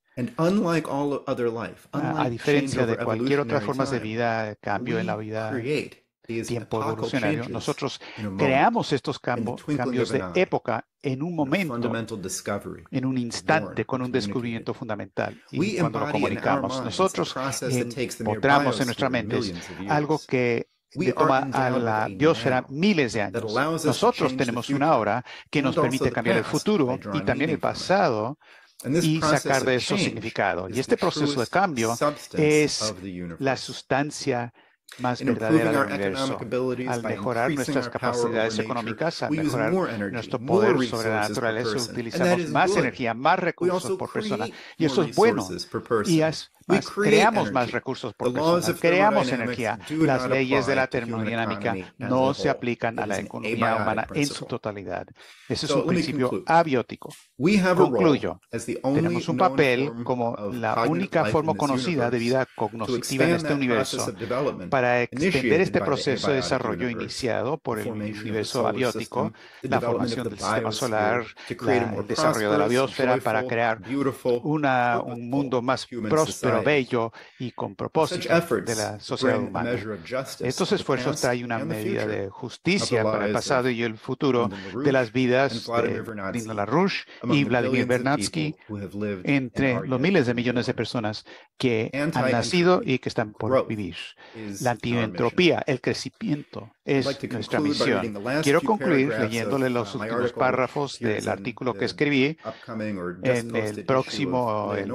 A diferencia de cualquier otra forma de vida, cambio en la vida, tiempo evolucionario, nosotros creamos estos cambios, cambios de época en un momento, en un instante, con un descubrimiento fundamental. Y cuando lo comunicamos, nosotros empotramos en nuestra mente algo que le toma a la biosfera miles de años. Nosotros tenemos una hora que nos permite cambiar el futuro y también el pasado y sacar de eso significado. Y este proceso de cambio es la sustancia más verdadera del universo. Al mejorar nuestras capacidades económicas, al mejorar nuestro poder sobre la naturaleza, utilizamos más energía, más recursos por persona. Y eso es bueno. Y es más, creamos más recursos por persona. Creamos energía. Las leyes de la termodinámica no se aplican a la economía humana en su totalidad. Ese es un principio abiótico. Concluyo. Tenemos un papel como la única forma conocida de vida cognoscitiva en este universo para extender este proceso de desarrollo iniciado por el universo abiótico, la formación del sistema solar, la, el desarrollo de la biosfera para crear una, un mundo más próspero, bello y con propósito de la sociedad humana. Estos esfuerzos traen una medida de justicia para el pasado y el futuro de las vidas de Dino LaRouche y Vladimir Vernadsky entre los miles de millones de personas que han nacido y que están por vivir. La antientropía, el crecimiento, es nuestra misión. Quiero concluir leyéndole los últimos párrafos del artículo que escribí en el próximo, el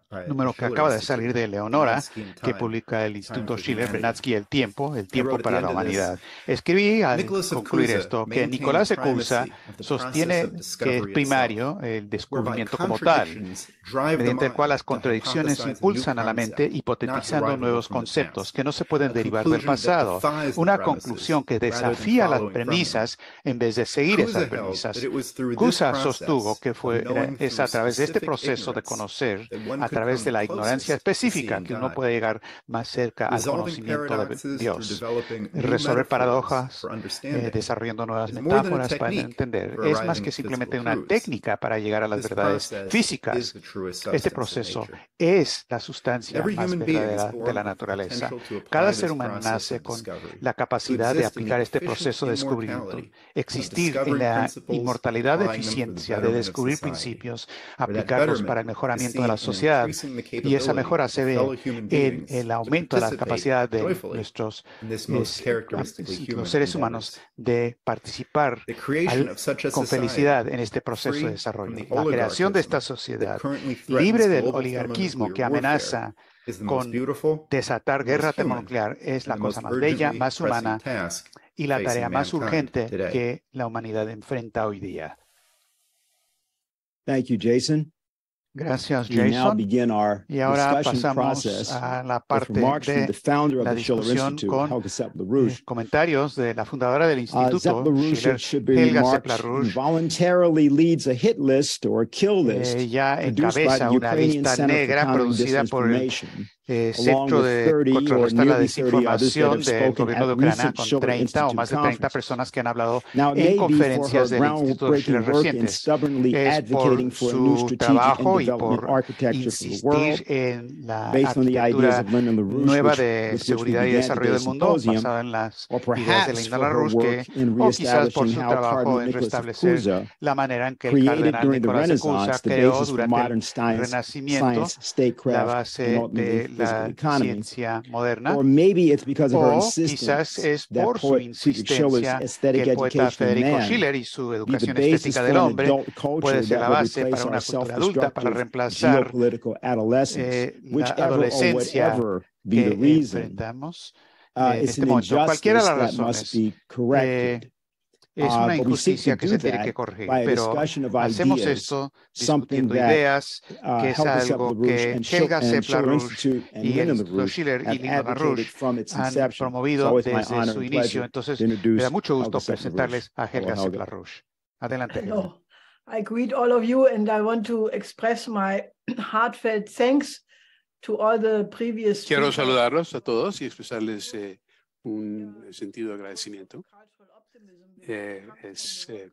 número que acaba de salir de Leonora, que publica el Instituto Schiller, Vernadsky, El Tiempo, El Tiempo para la Humanidad. Escribí al concluir esto que Nicolás de Cusa sostiene que es primario el descubrimiento como tal, mediante el cual las contradicciones impulsan a la mente hipotetizando nuevos conceptos que no se pueden derivar del pasado. Una conclusión que desafía las premisas en vez de seguir esas premisas. Cusa sostuvo que fue, era, es a través de este proceso de conocer, a través de la ignorancia específica, que uno puede llegar más cerca al conocimiento de Dios. Resolver paradojas, eh, desarrollando nuevas metáforas para entender. Es más que simplemente una técnica para llegar a las verdades físicas. Este proceso es la sustancia más verdadera de la naturaleza. Cada ser humano nace con la capacidad de aplicar este proceso de descubrimiento. Existir en la inmortalidad de eficiencia de descubrir principios, aplicarlos para el mejoramiento de la sociedad, y esa mejora se ve en el aumento de la capacidad de nuestros es, los seres humanos de participar al, con felicidad en este proceso de desarrollo. La creación de esta sociedad libre del oligarquismo que amenaza con desatar guerra termonuclear es la cosa más bella, más humana y la tarea más urgente que la humanidad enfrenta hoy día. Thank you, Jason. Gracias, Jason. Y ahora pasamos a la parte de la discusión con eh, comentarios de la fundadora del Instituto, Schiller, Helga Zepp-LaRouche. Ella encabeza una lista negra producida por el Eh, Centro de Contrarrestar la Desinformación del gobierno de Ucrania, con treinta o más de treinta personas que han hablado en conferencias del Instituto de Schiller recientes. Es por su trabajo y por insistir en la arquitectura nueva de seguridad y desarrollo del mundo, basada en las ideas de Linda LaRouche, o quizás por su trabajo en restablecer la manera en que el cardenal Nicolás de Cusa creó durante el Renacimiento la base de la ciencia moderna, o quizás es por su insistencia que el poeta Federico Schiller y su educación estética del hombre puede ser la base para una cultura adulta, para reemplazar eh, la adolescencia que enfrentamos en este momento. Cualquiera de las razones, eh, es una injusticia que se tiene que corregir, pero hacemos esto discutiendo ideas, que es algo que Helga Zepp-LaRouche y el Instituto Schiller y Linda LaRouche han promovido desde su inicio. Entonces, me da mucho gusto presentarles a Helga Zepp-LaRouche. Adelante, Helga. I greet all of you and I want to express my heartfelt thanks to all the previous Quiero saludarlos a todos y expresarles eh, un sentido de agradecimiento. Eh, es eh,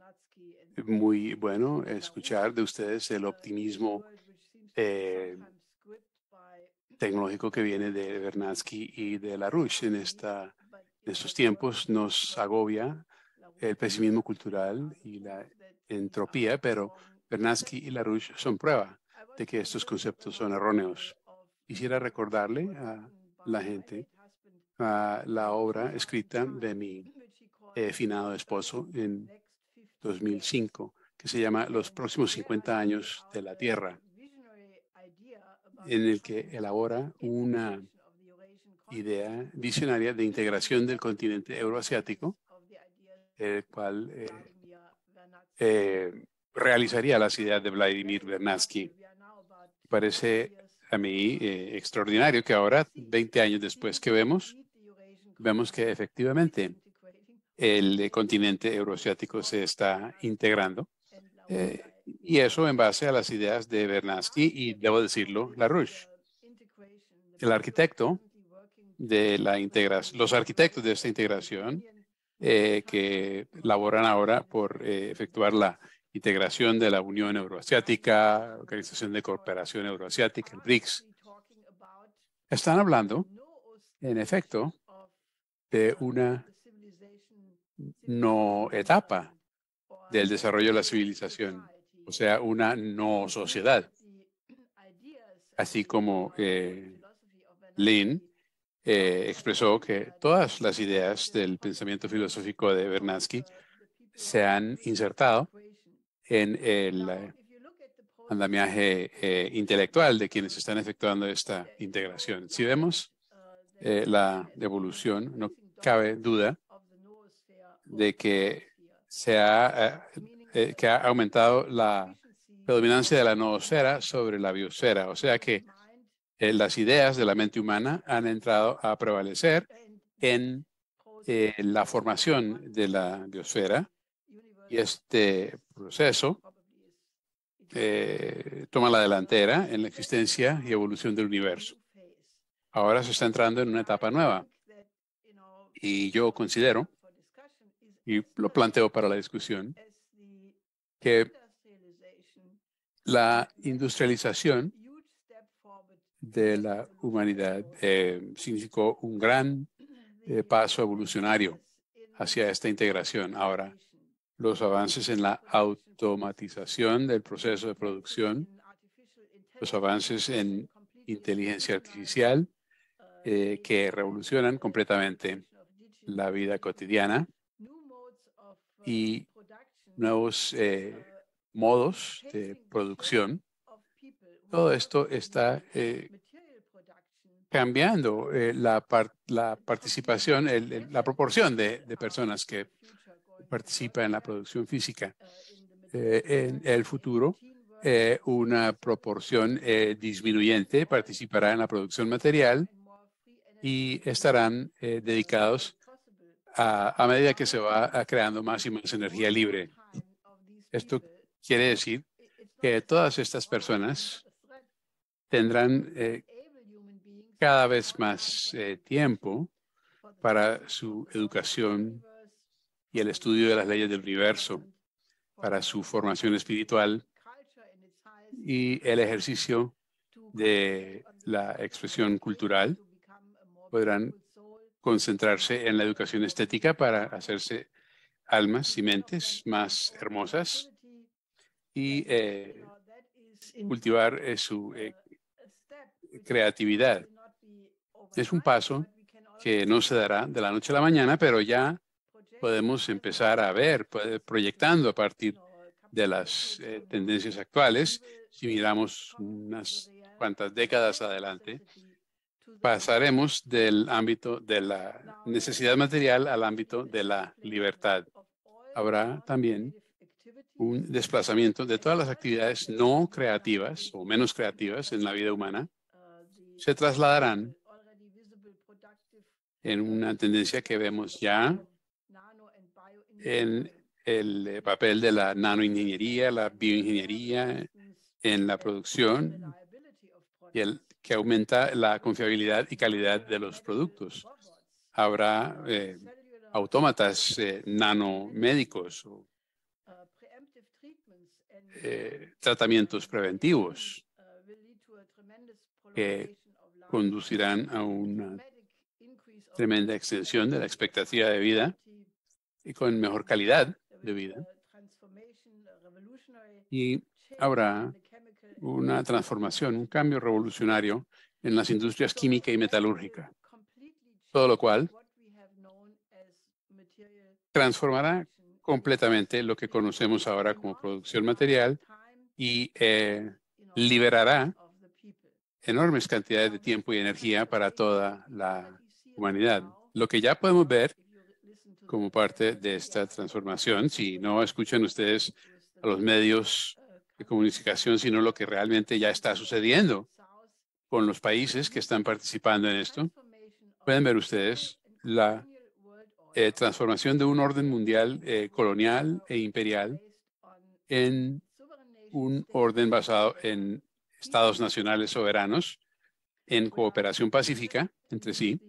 muy bueno escuchar de ustedes el optimismo eh, tecnológico que viene de Vernadsky y de LaRouche. En, esta, en estos tiempos nos agobia el pesimismo cultural y la entropía, pero Vernadsky y LaRouche son prueba de que estos conceptos son erróneos. Quisiera recordarle a la gente a la obra escrita de mi Eh, finado esposo en dos mil cinco, que se llama Los próximos cincuenta años de la Tierra, en el que elabora una idea visionaria de integración del continente euroasiático, el cual eh, eh, realizaría las ideas de Vladimir Vernadsky. Parece a mí eh, extraordinario que ahora, veinte años después que vemos, vemos que efectivamente el continente euroasiático se está integrando, eh, y eso en base a las ideas de Vernadsky y, debo decirlo, LaRouche. El arquitecto de la integración, los arquitectos de esta integración eh, que laboran ahora por eh, efectuar la integración de la Unión Euroasiática, Organización de Cooperación Euroasiática, el BRICS, están hablando, en efecto, de una no etapa del desarrollo de la civilización, o sea, una no sociedad. Así como eh, Lynn eh, expresó que todas las ideas del pensamiento filosófico de Vernadsky se han insertado en el andamiaje eh, intelectual de quienes están efectuando esta integración. Si vemos eh, la evolución, no cabe duda de que se ha, eh, que ha aumentado la predominancia de la noosfera sobre la biosfera, o sea que eh, las ideas de la mente humana han entrado a prevalecer en eh, la formación de la biosfera, y este proceso eh, toma la delantera en la existencia y evolución del universo. Ahora se está entrando en una etapa nueva, y yo considero, y lo planteo para la discusión, que la industrialización de la humanidad eh, significó un gran eh, paso evolucionario hacia esta integración. Ahora, los avances en la automatización del proceso de producción, los avances en inteligencia artificial eh, que revolucionan completamente la vida cotidiana, y nuevos eh, modos de producción. Todo esto está eh, cambiando eh, la, par la participación, el, el, la proporción de, de personas que participan en la producción física. Eh, en el futuro, eh, una proporción eh, disminuyente participará en la producción material y estarán eh, dedicados a, a medida que se va a creando más y más energía libre. Esto quiere decir que todas estas personas tendrán eh, cada vez más eh, tiempo para su educación y el estudio de las leyes del universo, para su formación espiritual y el ejercicio de la expresión cultural. Podrán concentrarse en la educación estética para hacerse almas y mentes más hermosas y eh, cultivar eh, su eh, creatividad. Es un paso que no se dará de la noche a la mañana, pero ya podemos empezar a ver, proyectando a partir de las eh, tendencias actuales. Si miramos unas cuantas décadas adelante, pasaremos del ámbito de la necesidad material al ámbito de la libertad. Habrá también un desplazamiento de todas las actividades no creativas o menos creativas en la vida humana. Se trasladarán en una tendencia que vemos ya en el papel de la nanoingeniería, la bioingeniería en la producción, y el que aumenta la confiabilidad y calidad de los productos. Habrá eh, autómatas eh, nanomédicos o eh, tratamientos preventivos que conducirán a una tremenda extensión de la expectativa de vida y con mejor calidad de vida. Y habrá una transformación, un cambio revolucionario en las industrias química y metalúrgica, todo lo cual transformará completamente lo que conocemos ahora como producción material y eh, liberará enormes cantidades de tiempo y energía para toda la humanidad. Lo que ya podemos ver como parte de esta transformación, si no escuchan ustedes a los medios de comunicación, sino lo que realmente ya está sucediendo con los países que están participando en esto, pueden ver ustedes la eh, transformación de un orden mundial eh, colonial e imperial en un orden basado en estados nacionales soberanos, en cooperación pacífica entre sí,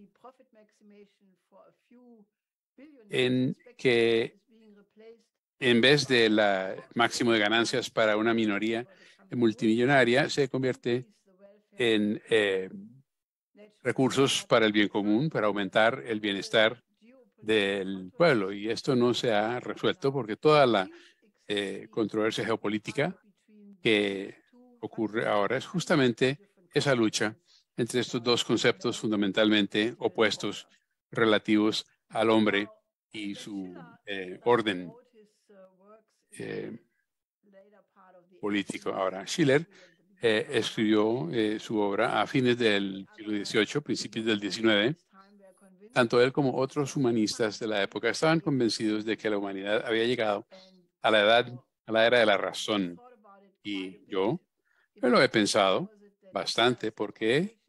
en que en vez de la máximo de ganancias para una minoría multimillonaria, se convierte en eh, recursos para el bien común, para aumentar el bienestar del pueblo. Y esto no se ha resuelto porque toda la eh, controversia geopolítica que ocurre ahora es justamente esa lucha entre estos dos conceptos fundamentalmente opuestos relativos al hombre y su eh, orden. Eh, político. Ahora, Schiller eh, escribió eh, su obra a fines del siglo dieciocho, principios del diecinueve. Tanto él como otros humanistas de la época estaban convencidos de que la humanidad había llegado a la edad, a la era de la razón. Y yo me lo he pensado bastante. ¿Por qué?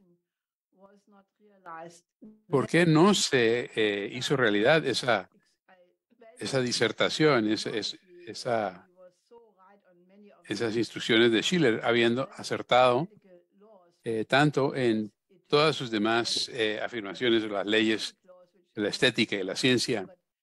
¿Por qué no se eh, hizo realidad esa, esa disertación, esa, esa, esas instrucciones de Schiller, habiendo acertado eh, tanto en todas sus demás eh, afirmaciones de las leyes de la estética y la ciencia?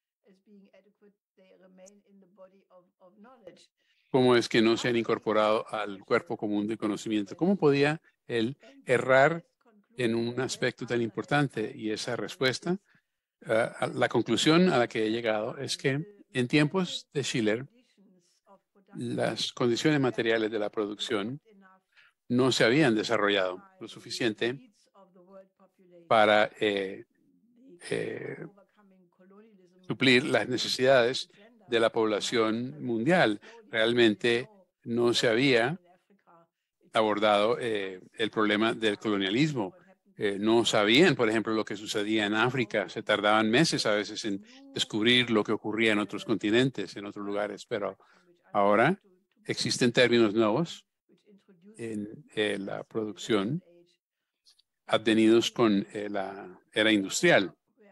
¿Cómo es que no se han incorporado al cuerpo común de conocimiento? ¿Cómo podía él errar en un aspecto tan importante? Y esa respuesta, uh, la conclusión a la que he llegado es que en tiempos de Schiller, las condiciones materiales de la producción no se habían desarrollado lo suficiente para eh, eh, suplir las necesidades de la población mundial. Realmente no se había abordado eh, el problema del colonialismo. Eh, no sabían, por ejemplo, lo que sucedía en África. Se tardaban meses a veces en descubrir lo que ocurría en otros continentes, en otros lugares. Pero ahora existen términos nuevos en eh, la producción advenidos con eh, la era industrial,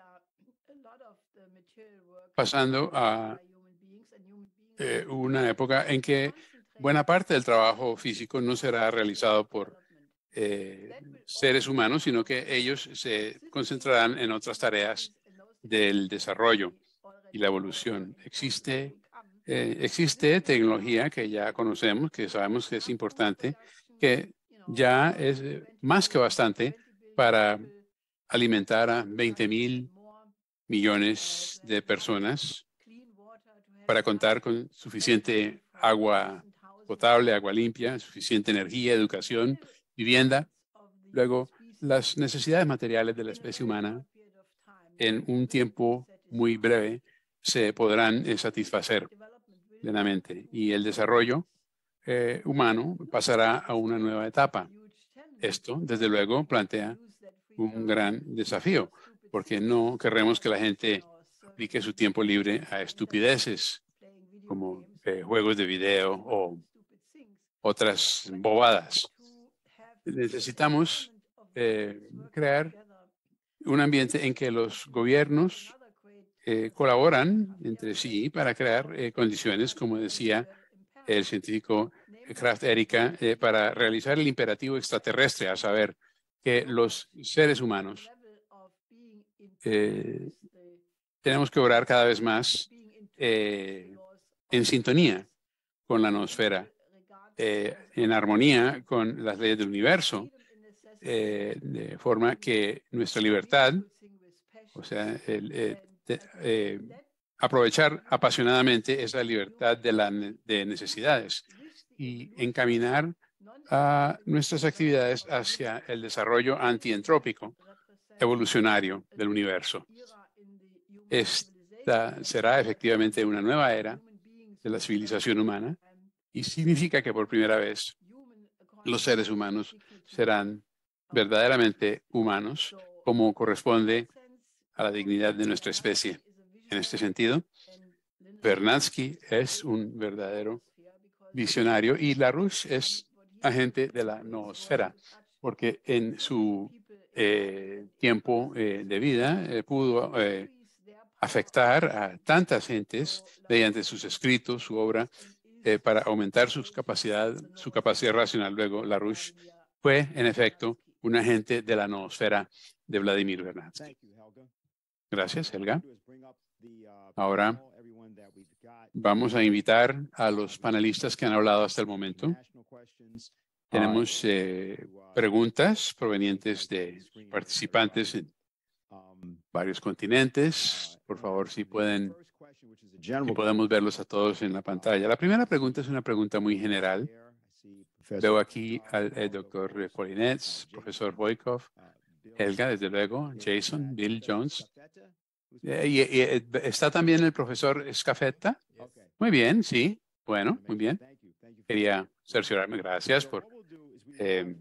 pasando a eh, una época en que buena parte del trabajo físico no será realizado por eh, seres humanos, sino que ellos se concentrarán en otras tareas del desarrollo y la evolución. Existe, eh, existe tecnología que ya conocemos, que sabemos que es importante, que ya es más que bastante para alimentar a veinte mil millones de personas, para contar con suficiente agua potable, agua limpia, suficiente energía, educación, vivienda. Luego, las necesidades materiales de la especie humana en un tiempo muy breve se podrán eh, satisfacer plenamente, y el desarrollo eh, humano pasará a una nueva etapa. Esto, desde luego, plantea un gran desafío, porque no queremos que la gente dedique su tiempo libre a estupideces como eh, juegos de video o otras bobadas. Necesitamos eh, crear un ambiente en que los gobiernos eh, colaboran entre sí para crear eh, condiciones, como decía el científico Kraft Erika, eh, para realizar el imperativo extraterrestre, a saber, que los seres humanos eh, tenemos que obrar cada vez más eh, en sintonía con la noosfera, eh, en armonía con las leyes del universo, eh, de forma que nuestra libertad, o sea, el, eh, de, eh, aprovechar apasionadamente esa libertad de, la, de necesidades y encaminar a nuestras actividades hacia el desarrollo antientrópico evolucionario del universo. Esta será efectivamente una nueva era de la civilización humana y significa que por primera vez los seres humanos serán verdaderamente humanos, como corresponde a la dignidad de nuestra especie. En este sentido, Vernadsky es un verdadero visionario y LaRouche es agente de la noosfera, porque en su eh, tiempo eh, de vida eh, pudo eh, afectar a tantas gentes mediante sus escritos, su obra, eh, para aumentar sus capacidad, su capacidad racional. Luego, LaRouche fue, en efecto, un agente de la noosfera de Vladimir Vernadsky. Gracias, Helga. Ahora vamos a invitar a los panelistas que han hablado hasta el momento. Tenemos eh, preguntas provenientes de participantes en varios continentes. Por favor, si pueden, si podemos verlos a todos en la pantalla. La primera pregunta es una pregunta muy general. Veo aquí al doctor Polinets, profesor Boykov, Helga, desde luego, Jason, Bill Jones. Eh, y, y, ¿Está también el profesor Scafetta? Muy bien, sí. Bueno, muy bien. Quería cerciorarme. Gracias por, eh,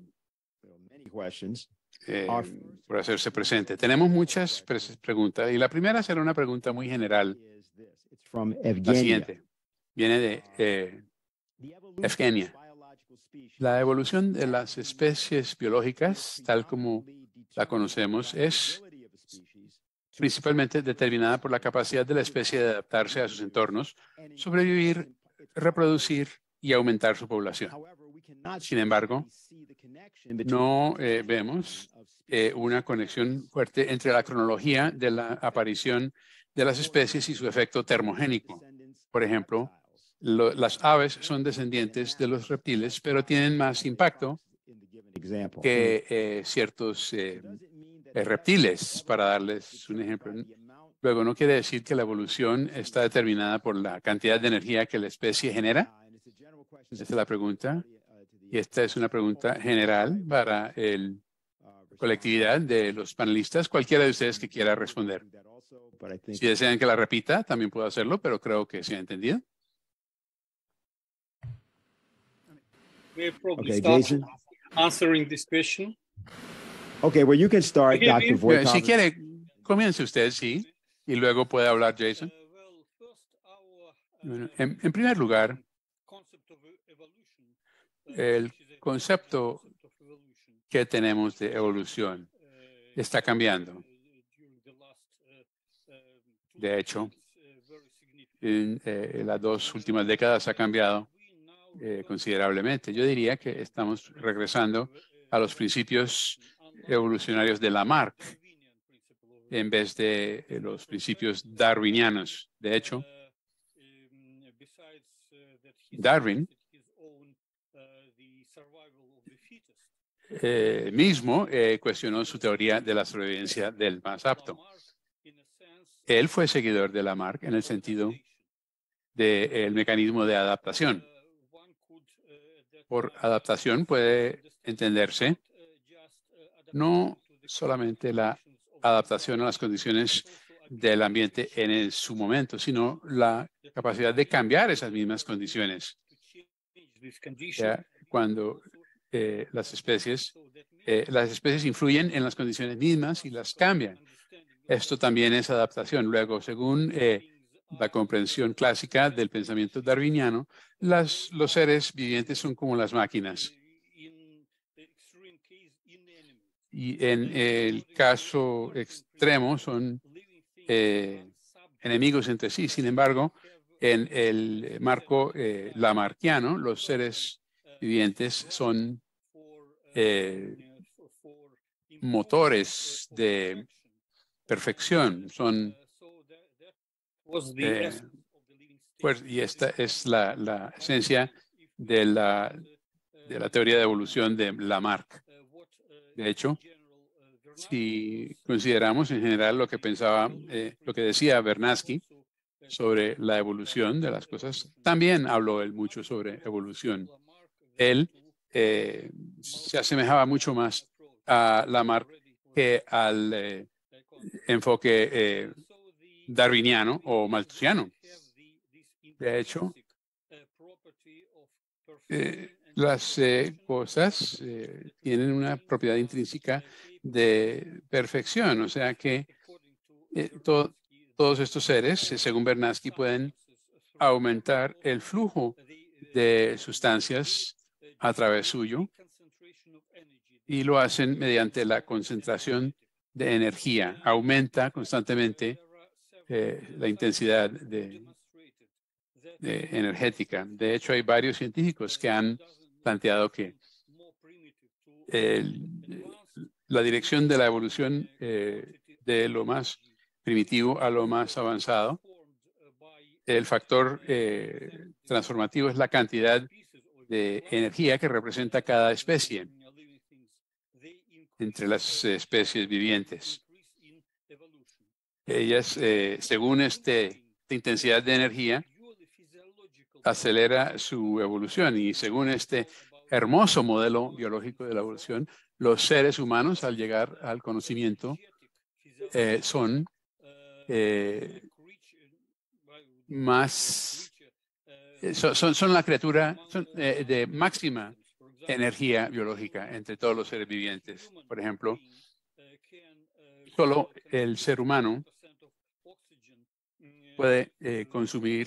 eh, por hacerse presente. Tenemos muchas pre preguntas y la primera será una pregunta muy general. La siguiente viene de eh, Evgenia. La evolución de las especies biológicas, tal como la conocemos, es principalmente determinada por la capacidad de la especie de adaptarse a sus entornos, sobrevivir, reproducir y aumentar su población. Sin embargo, no eh, vemos eh, una conexión fuerte entre la cronología de la aparición de las especies y su efecto termogénico. Por ejemplo, lo, las aves son descendientes de los reptiles, pero tienen más impacto que eh, ciertos eh, eh, reptiles, para darles un ejemplo. Luego, no quiere decir que la evolución está determinada por la cantidad de energía que la especie genera. Esa es la pregunta. Y esta es una pregunta general para la colectividad de los panelistas. Cualquiera de ustedes que quiera responder. Si desean que la repita, también puedo hacerlo, pero creo que se ha entendido. Okay, Jason. Answering this question. Okay, well, you can start, doctor Voikov. Si quiere, comience usted, sí, y luego puede hablar Jason. Bueno, en, en primer lugar, el concepto que tenemos de evolución está cambiando. De hecho, en eh, las dos últimas décadas ha cambiado eh, considerablemente. Yo diría que estamos regresando a los principios evolucionarios de Lamarck en vez de eh, los principios darwinianos. De hecho, Darwin eh, mismo eh, cuestionó su teoría de la sobrevivencia del más apto. Él fue seguidor de Lamarck en el sentido del mecanismo de adaptación. Por adaptación puede entenderse no solamente la adaptación a las condiciones del ambiente en el, su momento, sino la capacidad de cambiar esas mismas condiciones. Ya, cuando eh, las especies, eh, las especies influyen en las condiciones mismas y las cambian. Esto también es adaptación. Luego, según eh, la comprensión clásica del pensamiento darwiniano, las, los seres vivientes son como las máquinas. Y en el caso extremo son eh, enemigos entre sí. Sin embargo, en el marco eh, lamarckiano, los seres vivientes son eh, motores de perfección, son eh, pues, y esta es la, la esencia de la, de la teoría de evolución de Lamarck. De hecho, si consideramos en general lo que pensaba, eh, lo que decía Vernadsky sobre la evolución de las cosas, también habló él mucho sobre evolución. Él eh, se asemejaba mucho más a Lamarck que al eh, enfoque eh, darwiniano o malthusiano. De hecho, eh, las eh, cosas eh, tienen una propiedad intrínseca de perfección, o sea que eh, to todos estos seres, eh, según Vernadsky, pueden aumentar el flujo de sustancias a través suyo y lo hacen mediante la concentración de energía. Aumenta constantemente eh, la intensidad de, de energética. De hecho, hay varios científicos que han planteado que el, la dirección de la evolución eh, de lo más primitivo a lo más avanzado, el factor eh, transformativo es la cantidad de energía que representa cada especie entre las especies vivientes. Ellas, eh, según este, esta intensidad de energía, acelera su evolución y según este hermoso modelo biológico de la evolución, los seres humanos al llegar al conocimiento eh, son eh, más son, son, son la criatura son, eh, de máxima energía biológica entre todos los seres vivientes. Por ejemplo, solo el ser humano puede eh, consumir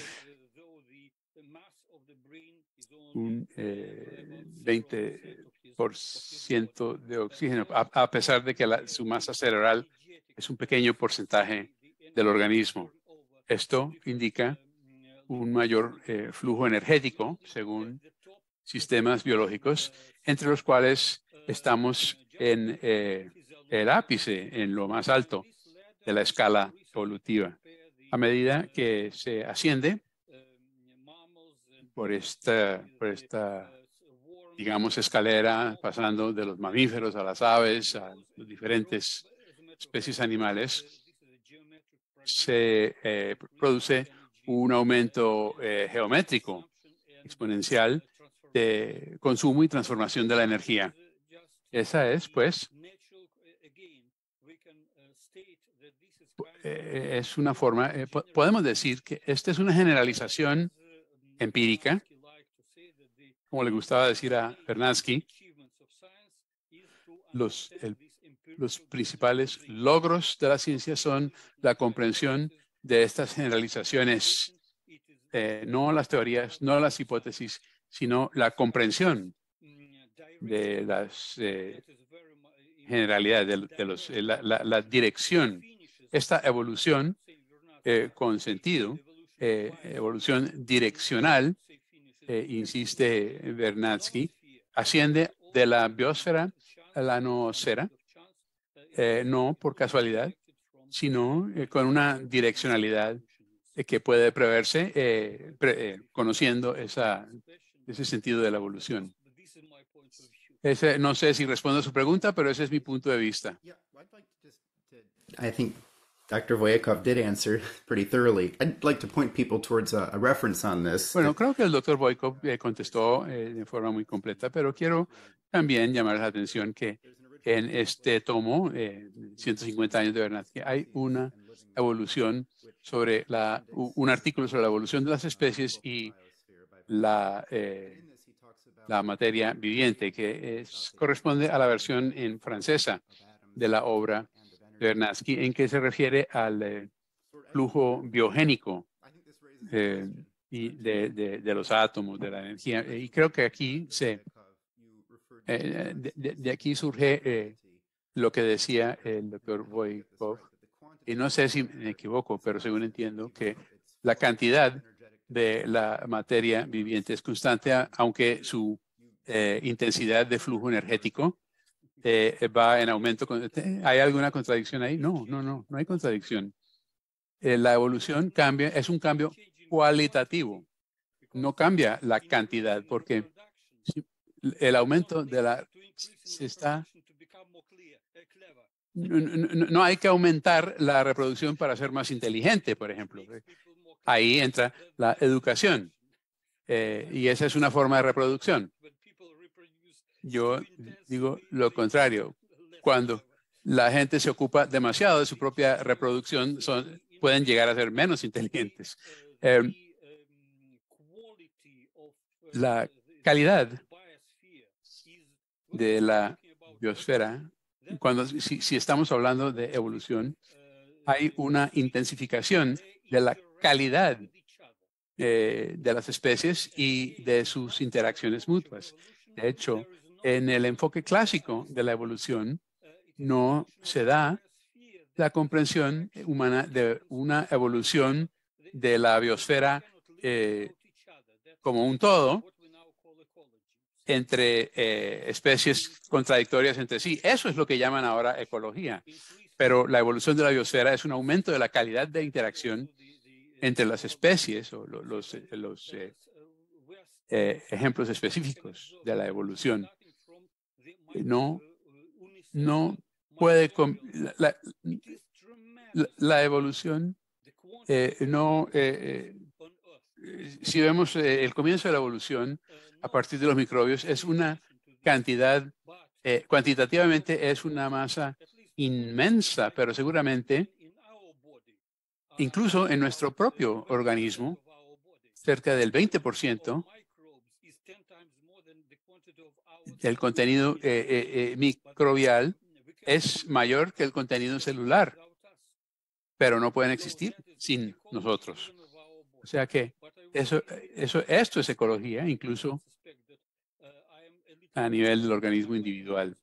un eh, veinte por ciento de oxígeno, a, a pesar de que la, su masa cerebral es un pequeño porcentaje del organismo. Esto indica un mayor eh, flujo energético, según sistemas biológicos, entre los cuales estamos en eh, el ápice, en lo más alto de la escala evolutiva. A medida que se asciende por esta, por esta, digamos, escalera, pasando de los mamíferos a las aves, a las diferentes especies animales, se eh, produce un aumento eh, geométrico exponencial de consumo y transformación de la energía. Esa es, pues, eh, es una forma, eh, po podemos decir que esta es una generalización empírica, como le gustaba decir a Vernadsky. Los, el, los principales logros de la ciencia son la comprensión de estas generalizaciones, eh, no las teorías, no las hipótesis, sino la comprensión de las eh, generalidades, de, de los, eh, la, la, la dirección. Esta evolución eh, con sentido, eh, evolución direccional, eh, insiste Vernadsky, asciende de la biosfera a la noosfera, eh, no por casualidad, sino eh, con una direccionalidad eh, que puede preverse eh, pre, eh, conociendo esa, ese sentido de la evolución. Ese, no sé si respondo a su pregunta, pero ese es mi punto de vista. I think Doctor Voyakov did answer pretty thoroughly. I'd like to point people towards a, a reference on this. Bueno, creo que el doctor Voyakov eh, contestó eh, de forma muy completa, pero quiero también llamar la atención que en este tomo, eh, ciento cincuenta años de Vernadsky, hay una evolución sobre la, un artículo sobre la evolución de las especies y la, eh, la materia viviente, que es, corresponde a la versión en francesa de la obra de Vernadsky, en que se refiere al eh, flujo biogénico eh, y de, de, de los átomos, de la energía. Y creo que aquí se... Eh, de, de aquí surge eh, lo que decía el doctor Voyakov, y no sé si me equivoco, pero según entiendo que la cantidad de la materia viviente es constante, aunque su eh, intensidad de flujo energético eh, va en aumento. ¿Hay alguna contradicción ahí? No, no, no, no hay contradicción. Eh, la evolución cambia, es un cambio cualitativo, no cambia la cantidad, porque el aumento de la se está no, no, no hay que aumentar la reproducción para ser más inteligente, por ejemplo. Ahí entra la educación eh, y esa es una forma de reproducción. Yo digo lo contrario. Cuando la gente se ocupa demasiado de su propia reproducción, son, pueden llegar a ser menos inteligentes. Eh, la calidad de la biosfera, cuando si, si estamos hablando de evolución, hay una intensificación de la calidad eh, de las especies y de sus interacciones mutuas. De hecho, en el enfoque clásico de la evolución, no se da la comprensión humana de una evolución de la biosfera eh, como un todo, entre eh, especies contradictorias entre sí. Eso es lo que llaman ahora ecología. Pero la evolución de la biosfera es un aumento de la calidad de interacción entre las especies o los, los, los eh, eh, ejemplos específicos de la evolución. No, no puede... La, la, la evolución eh, no... Eh, eh, si vemos eh, el comienzo de la evolución a partir de los microbios, es una cantidad, eh, cuantitativamente es una masa inmensa, pero seguramente, incluso en nuestro propio organismo, cerca del veinte por ciento del contenido eh, eh, eh, microbial es mayor que el contenido celular, pero no pueden existir sin nosotros. O sea que eso, eso, esto es ecología, incluso a nivel del organismo individual.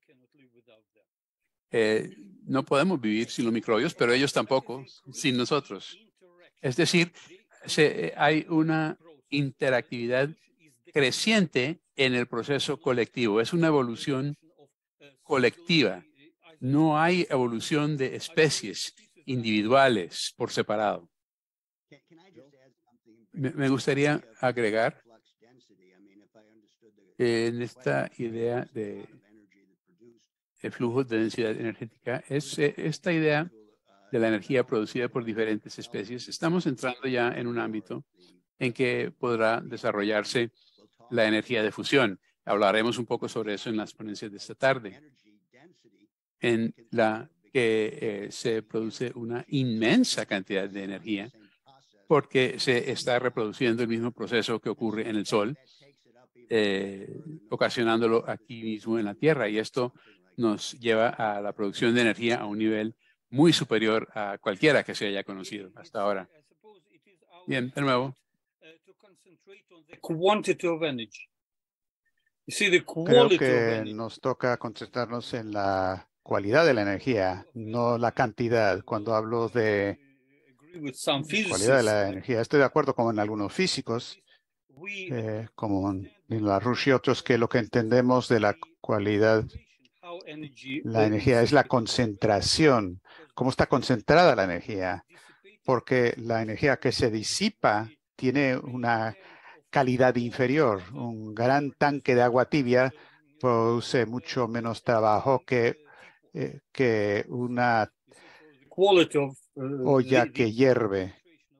Eh, no podemos vivir sin los microbios, pero ellos tampoco, sin nosotros. Es decir, se, hay una interactividad creciente en el proceso colectivo. Es una evolución colectiva. No hay evolución de especies individuales por separado. Me, me gustaría agregar eh, en esta idea de el flujo de densidad energética, es eh, esta idea de la energía producida por diferentes especies. Estamos entrando ya en un ámbito en que podrá desarrollarse la energía de fusión. Hablaremos un poco sobre eso en las ponencias de esta tarde, en la que eh, se produce una inmensa cantidad de energía porque se está reproduciendo el mismo proceso que ocurre en el Sol, eh, ocasionándolo aquí mismo en la Tierra. Y esto nos lleva a la producción de energía a un nivel muy superior a cualquiera que se haya conocido hasta ahora. Bien, de nuevo. Creo que nos toca concentrarnos en la cualidad de la energía, no la cantidad. Cuando hablo de cualidad de la energía, estoy de acuerdo con algunos físicos, eh, como LaRouche y otros, que lo que entendemos de la cualidad, la energía es la concentración, cómo está concentrada la energía, porque la energía que se disipa tiene una calidad inferior. Un gran tanque de agua tibia produce mucho menos trabajo que, eh, que una olla que hierve.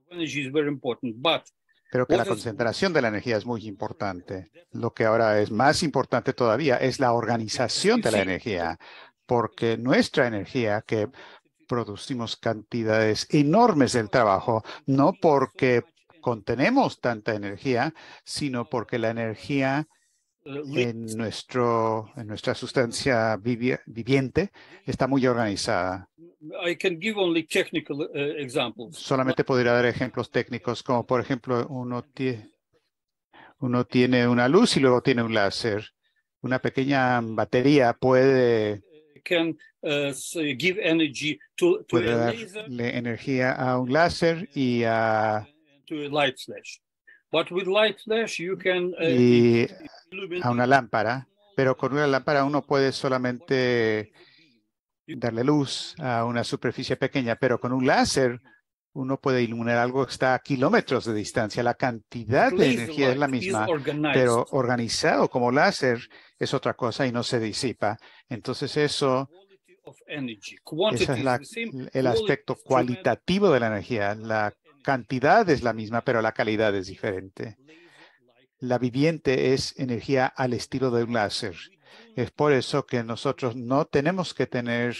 Pero que la concentración de la energía es muy importante. Lo que ahora es más importante todavía es la organización de la energía, porque nuestra energía, que producimos cantidades enormes del trabajo, no porque contenemos tanta energía, sino porque la energía en, nuestro, en nuestra sustancia vivi viviente está muy organizada. I can give only technical uh, examples. Solamente podría dar ejemplos técnicos, como por ejemplo, uno, uno tiene una luz y luego tiene un láser. Una pequeña batería puede, can, uh, give energy to, to puede a darle laser, energía a un láser y a, to a light flash. But with light flash you can, uh, y a una lámpara, pero con una lámpara uno puede solamente darle luz a una superficie pequeña, pero con un láser uno puede iluminar algo que está a kilómetros de distancia. La cantidad de energía es la misma, pero organizado como láser es otra cosa y no se disipa. Entonces eso, ese es la, el aspecto cualitativo de la energía. La cantidad es la misma, pero la calidad es diferente. La viviente es energía al estilo de un láser. Es por eso que nosotros no tenemos que tener,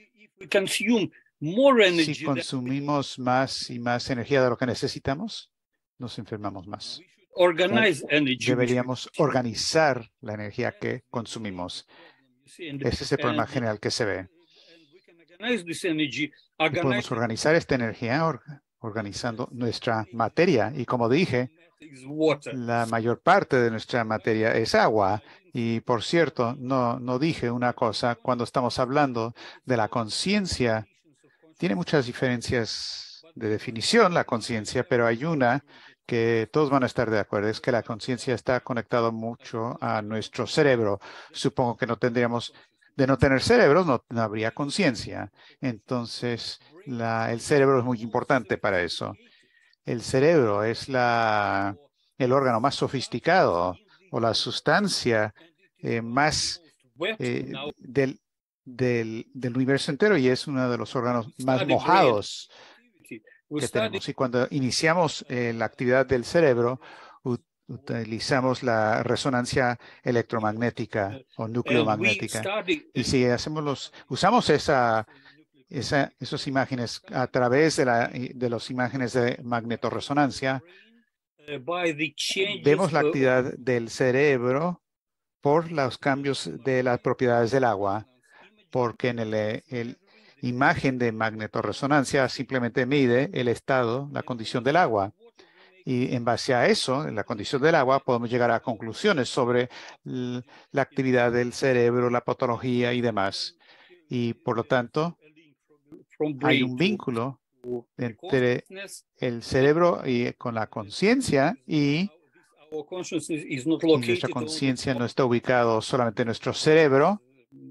si consumimos más y más energía de lo que necesitamos, nos enfermamos más. Deberíamos organizar la energía que consumimos. Ese es el problema general que se ve. Y podemos organizar esta energía or, organizando nuestra materia. Y como dije, la mayor parte de nuestra materia es agua. Y por cierto, no, no dije una cosa, cuando estamos hablando de la conciencia, tiene muchas diferencias de definición la conciencia, pero hay una que todos van a estar de acuerdo, es que la conciencia está conectada mucho a nuestro cerebro. Supongo que no tendríamos, de no tener cerebros, no, no habría conciencia. Entonces, la, el cerebro es muy importante para eso. El cerebro es la, el órgano más sofisticado o la sustancia eh, más eh, del, del, del universo entero y es uno de los órganos más mojados que tenemos. Y cuando iniciamos eh, la actividad del cerebro, utilizamos la resonancia electromagnética o núcleo magnética. Y si hacemos los, usamos esa, esa, esas imágenes a través de, la, de las imágenes de magnetorresonancia, vemos la actividad del cerebro por los cambios de las propiedades del agua, porque en el, el imagen de magnetorresonancia simplemente mide el estado, la condición del agua. Y en base a eso, en la condición del agua, podemos llegar a conclusiones sobre la actividad del cerebro, la patología y demás. Y por lo tanto, hay un vínculo entre el cerebro y con la conciencia y, y nuestra conciencia no está ubicado solamente en nuestro cerebro,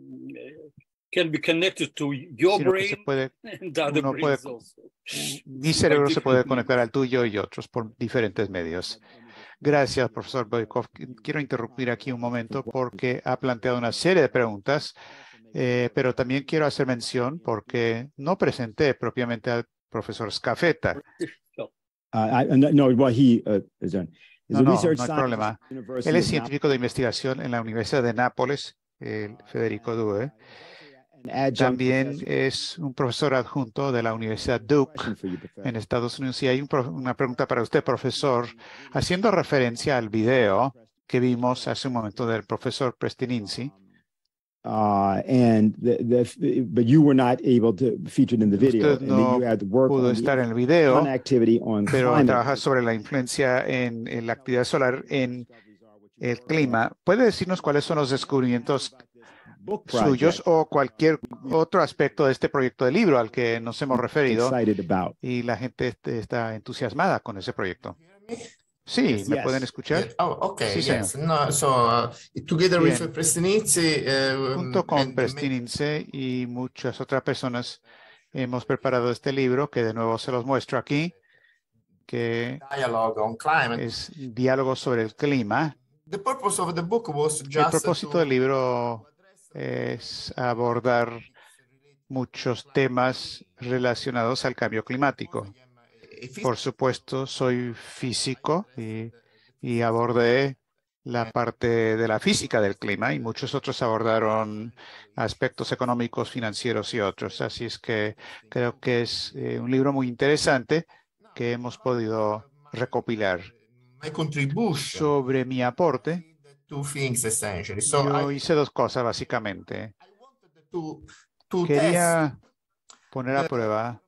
can be connected to your sino que brain se puede, and other uno puede, brains also. mi cerebro se puede conectar al tuyo y otros por diferentes medios. Gracias, profesor Boykov. Quiero interrumpir aquí un momento porque ha planteado una serie de preguntas, eh, pero también quiero hacer mención porque no presenté propiamente al profesor Scafetta. Uh, I, no, well, he, uh, is on. No, no, no hay problema. Él es científico de investigación en la Universidad de Nápoles, el Federico Due. También es un profesor adjunto de la Universidad Duke en Estados Unidos. Y hay un, una pregunta para usted, profesor, haciendo referencia al video que vimos hace un momento del profesor Prestininzi. Uh, and the, the, but you were not able to feature in the video. Usted no and you had to work pudo on estar en el video, on pero climate. trabaja sobre la influencia en, en la actividad solar en el clima. ¿Puede decirnos cuáles son los descubrimientos suyos o cualquier otro aspecto de este proyecto de libro al que nos hemos referido y la gente está entusiasmada con ese proyecto? Sí, yes, ¿me yes. pueden escuchar? Yes. Oh, okay, sí, yes. No, so, uh, together Bien. with Prestininzi, uh, Junto con Prestininzi y muchas otras personas hemos preparado este libro que de nuevo se los muestro aquí, que on climate. es Diálogo sobre el clima. The purpose of the book was just el propósito to... del libro es abordar muchos temas relacionados al cambio climático. Por supuesto, soy físico y, y abordé la parte de la física del clima y muchos otros abordaron aspectos económicos, financieros y otros. Así es que creo que es eh, un libro muy interesante que hemos podido recopilar. Sobre mi aporte, yo hice dos cosas básicamente. Quería poner a prueba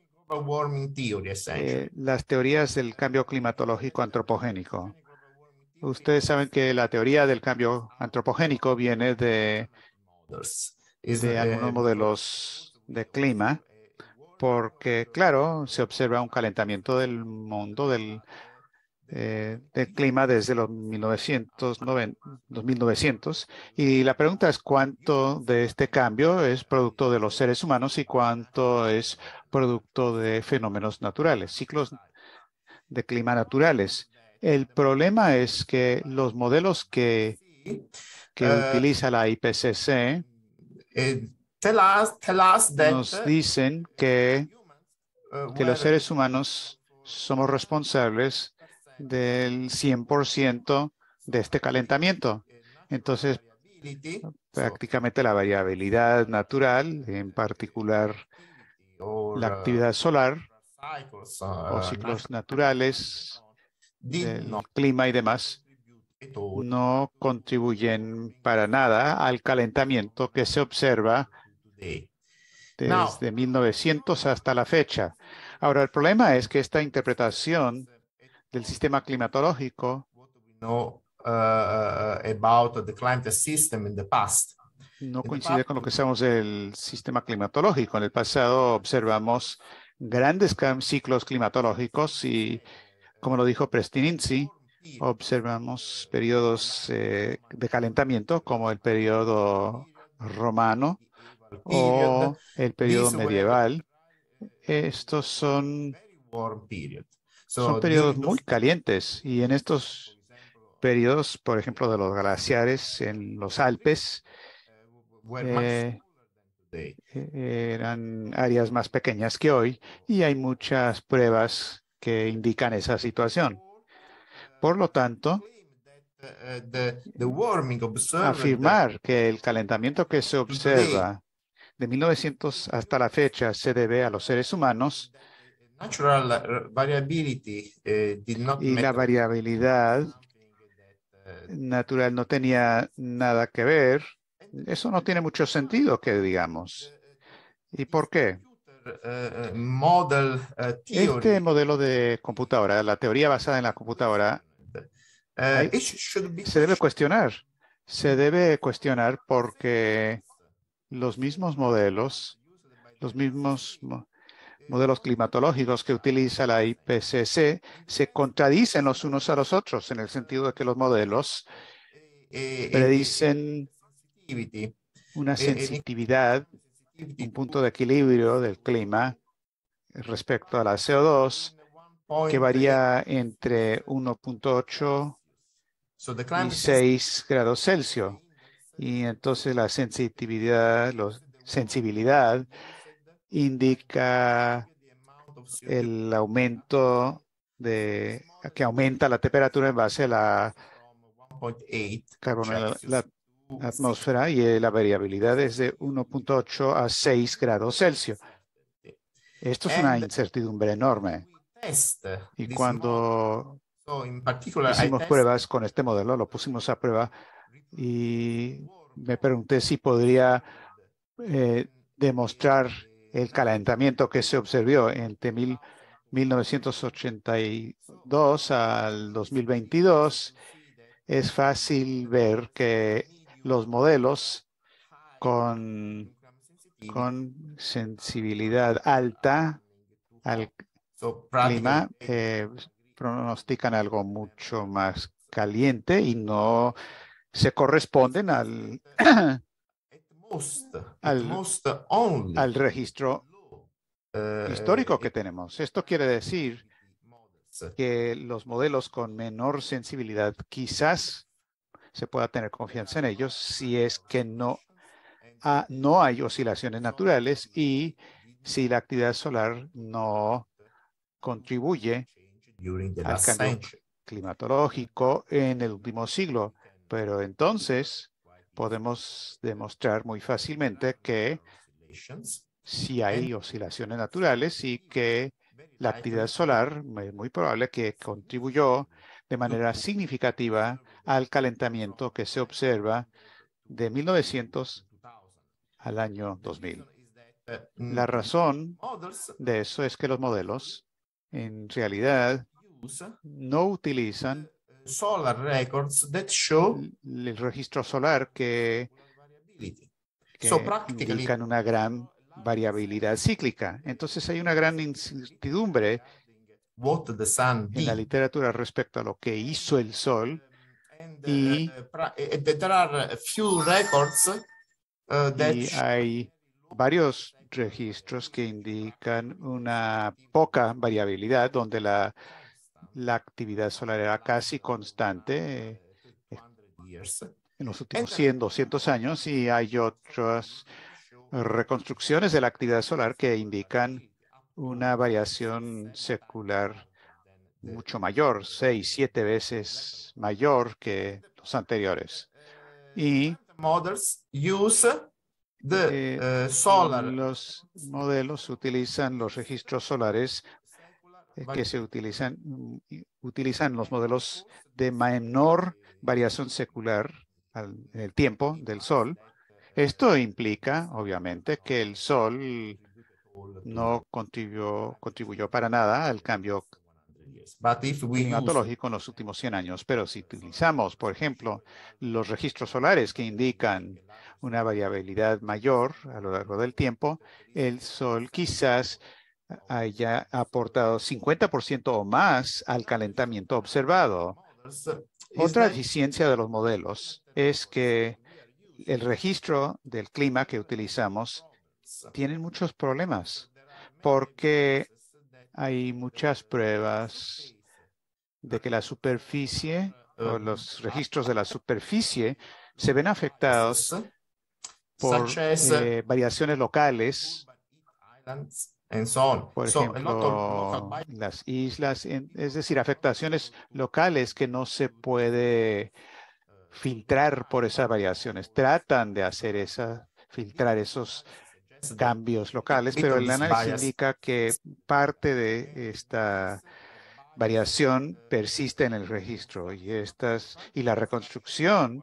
Eh, las teorías del cambio climatológico antropogénico. Ustedes saben que la teoría del cambio antropogénico viene de, de algunos modelos de clima, porque, claro, se observa un calentamiento del mundo, del, eh, del clima desde los mil novecientos noventa, dos mil novecientos. Y la pregunta es cuánto de este cambio es producto de los seres humanos y cuánto es producto de fenómenos naturales, ciclos de clima naturales. El problema es que los modelos que, que uh, utiliza la I P C C uh, tell us, tell us that, nos dicen que, que los seres humanos somos responsables del cien por ciento de este calentamiento. Entonces, prácticamente la variabilidad natural, en particular la actividad solar o ciclos naturales del clima y demás, no contribuyen para nada al calentamiento que se observa desde mil novecientos hasta la fecha. Ahora, el problema es que esta interpretación del sistema climatológico no, uh, about the climate system in the past. no coincide con lo que sabemos del sistema climatológico. En el pasado observamos grandes ciclos climatológicos y, como lo dijo Prestininzi, observamos periodos eh, de calentamiento como el periodo romano o el periodo medieval. Estos son, son periodos muy calientes y en estos periodos, por ejemplo, de los glaciares en los Alpes, Eh, eran áreas más pequeñas que hoy y hay muchas pruebas que indican esa situación. Por lo tanto, afirmar que el calentamiento que se observa de mil novecientos hasta la fecha se debe a los seres humanos Natural variability uh, did not y la variabilidad natural no tenía nada que ver. Eso no tiene mucho sentido que digamos. ¿Y por qué? Uh, model, uh, este modelo de computadora, la teoría basada en la computadora, hay, se debe cuestionar. Se debe cuestionar porque los mismos modelos, los mismos mo modelos climatológicos que utiliza la I P C C se contradicen los unos a los otros en el sentido de que los modelos predicen una sensitividad, un punto de equilibrio del clima respecto a la C O dos que varía entre uno punto ocho y seis grados Celsius. Y entonces la sensitividad, la sensibilidad indica el aumento de que aumenta la temperatura en base a la carbono, la atmósfera, y la variabilidad es de uno punto ocho a seis grados Celsius. Esto es una incertidumbre enorme. Y cuando hicimos pruebas con este modelo, lo pusimos a prueba y me pregunté si podría eh, demostrar el calentamiento que se observó entre mil, mil novecientos ochenta y dos al dos mil veintidós. Es fácil ver que los modelos con, con sensibilidad alta al clima eh, pronostican algo mucho más caliente y no se corresponden al, al, al registro histórico que tenemos. Esto quiere decir que los modelos con menor sensibilidad quizás se pueda tener confianza en ellos si es que no, ha, no hay oscilaciones naturales y si la actividad solar no contribuye al cambio climatológico en el último siglo. Pero entonces podemos demostrar muy fácilmente que si hay oscilaciones naturales y que la actividad solar es muy probable que contribuyó de manera significativa al calentamiento que se observa de mil novecientos al año dos mil. La razón de eso es que los modelos en realidad no utilizan solar records that show el registro solar que, que so indican una gran variabilidad cíclica. Entonces hay una gran incertidumbre what the sun en la literatura respecto a lo que hizo el Sol y, uh, there are few records uh, that y hay varios registros que indican una poca variabilidad donde la La actividad solar era casi constante eh, en los últimos cien, doscientos años, y hay otras reconstrucciones de la actividad solar que indican una variación secular mucho mayor, seis, siete veces mayor que los anteriores. Y eh, los modelos utilizan los registros solares que se utilizan, utilizan los modelos de menor variación secular al, en el tiempo del Sol. Esto implica, obviamente, que el Sol no contribuyó, contribuyó para nada al cambio climatológico en los últimos cien años. Pero si utilizamos, por ejemplo, los registros solares que indican una variabilidad mayor a lo largo del tiempo, el Sol quizás haya aportado cincuenta por ciento o más al calentamiento observado. Otra deficiencia de los modelos es que el registro del clima que utilizamos tiene muchos problemas porque hay muchas pruebas de que la superficie o los registros de la superficie se ven afectados por eh, variaciones locales. Por ejemplo, las islas, es decir, afectaciones locales que no se puede filtrar por esas variaciones. Tratan de hacer esa, filtrar esos cambios locales, pero el análisis indica que parte de esta variación persiste en el registro y estas y la reconstrucción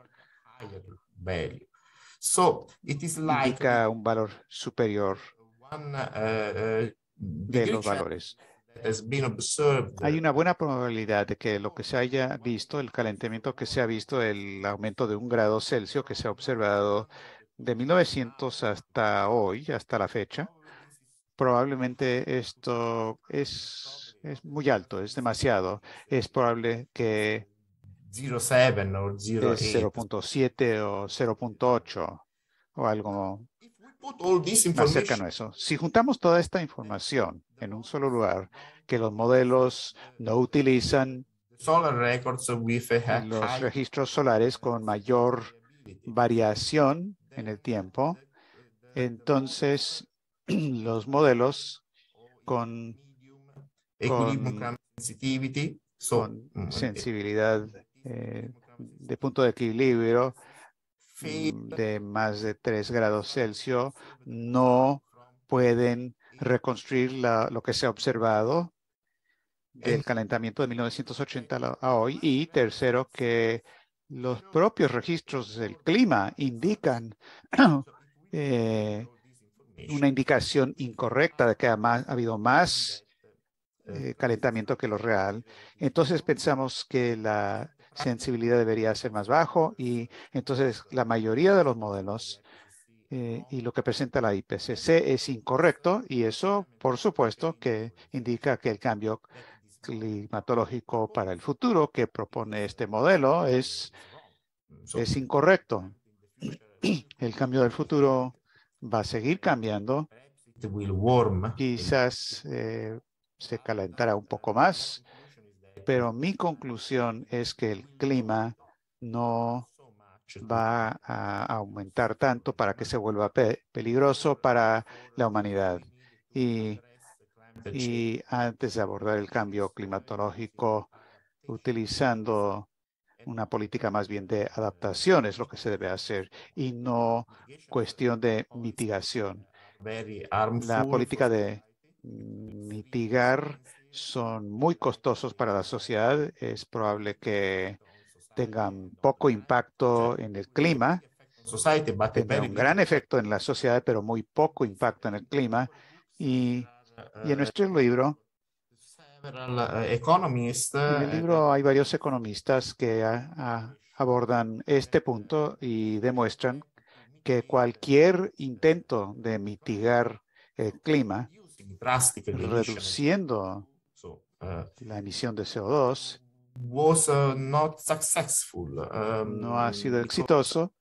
So it is indica un valor superior one, uh, uh, de los valores. has been observed. Hay una buena probabilidad de que lo que se haya visto, el calentamiento que se ha visto, el aumento de un grado Celsius que se ha observado de mil novecientos hasta hoy, hasta la fecha, probablemente esto es, es muy alto, es demasiado. Es probable que zero point seven or zero point eight. cero punto siete o cero punto ocho o algo Put all this más cercano information a eso. Si juntamos toda esta información en un solo lugar, que los modelos no utilizan solar records with a los high registros solares con mayor variación en el tiempo, entonces los modelos con, equilibrium con, sensitivity, so con mm, sensibilidad eh, de punto de equilibrio mm, de más de tres grados Celsius no pueden reconstruir la, lo que se ha observado del calentamiento de mil novecientos ochenta a a hoy. Y tercero, que los propios registros del clima indican eh, una indicación incorrecta de que ha, más, ha habido más eh, calentamiento que lo real. Entonces pensamos que la sensibilidad debería ser más bajo y entonces la mayoría de los modelos eh, y lo que presenta la I P C C es incorrecto y eso, por supuesto, que indica que el cambio climatológico para el futuro que propone este modelo es, es incorrecto. El cambio del futuro va a seguir cambiando. it will warm. Quizás eh, se calentará un poco más, pero mi conclusión es que el clima no va a aumentar tanto para que se vuelva pe peligroso para la humanidad. Y, y antes de abordar el cambio climatológico, utilizando una política más bien de adaptación es lo que se debe hacer y no cuestión de mitigación. Very La harmful política de mitigar son muy costosos para la sociedad. Es probable que tengan poco impacto en el clima, society, but a tendrán very un gran efecto en la sociedad, pero muy poco impacto en el clima. Y, y en nuestro libro, several uh, economists en el uh, libro hay varios economistas que a, a, abordan este punto y demuestran que cualquier intento de mitigar el clima, drastically emission, reduciendo so, uh, la emisión de C O dos, was uh, not successful. Um, no ha sido because- exitoso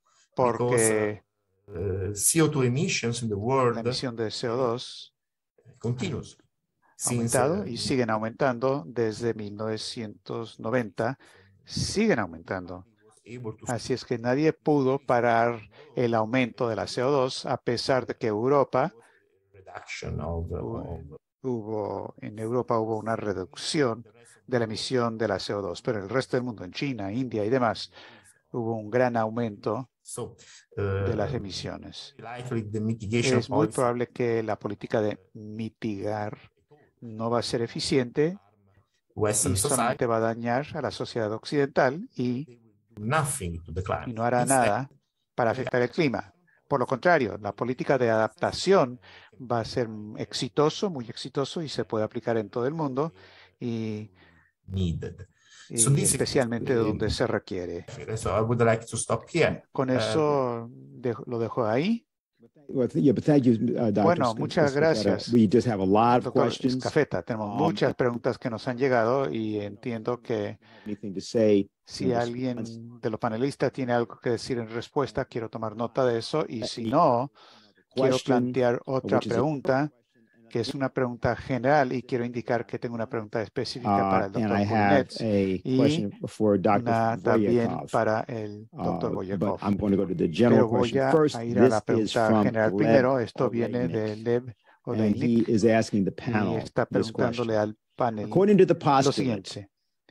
porque because, uh, C O two emissions in the la world emisión de C O dos continues. ha Since, aumentado uh, y siguen aumentando desde mil novecientos noventa, siguen aumentando. able to Así es que nadie pudo parar el aumento de la C O dos a pesar de que Europa reduction of, the- of hubo, en Europa hubo una reducción de la emisión de la C O dos, pero en el resto del mundo, en China, India y demás, hubo un gran aumento so, de las uh, emisiones. likely the mitigation Es muy policy probable que la política de mitigar no va a ser eficiente Western y society solamente va a dañar a la sociedad occidental y, nothing to the y climate. no hará Instead, nada para afectar el clima. Por lo contrario, la política de adaptación va a ser exitoso, muy exitoso y se puede aplicar en todo el mundo y, needed. y So this is- especialmente donde se requiere. So I would like to stop here. Con eso dejo- lo dejo ahí. Well, th- yeah, but thank you, uh, Doctor Bueno, Sc- muchas Scafetta. gracias. We just have a lot of Doctor questions. Scafetta, tenemos Um, muchas preguntas que nos han llegado y entiendo que Anything to say? si in alguien response? de los panelistas tiene algo que decir en respuesta, quiero tomar nota de eso y si no, quiero Question, plantear otra which is a- pregunta, que es una pregunta general y quiero indicar que tengo una pregunta específica para Uh, el and doctor I have Burnett a y question for Doctor una también Voyakov. para el doctor Uh, Boyakov. but I'm going to go to the general Pero voy question a, first. a ir a la This is pregunta from general Lev primero. Esto viene Oleinik, de Lev and Oleinik he is asking the y panel está this preguntándole question. al panel According to the lo postulate, siguiente.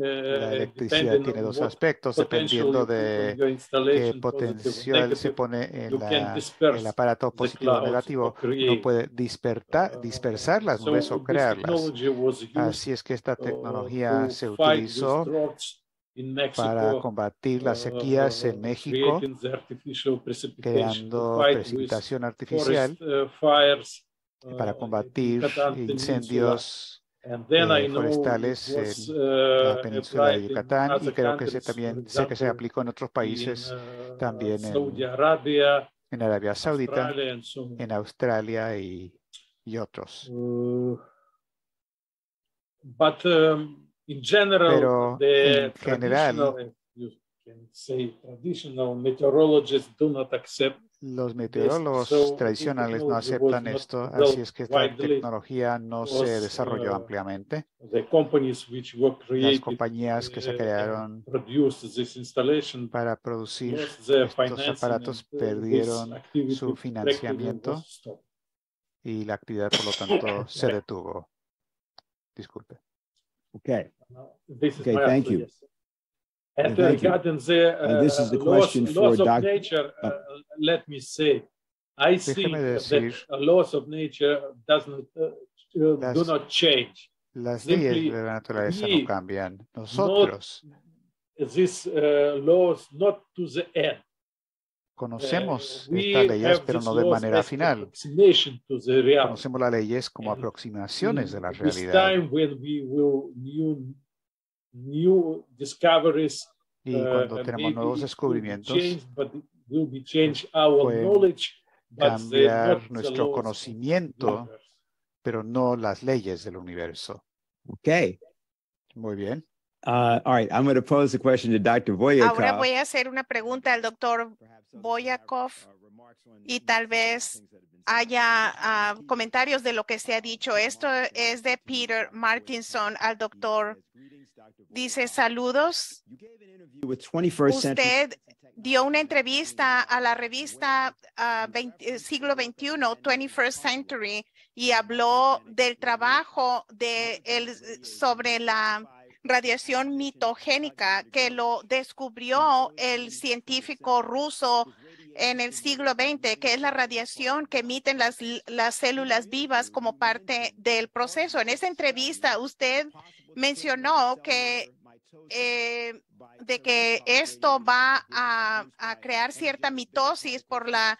La electricidad tiene dos aspectos, dependiendo de qué potencial se pone en la, el aparato positivo o negativo. Uno puede dispertar, dispersar las nubes o crearlas. Así es que esta tecnología se utilizó para combatir las sequías en México, creando precipitación artificial, para combatir incendios eh, forestales en la península de Yucatán, y creo que se también sé que se aplicó en otros países, también en, en Arabia Saudita, en Australia y, y otros. But, um, in general, Pero the en general, you can say traditional meteorologists do not accept. Los meteorólogos So, tradicionales no aceptan esto, así es que esta tecnología no se desarrolló ampliamente. The companies which were created, Las compañías que se crearon para producir estos aparatos perdieron su financiamiento y la actividad, por lo tanto, se detuvo. Disculpe. Okay. This is okay, my thank answer, you. yes. And Yeah, uh, thank you. regarding the uh, Uh, this is the laws, question for laws of Doc- nature, uh, let me say, I think Déjeme that decir, uh, laws of nature does not, uh, uh, Las- do not change. las Simply, leyes de la naturaleza we no cambian. Nosotros These uh, laws not to the end. conocemos Uh, we estas leyes, have pero these no de laws manera as final. approximation to the reality. Conocemos las leyes como aproximaciones de la This realidad. time when we will new new discoveries, Y uh, cuando tenemos maybe nuevos it will be descubrimientos, changed, but it will be change our pueden knowledge, but the, not cambiar the nuestro laws of conocimiento, the universe. pero no las leyes del universo. Okay. Muy bien. Uh, all right, I'm going to pose a question to Doctor Voyakov. Ahora voy a hacer una pregunta al doctor Boyakov y tal vez haya uh, comentarios de lo que se ha dicho. Esto es de Peter Martinson al doctor. Dice, saludos. Usted dio una entrevista a la revista uh, veinte, siglo veintiuno, twenty-first Century, y habló del trabajo de el, sobre la radiación mitogénica que lo descubrió el científico ruso en el siglo veinte, que es la radiación que emiten las, las células vivas como parte del proceso. En esa entrevista usted mencionó que eh, de que esto va a, a crear cierta mitosis por la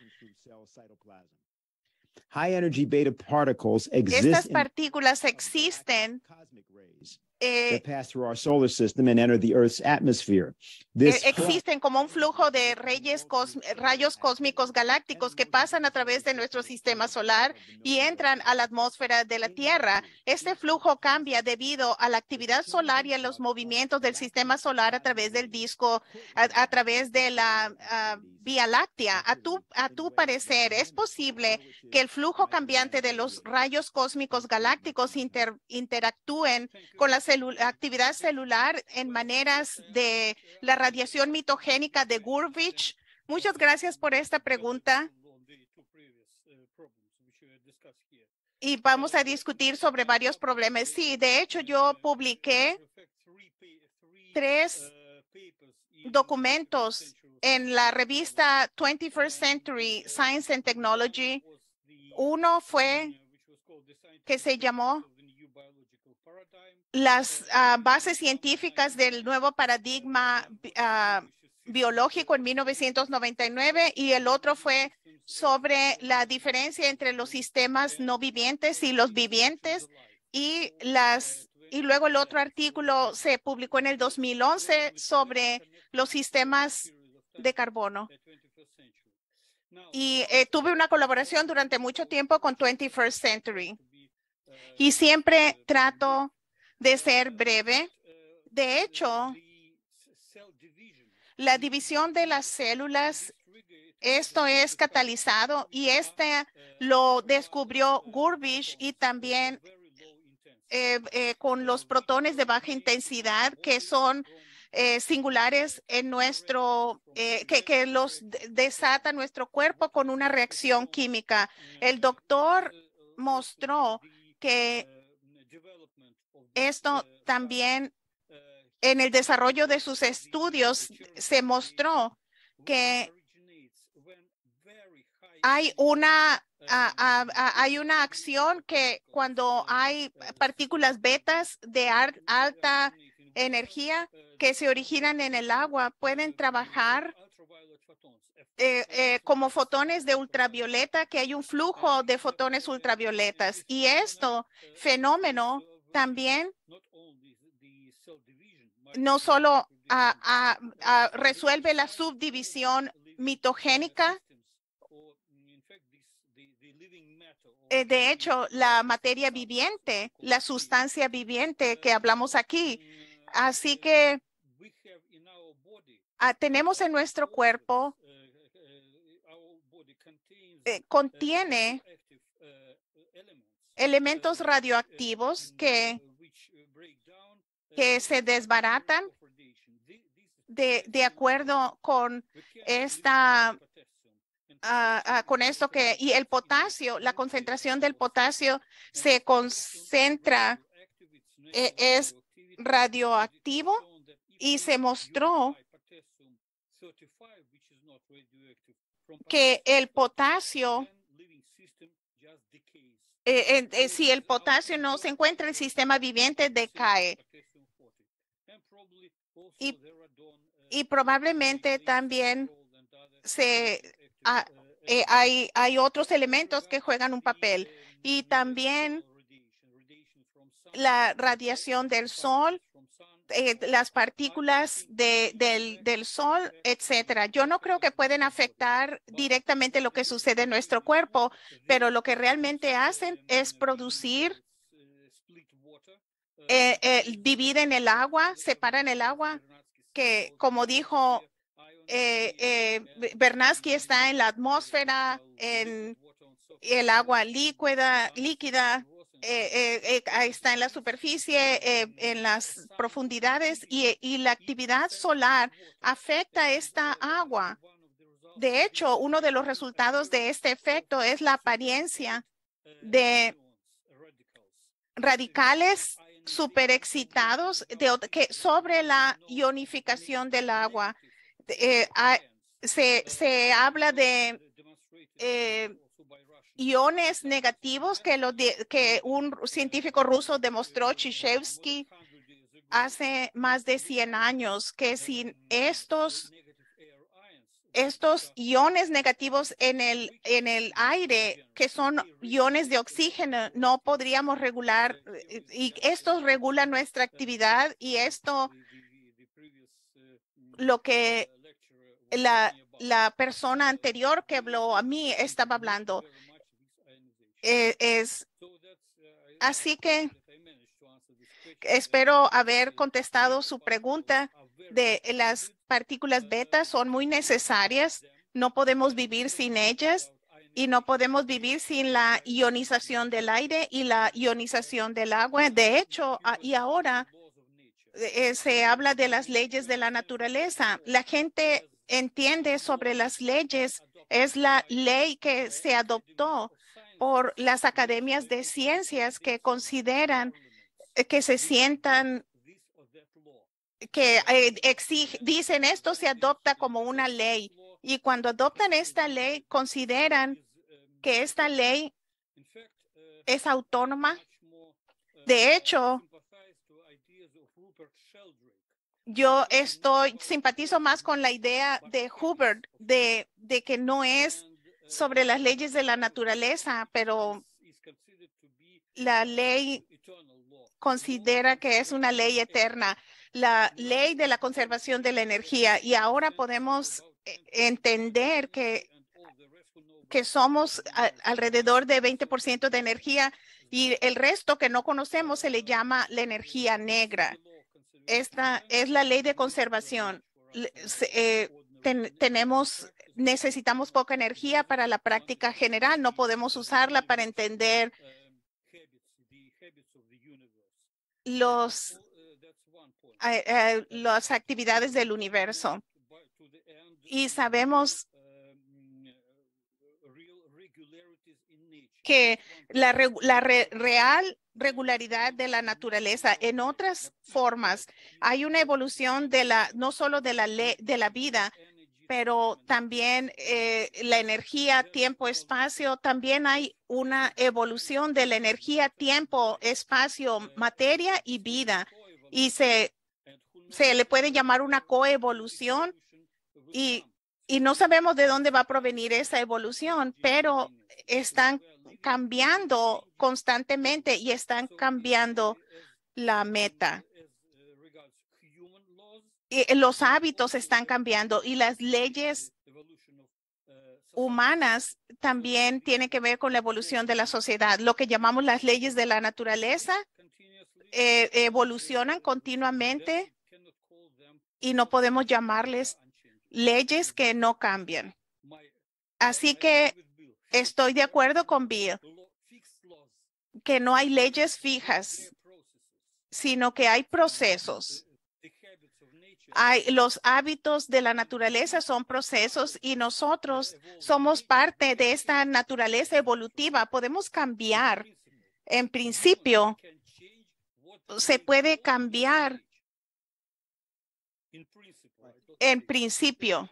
High energy beta particles exist estas in partículas existen eh, that pass through our solar system and enter the Earth's atmosphere. This Eh, existen como un flujo de reyes cos- rayos cósmicos galácticos que pasan a través de nuestro sistema solar y entran a la atmósfera de la Tierra. Este flujo cambia debido a la actividad solar y a los movimientos del sistema solar a través del disco, a, a través de la uh, Vía Láctea. A tu, a tu parecer, ¿es posible que el flujo cambiante de los rayos cósmicos galácticos inter, interactúen con la celu- actividad celular en maneras de la radiación mitogénica de Gurvich? Muchas gracias por esta pregunta. Y vamos a discutir sobre varios problemas. Sí, de hecho, yo publiqué tres documentos en la revista twenty-first Century Science and Technology. Uno fue que se llamó las uh, bases científicas del nuevo paradigma uh, biológico en mil novecientos noventa y nueve, y el otro fue sobre la diferencia entre los sistemas no vivientes y los vivientes, y las y luego el otro artículo se publicó en el dos mil once sobre los sistemas de carbono. Y eh, tuve una colaboración durante mucho tiempo con twenty-first Century. Y siempre trato de ser breve. De hecho, la división de las células, esto es catalizado, y este lo descubrió Gurvich, y también eh, eh, con los protones de baja intensidad que son eh, singulares en nuestro, eh, que, que los desata nuestro cuerpo con una reacción química. El doctor mostró que esto también en el desarrollo de sus estudios se mostró que hay una, a, a, a, hay una acción que cuando hay partículas betas de ar, alta energía que se originan en el agua pueden trabajar eh, eh, como fotones de ultravioleta, que hay un flujo de fotones ultravioletas. Y esto fenómeno también no solo a, a, a resuelve la subdivisión mitogénica. Eh, de hecho, la materia viviente, la sustancia viviente que hablamos aquí. Así que ah, tenemos en nuestro cuerpo, eh, contiene elementos radioactivos que, que se desbaratan de, de acuerdo con esta Uh, uh, con esto que, y el potasio, la concentración del potasio se concentra, eh, es radioactivo y se mostró que el potasio, eh, eh, eh, si el potasio no se encuentra en el sistema viviente, decae. Y, y probablemente también se... Ah, eh, hay, hay otros elementos que juegan un papel y también la radiación del sol, eh, las partículas de, del, del sol, etcétera. Yo no creo que pueden afectar directamente lo que sucede en nuestro cuerpo, pero lo que realmente hacen es producir, eh, eh, dividen el agua, separan el agua, que como dijo Eh, eh, Vernadsky, está en la atmósfera, en el agua líquida, líquida eh, eh, eh, está en la superficie, eh, en las profundidades, y, y la actividad solar afecta esta agua. De hecho, uno de los resultados de este efecto es la apariencia de radicales superexcitados de, que, sobre la ionificación del agua. Eh, ah, se, se habla de eh, iones negativos que, lo de, que un científico ruso demostró, Chizhevsky, hace más de cien años, que sin estos, estos iones negativos en el, en el aire, que son iones de oxígeno, no podríamos regular, y estos regulan nuestra actividad, y esto lo que la, la persona anterior que habló a mí estaba hablando. Eh, es así que espero haber contestado su pregunta. De las partículas beta son muy necesarias. No podemos vivir sin ellas y no podemos vivir sin la ionización del aire y la ionización del agua. De hecho, y ahora eh, se habla de las leyes de la naturaleza. La gente entiende sobre las leyes. Es la ley que se adoptó por las academias de ciencias que consideran que se sientan, que eh, exige, dicen esto se adopta como una ley. Y cuando adoptan esta ley, consideran que esta ley es autónoma. De hecho, yo estoy, simpatizo más con la idea de Hubbard de, de que no es sobre las leyes de la naturaleza, pero la ley considera que es una ley eterna, la ley de la conservación de la energía. Y ahora podemos entender que, que somos a, alrededor de veinte por ciento de energía y el resto que no conocemos se le llama la energía negra. Esta es la ley de conservación. Eh, ten, tenemos, necesitamos poca energía para la práctica general. No podemos usarla para entender los, eh, eh, las actividades del universo. Y sabemos que la, la re, real regularidad de la naturaleza, en otras formas, hay una evolución de la, no solo de la ley, de la vida, pero también eh, la energía, tiempo, espacio. También hay una evolución de la energía, tiempo, espacio, materia y vida. Y se se le puede llamar una coevolución y, y no sabemos de dónde va a provenir esa evolución, pero están cambiando constantemente y están cambiando la meta. Y los hábitos están cambiando y las leyes humanas también tienen que ver con la evolución de la sociedad. Lo que llamamos las leyes de la naturaleza eh, evolucionan continuamente y no podemos llamarles leyes que no cambian. Así que estoy de acuerdo con Bill, que no hay leyes fijas, sino que hay procesos. Hay, los hábitos de la naturaleza son procesos y nosotros somos parte de esta naturaleza evolutiva. Podemos cambiar. En principio, se puede cambiar. En principio.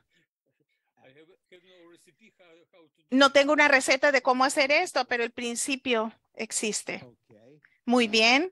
No tengo una receta de cómo hacer esto, pero el principio existe. Muy bien.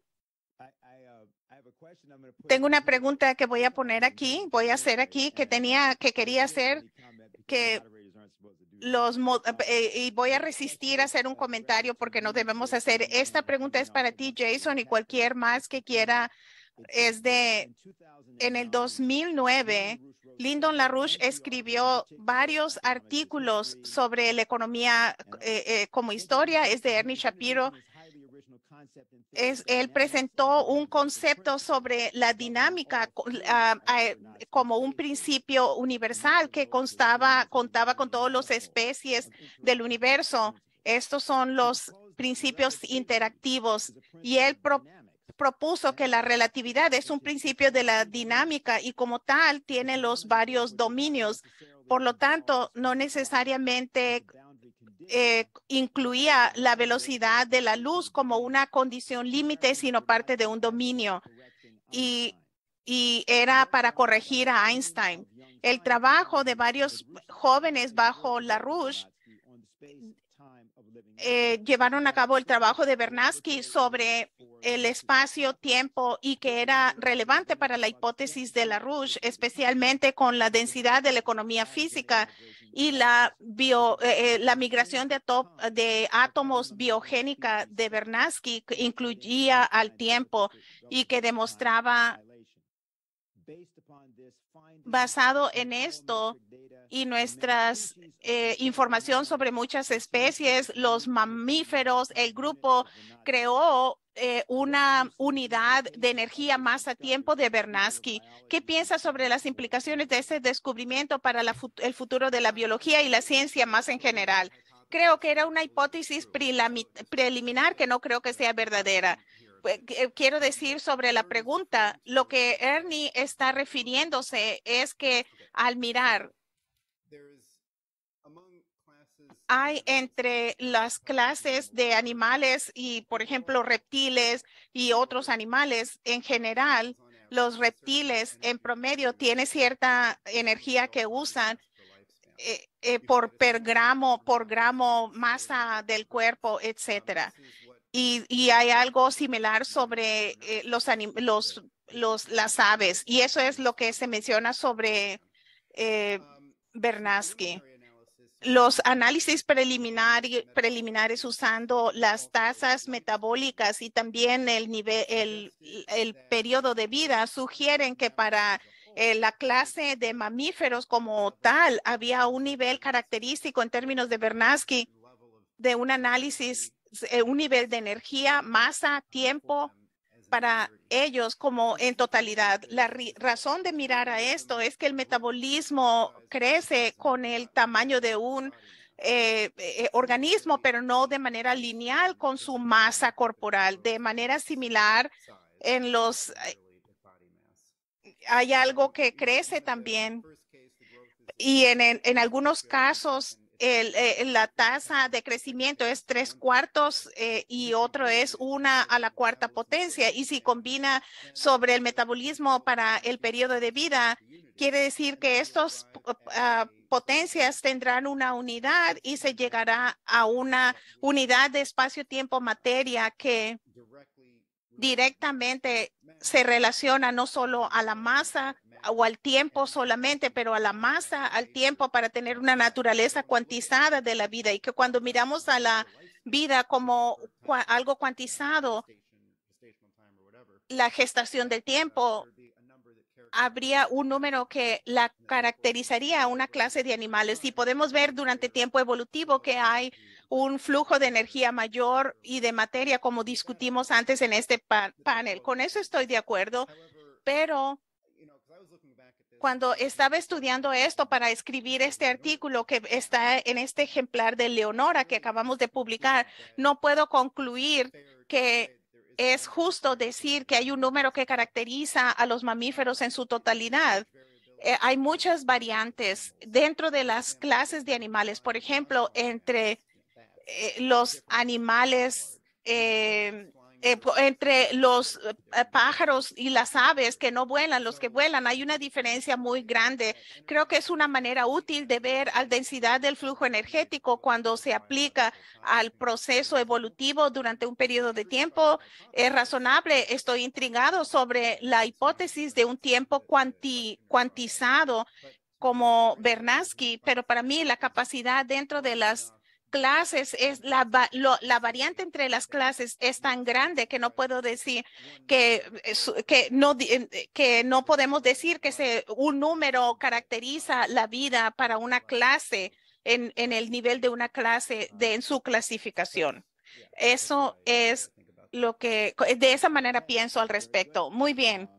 Tengo una pregunta que voy a poner aquí, voy a hacer aquí, que tenía, que quería hacer, que los, eh, y voy a resistir a hacer un comentario porque no debemos hacer. Esta pregunta es para ti, Jason, y cualquier más que quiera. Es de, en el dos mil nueve, Lyndon LaRouche escribió varios artículos sobre la economía eh, eh, como historia. Es de Ernie Shapiro. Es, él presentó un concepto sobre la dinámica uh, uh, como un principio universal que constaba, contaba con todas las especies del universo. Estos son los principios interactivos y él pro, propuso que la relatividad es un principio de la dinámica y como tal tiene los varios dominios. Por lo tanto, no necesariamente Eh, incluía la velocidad de la luz como una condición límite, sino parte de un dominio. Y, y era para corregir a Einstein. El trabajo de varios jóvenes bajo LaRouche eh, llevaron a cabo el trabajo de Bernatsky sobre el espacio-tiempo y que era relevante para la hipótesis de LaRouche, especialmente con la densidad de la economía física y la, bio, eh, la migración de, de átomos biogénica de Bernatsky, que incluía al tiempo y que demostraba, basado en esto y nuestras eh, información sobre muchas especies, los mamíferos, el grupo creó eh, una unidad de energía masa-tiempo de Bernatsky. ¿Qué piensa sobre las implicaciones de este descubrimiento para la, el futuro de la biología y la ciencia más en general? Creo que era una hipótesis preliminar que no creo que sea verdadera. Quiero decir sobre la pregunta, lo que Ernie está refiriéndose es que al mirar, hay entre las clases de animales y, por ejemplo, reptiles y otros animales en general, los reptiles en promedio tienen cierta energía que usan eh, eh, por per gramo, por gramo masa del cuerpo, etcétera. Y, y hay algo similar sobre eh, los, los, los, las aves. Y eso es lo que se menciona sobre eh, Bernatsky. Los análisis preliminar, preliminares usando las tasas metabólicas y también el, nivel, el, el periodo de vida sugieren que para eh, la clase de mamíferos como tal había un nivel característico en términos de Bernatsky de un análisis, eh, un nivel de energía, masa, tiempo para ellos como en totalidad. La razón de mirar a esto es que el metabolismo crece con el tamaño de un eh, eh, organismo, pero no de manera lineal con su masa corporal. De manera similar, en los eh, hay algo que crece también y en, en, en algunos casos El, eh, la tasa de crecimiento es tres cuartos eh, y otro es una a la cuarta potencia. Y si combina sobre el metabolismo para el periodo de vida, quiere decir que estas uh, potencias tendrán una unidad y se llegará a una unidad de espacio-tiempo-materia que directamente se relaciona no solo a la masa o al tiempo solamente, pero a la masa, al tiempo, para tener una naturaleza cuantizada de la vida, y que cuando miramos a la vida como cua- algo cuantizado, la gestación del tiempo, habría un número que la caracterizaría a una clase de animales. Y podemos ver durante tiempo evolutivo que hay un flujo de energía mayor y de materia, como discutimos antes en este pa- panel. Con eso estoy de acuerdo, pero cuando estaba estudiando esto para escribir este artículo que está en este ejemplar de Leonora que acabamos de publicar, no puedo concluir que es justo decir que hay un número que caracteriza a los mamíferos en su totalidad. Eh, hay muchas variantes dentro de las clases de animales. Por ejemplo, entre eh, los animales, eh, eh, entre los eh, pájaros y las aves que no vuelan, los que vuelan, hay una diferencia muy grande. Creo que es una manera útil de ver la densidad del flujo energético cuando se aplica al proceso evolutivo durante un periodo de tiempo. Es razonable. Estoy intrigado sobre la hipótesis de un tiempo cuanti, cuantizado como Bernatsky, pero para mí la capacidad dentro de las clases es la, lo, la variante entre las clases es tan grande que no puedo decir que, que, no, que no podemos decir que se, un número caracteriza la vida para una clase en, en el nivel de una clase de, en su clasificación. Eso es lo que, de esa manera pienso al respecto. Muy bien.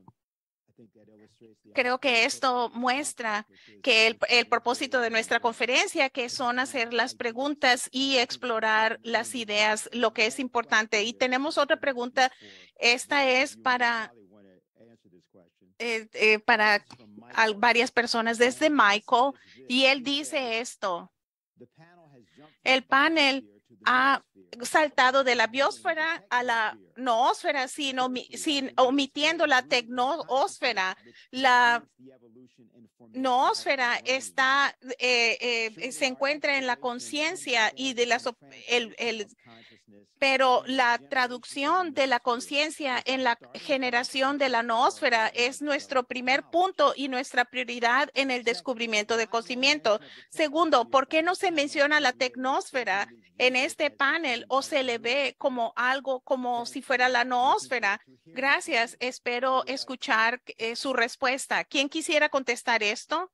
Creo que esto muestra que el, el propósito de nuestra conferencia, que son hacer las preguntas y explorar las ideas, lo que es importante. Y tenemos otra pregunta. Esta es para, eh, eh, para a varias personas desde Michael, y él dice esto. El panel ha saltado de la biosfera a la noósfera sin, omi sin omitiendo la tecnoosfera. La noósfera está, eh, eh, se encuentra en la conciencia y de las, el, el, pero la traducción de la conciencia en la generación de la noósfera es nuestro primer punto y nuestra prioridad en el descubrimiento de conocimiento. Segundo, ¿por qué no se menciona la tecnosfera en este panel o se le ve como algo como si fuera la noósfera? Gracias. Espero escuchar eh, su respuesta. ¿Quién quisiera contestar esto?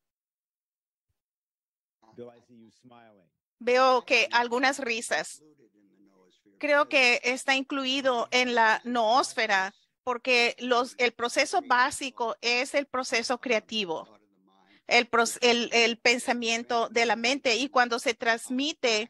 Veo que algunas risas. Creo que está incluido en la noósfera porque los, el proceso básico es el proceso creativo, el, el, el pensamiento de la mente, y cuando se transmite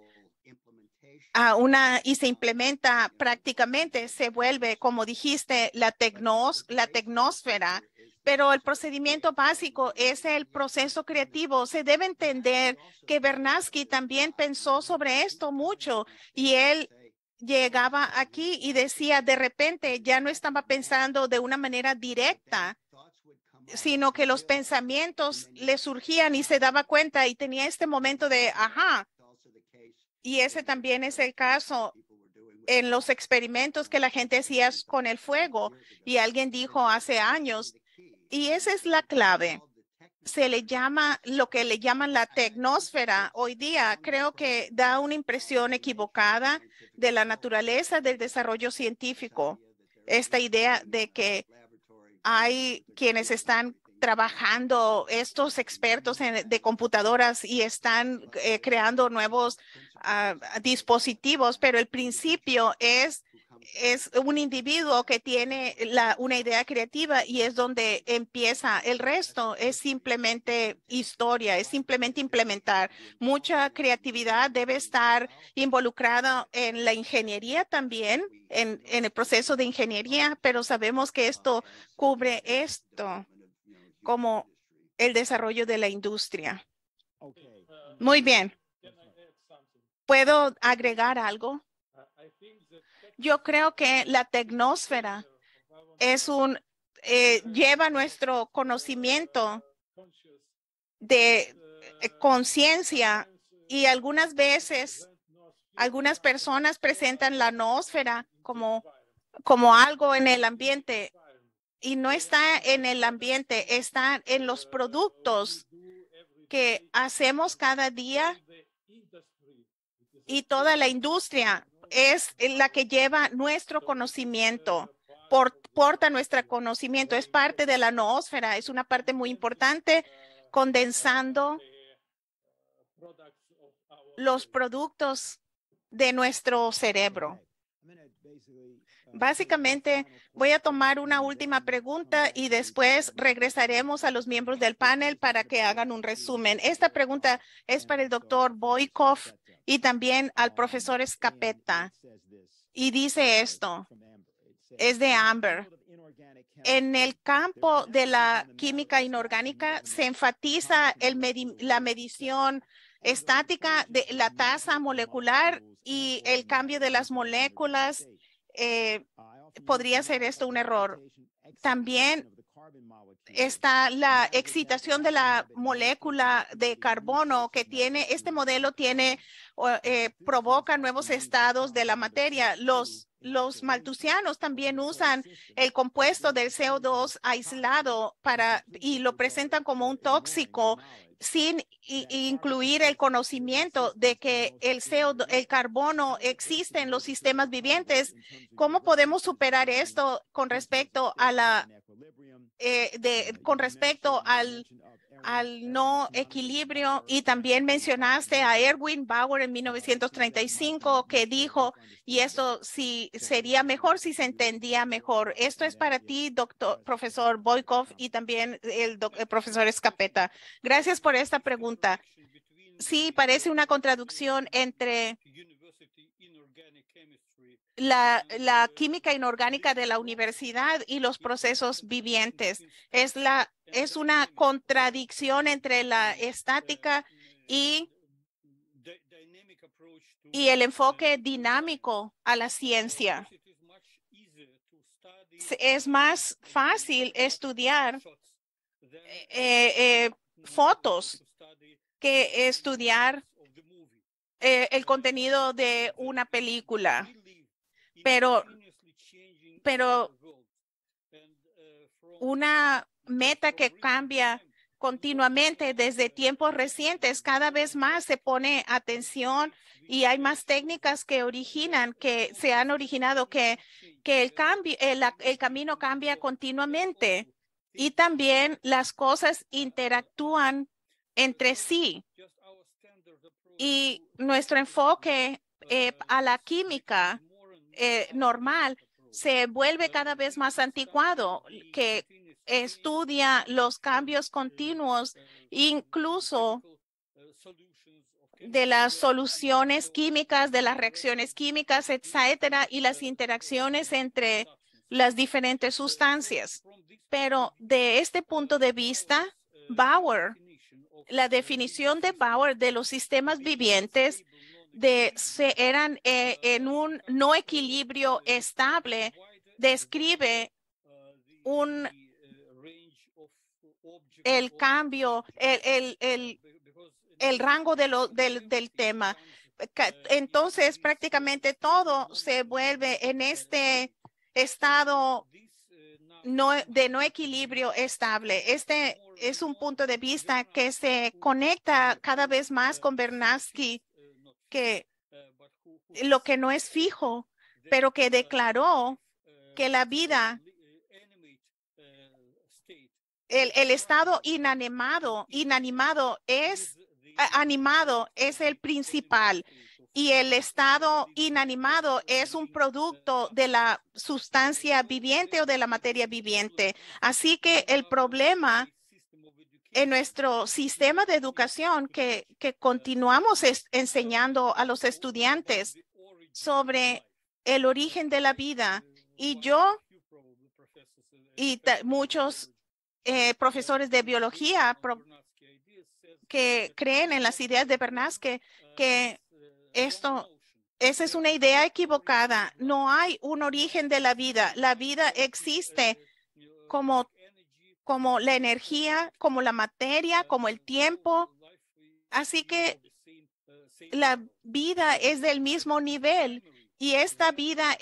a una y se implementa prácticamente, se vuelve, como dijiste, la, tecnos, la tecnosfera. Pero el procedimiento básico es el proceso creativo. Se debe entender que Bernatsky también pensó sobre esto mucho, y él llegaba aquí y decía, de repente ya no estaba pensando de una manera directa, sino que los pensamientos le surgían y se daba cuenta y tenía este momento de ajá. Y ese también es el caso en los experimentos que la gente hacía con el fuego. Y alguien dijo hace años, y esa es la clave. Se le llama lo que le llaman la tecnosfera. Hoy día creo que da una impresión equivocada de la naturaleza del desarrollo científico. Esta idea de que hay quienes están trabajando, estos expertos en, de computadoras, y están eh, creando nuevos uh, dispositivos, pero el principio es es un individuo que tiene la, una idea creativa, y es donde empieza. El resto es simplemente historia, es simplemente implementar. Mucha creatividad debe estar involucrada en la ingeniería también, en, en el proceso de ingeniería, pero sabemos que esto cubre esto como el desarrollo de la industria. Muy bien. ¿Puedo agregar algo? Yo creo que la tecnosfera es un, eh, lleva nuestro conocimiento de eh, conciencia, y algunas veces algunas personas presentan la noósfera como como algo en el ambiente, y no está en el ambiente, está en los productos que hacemos cada día, y toda la industria es la que lleva nuestro conocimiento, por, porta nuestro conocimiento, es parte de la noósfera, es una parte muy importante, condensando los productos de nuestro cerebro. Básicamente, voy a tomar una última pregunta y después regresaremos a los miembros del panel para que hagan un resumen. Esta pregunta es para el doctor Boykov y también al profesor Escapeta. Y dice esto, es de Amber. En el campo de la química inorgánica se enfatiza el medi- la medición estática de la tasa molecular y el cambio de las moléculas. Eh, podría ser esto un error. También está la excitación de la molécula de carbono que tiene, este modelo tiene, eh, provoca nuevos estados de la materia. Los, los malthusianos también usan el compuesto del C O dos aislado para, y lo presentan como un tóxico, sin incluir el conocimiento de que el C O dos, el carbono existe en los sistemas vivientes. ¿Cómo podemos superar esto con respecto a la eh, de con respecto al al no equilibrio? Y también mencionaste a Erwin Bauer en mil novecientos treinta y cinco que dijo, y esto sí sería mejor si se entendía mejor. Esto es para ti, doctor, profesor Boykov, y también el, doc, el profesor Escapeta. Gracias por esta pregunta. Sí, parece una contradicción entre La, la química inorgánica de la universidad y los procesos vivientes. Es, la, es una contradicción entre la estática y, y el enfoque dinámico a la ciencia. Es más fácil estudiar eh, eh, fotos que estudiar eh, el contenido de una película. Pero, pero una meta que cambia continuamente desde tiempos recientes, cada vez más se pone atención y hay más técnicas que originan, que se han originado, que, que el, cambio, el, el camino cambia continuamente y también las cosas interactúan entre sí. Y nuestro enfoque eh, a la química Eh, normal se vuelve cada vez más anticuado, que estudia los cambios continuos, incluso de las soluciones químicas, de las reacciones químicas, etcétera, y las interacciones entre las diferentes sustancias. Pero de este punto de vista, Bauer, la definición de Bauer de los sistemas vivientes de se eran eh, en un no equilibrio estable, describe un el cambio, el, el, el, el rango de lo, del, del tema. Entonces, prácticamente todo se vuelve en este estado no, de no equilibrio estable. Este es un punto de vista que se conecta cada vez más con Vernadsky, que lo que no es fijo, pero que declaró que la vida, el, el estado inanimado, inanimado es, animado es el principal y el estado inanimado es un producto de la sustancia viviente o de la materia viviente. Así que el problema en nuestro sistema de educación que, que continuamos es, enseñando a los estudiantes sobre el origen de la vida. Y yo y muchos eh, profesores de biología pro, que creen en las ideas de Vernadsky, que esto, esa es una idea equivocada. No hay un origen de la vida. La vida existe como como la energía, como la materia, como el tiempo. Así que la vida es del mismo nivel y esta vida es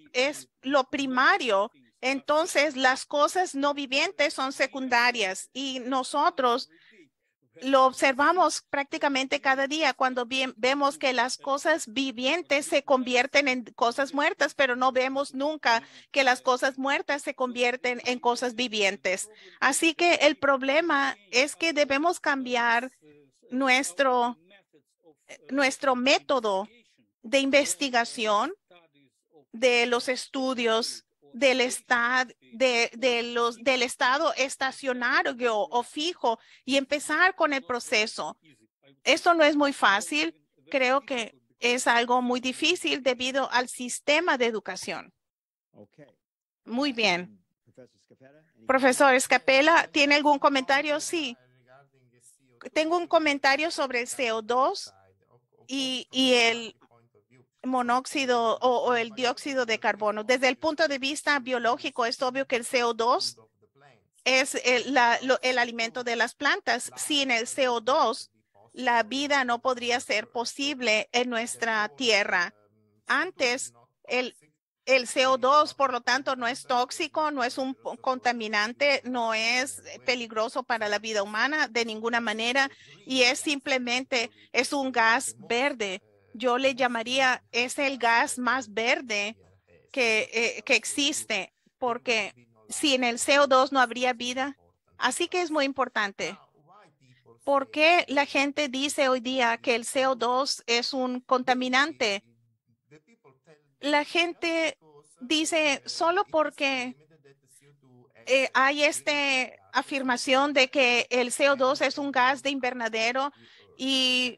es lo primario, entonces las cosas no vivientes son secundarias y nosotros lo observamos prácticamente cada día cuando bien, vemos que las cosas vivientes se convierten en cosas muertas, pero no vemos nunca que las cosas muertas se convierten en cosas vivientes. Así que el problema es que debemos cambiar nuestro, nuestro método de investigación de los estudios del estado de, de los del estado estacionario o fijo y empezar con el proceso. Esto no es muy fácil. Creo que es algo muy difícil debido al sistema de educación. Muy bien. Profesor Escapela, ¿tiene algún comentario? Sí. Tengo un comentario sobre el C O dos y, y el monóxido o, o el dióxido de carbono. Desde el punto de vista biológico, es obvio que el C O dos es el, la, lo, el alimento de las plantas. Sin el C O dos, la vida no podría ser posible en nuestra tierra. Antes, el, el C O dos, por lo tanto, no es tóxico, no es un contaminante, no es peligroso para la vida humana de ninguna manera y es simplemente, es un gas verde. Yo le llamaría, es el gas más verde que, eh, que existe, porque sin el C O dos no habría vida. Así que es muy importante. ¿Por qué la gente dice hoy día que el C O dos es un contaminante? La gente dice solo porque eh, hay esta afirmación de que el C O dos es un gas de invernadero y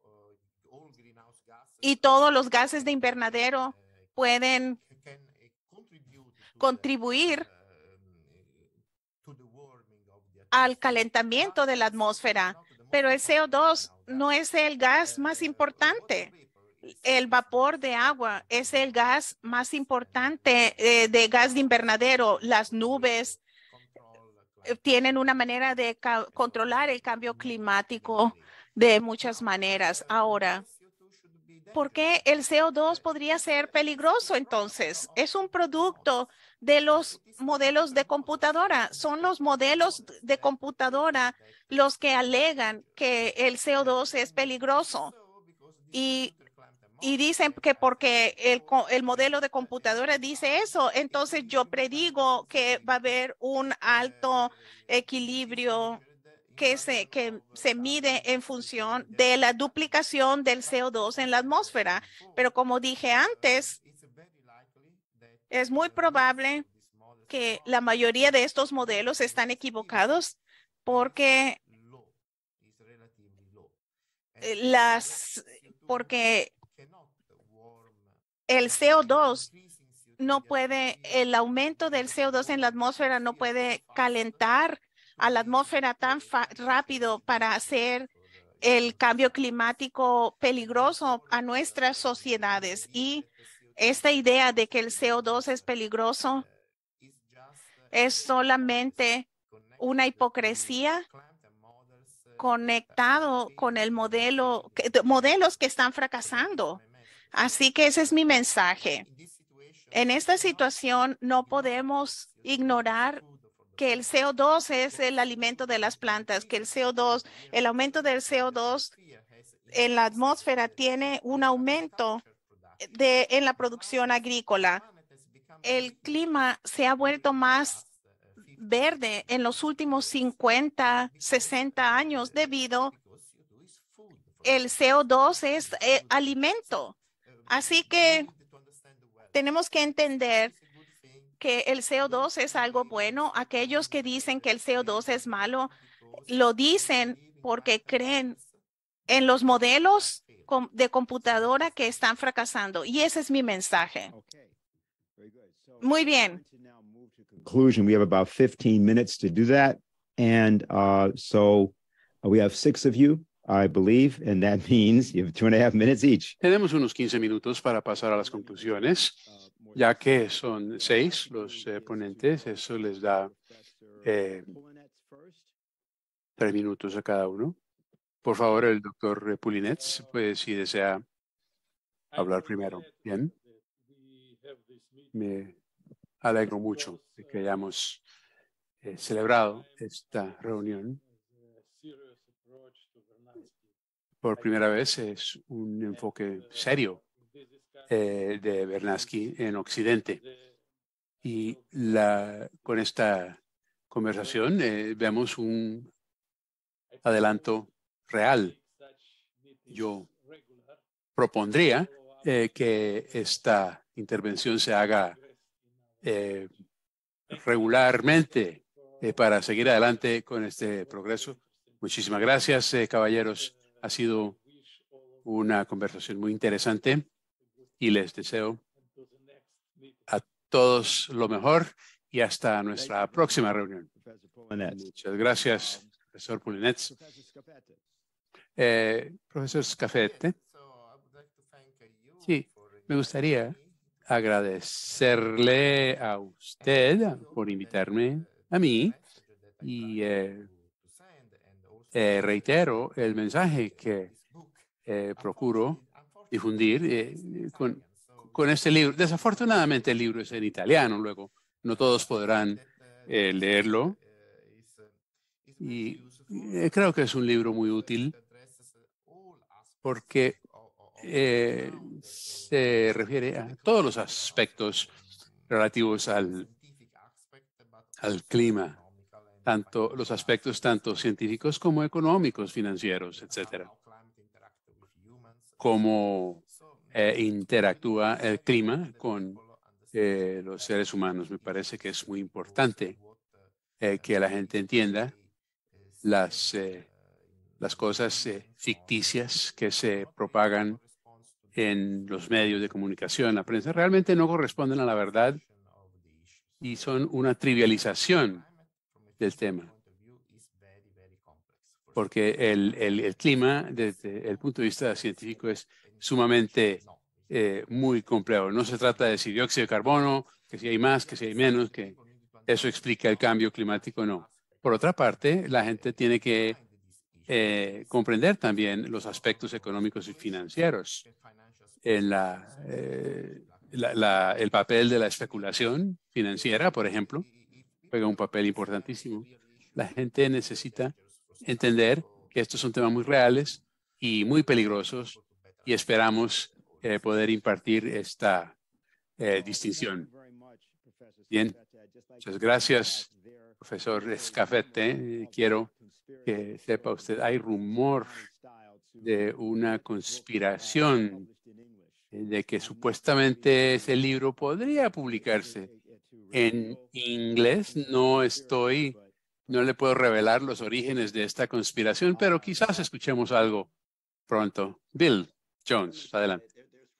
y todos los gases de invernadero pueden contribuir al calentamiento de la atmósfera, pero el C O dos no es el gas más importante. El vapor de agua es el gas más importante eh, de gas de invernadero. Las nubes eh, tienen una manera de controlar el cambio climático de muchas maneras. Ahora, ¿por qué el C O dos podría ser peligroso entonces? Es un producto de los modelos de computadora. Son los modelos de computadora los que alegan que el C O dos es peligroso. Y, y dicen que porque el, el modelo de computadora dice eso, entonces yo predigo que va a haber un alto equilibrio que se, que se mide en función de la duplicación del C O dos en la atmósfera. Pero como dije antes, es muy probable que la mayoría de estos modelos están equivocados porque las, porque el C O dos no puede, el aumento del C O dos en la atmósfera no puede calentar a la atmósfera tan rápido para hacer el cambio climático peligroso a nuestras sociedades. Y esta idea de que el C O dos es peligroso es solamente una hipocresía conectado con el modelo, modelos que están fracasando. Así que ese es mi mensaje. En esta situación no podemos ignorar que el C O dos es el alimento de las plantas, que el C O dos, el aumento del C O dos en la atmósfera tiene un aumento de, en la producción agrícola. El clima se ha vuelto más verde en los últimos cincuenta, sesenta años debido el C O dos es eh, alimento. Así que tenemos que entender que el C O dos es algo bueno. Aquellos que dicen que el C O dos es malo, lo dicen porque creen en los modelos de computadora que están fracasando. Y ese es mi mensaje. Muy bien. Conclusion. We have about fifteen minutes to do that. And uh, so uh, we have six of you, I believe, and that means you have two and a half minutes each. Tenemos unos quince minutos para pasar a las conclusiones, ya que son seis los eh, ponentes. Eso les da eh, tres minutos a cada uno. Por favor, el doctor Pulinets, pues si desea hablar primero. Bien. me alegro mucho de que hayamos eh, celebrado esta reunión. Por primera vez es un enfoque serio eh, de Vernadsky en Occidente. Y la, con esta conversación eh, vemos un adelanto real. Yo propondría eh, que esta intervención se haga eh, regularmente eh, para seguir adelante con este progreso. Muchísimas gracias, eh, caballeros. Ha sido una conversación muy interesante y les deseo a todos lo mejor y hasta nuestra próxima reunión. Muchas gracias, profesor Pulinets. Eh, profesor Scafetti. Sí, me gustaría agradecerle a usted por invitarme a mí y eh, eh, reitero el mensaje que eh, procuro difundir eh, con, con este libro. Desafortunadamente el libro es en italiano, luego no todos podrán eh, leerlo y eh, creo que es un libro muy útil porque eh, se refiere a todos los aspectos relativos al, al clima, tanto los aspectos tanto científicos como económicos, financieros, etcétera. Cómo eh, interactúa el clima con eh, los seres humanos. Me parece que es muy importante eh, que la gente entienda las, eh, las cosas eh, ficticias que se propagan en los medios de comunicación, la prensa, realmente no corresponden a la verdad y son una trivialización del tema. Porque el, el, el clima, desde el punto de vista científico, es sumamente eh, muy complejo. No se trata de si dióxido de carbono, que si hay más, que si hay menos, que eso explica el cambio climático, no. Por otra parte, la gente tiene que eh, comprender también los aspectos económicos y financieros. En la, eh, la, la, el papel de la especulación financiera, por ejemplo, juega un papel importantísimo. La gente necesita entender que estos son temas muy reales y muy peligrosos y esperamos eh, poder impartir esta eh, distinción. Bien, muchas gracias, profesor Scafetti. Quiero que sepa usted, hay rumor de una conspiración de que supuestamente ese libro podría publicarse en inglés. No estoy, no le puedo revelar los orígenes de esta conspiración, pero quizás escuchemos algo pronto. Bill Jones, adelante.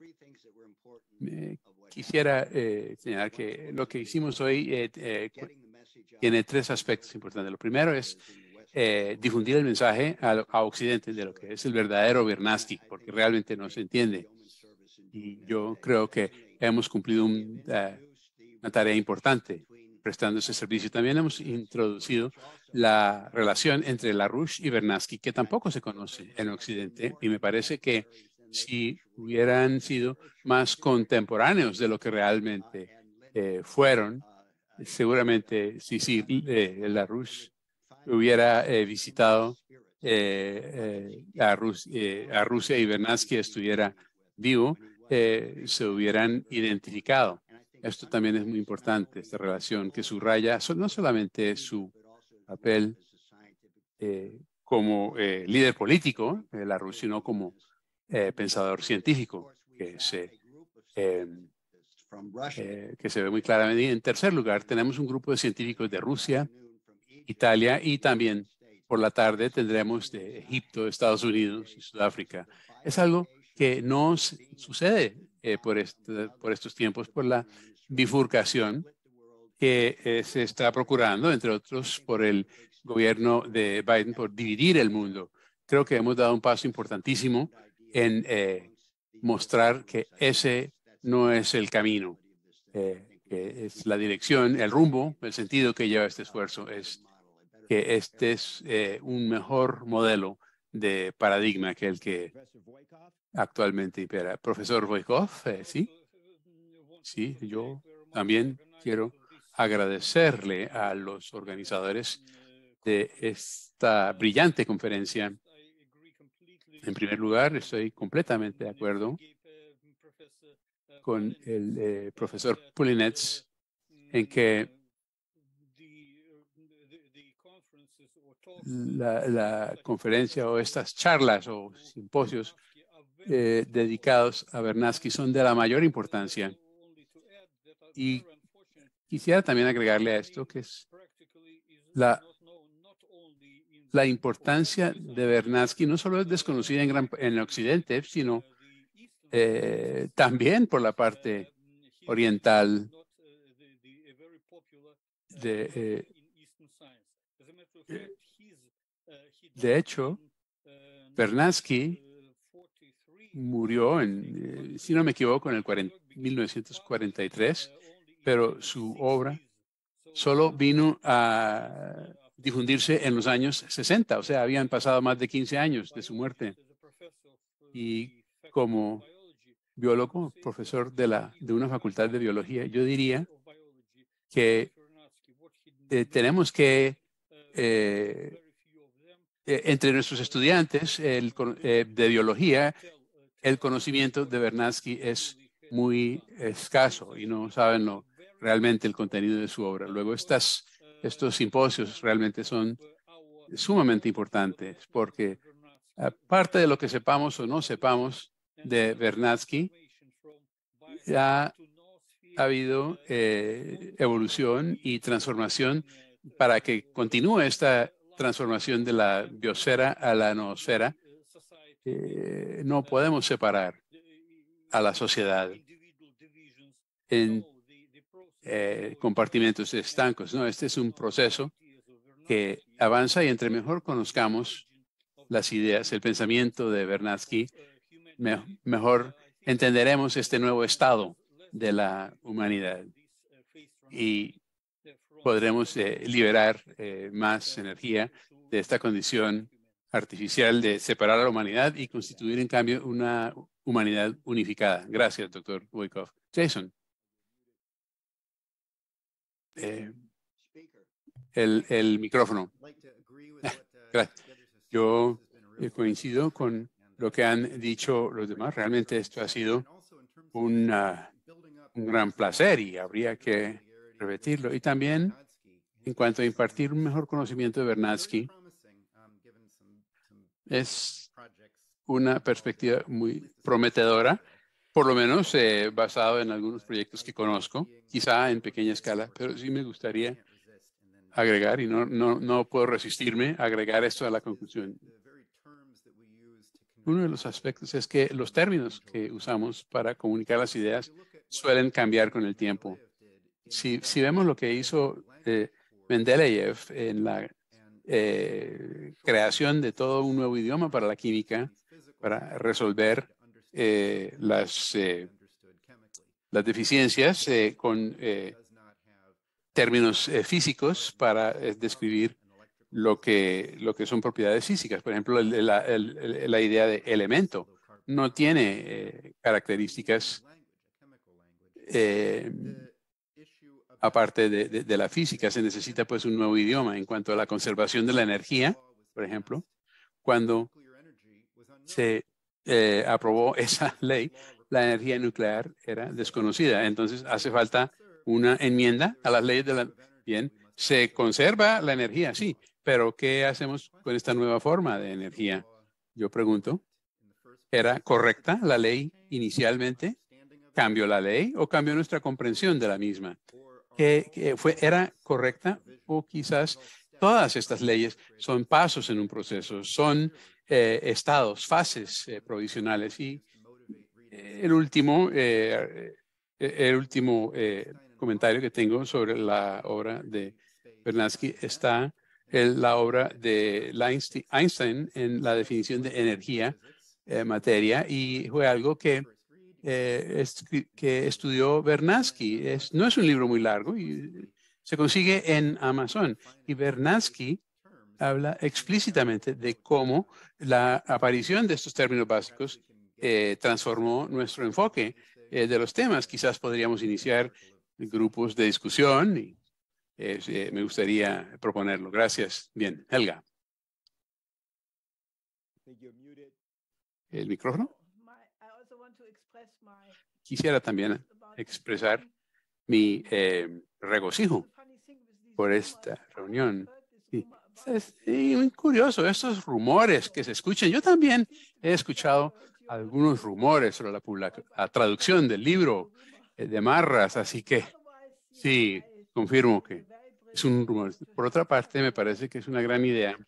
Eh, quisiera eh, señalar que lo que hicimos hoy eh, eh, tiene tres aspectos importantes. Lo primero es eh, difundir el mensaje a, a Occidente de lo que es el verdadero Vernadsky, porque realmente no se entiende. Y yo creo que hemos cumplido un, uh, una tarea importante prestando ese servicio. También hemos introducido la relación entre LaRouche y Vernadsky, que tampoco se conoce en Occidente, y me parece que si hubieran sido más contemporáneos de lo que realmente eh, fueron, seguramente sí, sí, eh, LaRouche hubiera eh, visitado eh, eh, a, Rus eh, a Rusia y Vernadsky estuviera vivo, eh, se hubieran identificado. Esto también es muy importante, esta relación que subraya no solamente su papel eh, como eh, líder político de la Rusia, sino como eh, pensador científico, que se, eh, eh, que se ve muy claramente. Y en tercer lugar, tenemos un grupo de científicos de Rusia, Italia y también por la tarde tendremos de Egipto, Estados Unidos y Sudáfrica. Es algo que no sucede eh, por, este, por estos tiempos, por la bifurcación que eh, se está procurando, entre otros, por el gobierno de Biden, por dividir el mundo. Creo que hemos dado un paso importantísimo en eh, mostrar que ese no es el camino, eh, que es la dirección, el rumbo, el sentido que lleva este esfuerzo, es que este es eh, un mejor modelo de paradigma que el que actualmente impera. Profesor Voykov, eh, sí, sí, yo También quiero agradecerle a los organizadores de esta brillante conferencia. En primer lugar, estoy completamente de acuerdo con el eh, profesor Pulinets en que la, la conferencia o estas charlas o simposios eh, dedicados a Vernadsky son de la mayor importancia. Y quisiera también agregarle a esto que es la, la importancia de Vernadsky no solo es desconocida en, gran, en Occidente, sino eh, también por la parte oriental de, eh, de hecho, Vernadsky murió, en, eh, si no me equivoco, en el mil novecientos cuarenta y tres, pero su obra solo vino a difundirse en los años sesenta, o sea, habían pasado más de quince años de su muerte. Y como biólogo, profesor de, la, de una facultad de biología, yo diría que eh, tenemos que, eh, eh, entre nuestros estudiantes el, eh, de biología, el conocimiento de Vernadsky es muy escaso y no saben lo, realmente el contenido de su obra. Luego, estas, estos simposios realmente son sumamente importantes porque aparte de lo que sepamos o no sepamos de Vernadsky, ha, ha habido eh, evolución y transformación para que continúe esta transformación de la biosfera a la noosfera. Eh, no podemos separar a la sociedad en eh, compartimentos estancos. No, este es un proceso que avanza y entre mejor conozcamos las ideas, el pensamiento de Vernadsky, me, mejor entenderemos este nuevo estado de la humanidad y podremos eh, liberar eh, más energía de esta condición artificial de separar a la humanidad y constituir en cambio una humanidad unificada. Gracias, doctor Wyckoff. Jason. Eh, el, el micrófono. Gracias. Yo eh, coincido con lo que han dicho los demás. Realmente esto ha sido una, un gran placer y habría que repetirlo. Y también, en cuanto a impartir un mejor conocimiento de Vernadsky, es una perspectiva muy prometedora, por lo menos eh, basado en algunos proyectos que conozco, quizá en pequeña escala, pero sí me gustaría agregar, y no, no, no puedo resistirme a agregar esto a la conclusión. Uno de los aspectos es que los términos que usamos para comunicar las ideas suelen cambiar con el tiempo. Si, si vemos lo que hizo eh, Mendeleev en la eh, creación de todo un nuevo idioma para la química, para resolver eh, las, eh, las deficiencias eh, con eh, términos eh, físicos para eh, describir lo que, lo que son propiedades físicas. Por ejemplo, el, el, el, la idea de elemento no tiene eh, características eh, aparte de, de, de la física. Se necesita pues un nuevo idioma en cuanto a la conservación de la energía, por ejemplo. Cuando se eh, aprobó esa ley, la energía nuclear era desconocida. Entonces hace falta una enmienda a las leyes de la... Bien, se conserva la energía, sí, pero ¿qué hacemos con esta nueva forma de energía? Yo pregunto, ¿era correcta la ley inicialmente? ¿Cambió la ley o cambió nuestra comprensión de la misma? ¿Que, que fue, ¿Era correcta o quizás todas estas leyes son pasos en un proceso, son eh, estados, fases eh, provisionales? Y eh, el último, eh, el último eh, comentario que tengo sobre la obra de Vernadsky está en la obra de Einstein en la definición de energía, eh, materia, y fue algo que Eh, que estudió Vernadsky. Es, no es un libro muy largo y se consigue en Amazon. Y Vernadsky habla explícitamente de cómo la aparición de estos términos básicos eh, transformó nuestro enfoque eh, de los temas. Quizás podríamos iniciar grupos de discusión y eh, eh, me gustaría proponerlo. Gracias. Bien, Helga. ¿El micrófono? Quisiera también expresar mi eh, regocijo por esta reunión. Sí. Es muy curioso estos rumores que se escuchan. Yo también he escuchado algunos rumores sobre la, la, la traducción del libro eh, de Marras, así que sí, confirmo que es un rumor. Por otra parte, me parece que es una gran idea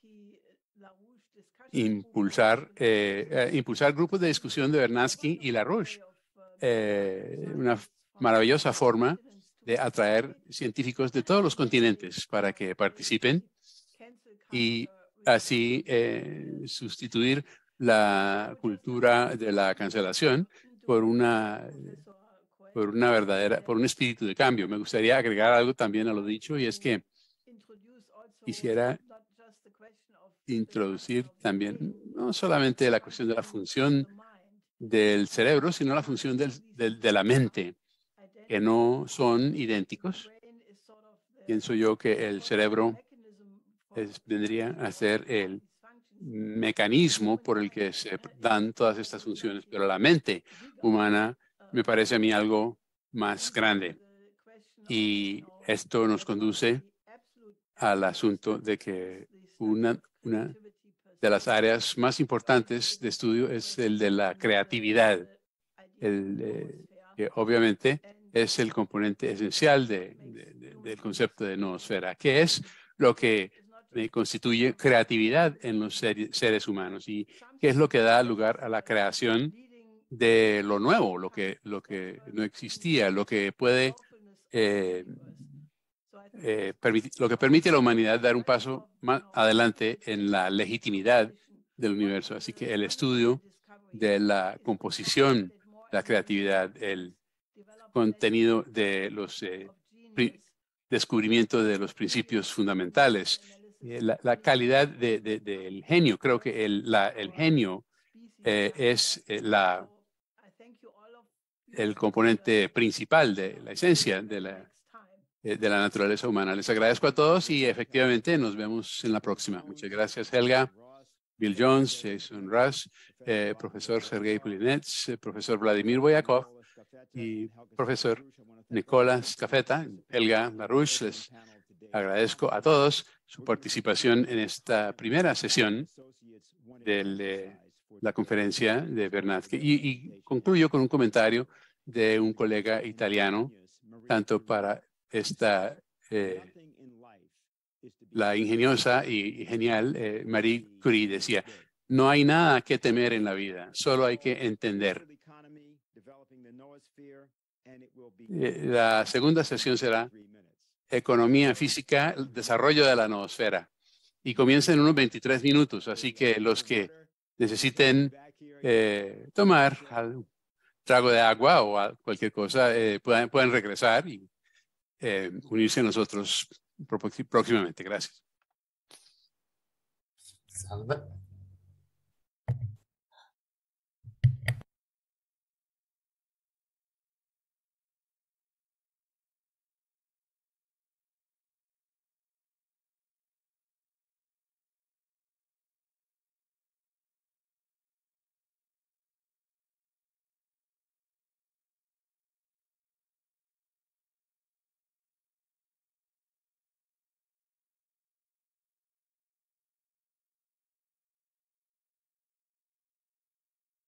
impulsar, eh, eh, impulsar grupos de discusión de Vernadsky y LaRouche. Eh, una maravillosa forma de atraer científicos de todos los continentes para que participen y así eh, sustituir la cultura de la cancelación por una, por una verdadera, por un espíritu de cambio. Me gustaría agregar algo también a lo dicho y es que quisiera introducir también no solamente la cuestión de la función del cerebro, sino la función del, del, de la mente, que no son idénticos. Pienso yo que el cerebro es, vendría a ser el mecanismo por el que se dan todas estas funciones, pero la mente humana me parece a mí algo más grande. Y esto nos conduce al asunto de que una, una de las áreas más importantes de estudio es el de la creatividad, el, eh, que obviamente es el componente esencial de, de, de, del concepto de noosfera, que es lo que eh, constituye creatividad en los ser, seres humanos y que es lo que da lugar a la creación de lo nuevo, lo que, lo que no existía, lo que puede eh, eh, lo que permite a la humanidad dar un paso más adelante en la legitimidad del universo. Así que el estudio de la composición, la creatividad, el contenido de los eh, descubrimientos de los principios fundamentales, eh, la, la calidad de, de, del genio. Creo que el, la, el genio eh, es eh, la, el componente principal de la esencia de la de la naturaleza humana. Les agradezco a todos y efectivamente nos vemos en la próxima. Muchas gracias, Helga, Bill Jones, Jason Rush, eh, profesor Sergei Pulinets, eh, profesor Vladimir Boyakov y profesor Nicolás Cafeta, Helga LaRouche. Les agradezco a todos su participación en esta primera sesión de eh, la conferencia de Vernadsky. Y, y concluyo con un comentario de un colega italiano, tanto para esta, eh, la ingeniosa y, y genial eh, Marie Curie decía, no hay nada que temer en la vida, solo hay que entender. Eh, la segunda sesión será Economía Física, Desarrollo de la Noosfera, y comienza en unos veintitrés minutos, así que los que necesiten eh, tomar un trago de agua o cualquier cosa eh, pueden, pueden regresar y Eh, unirse a nosotros próximamente. Gracias. Salve.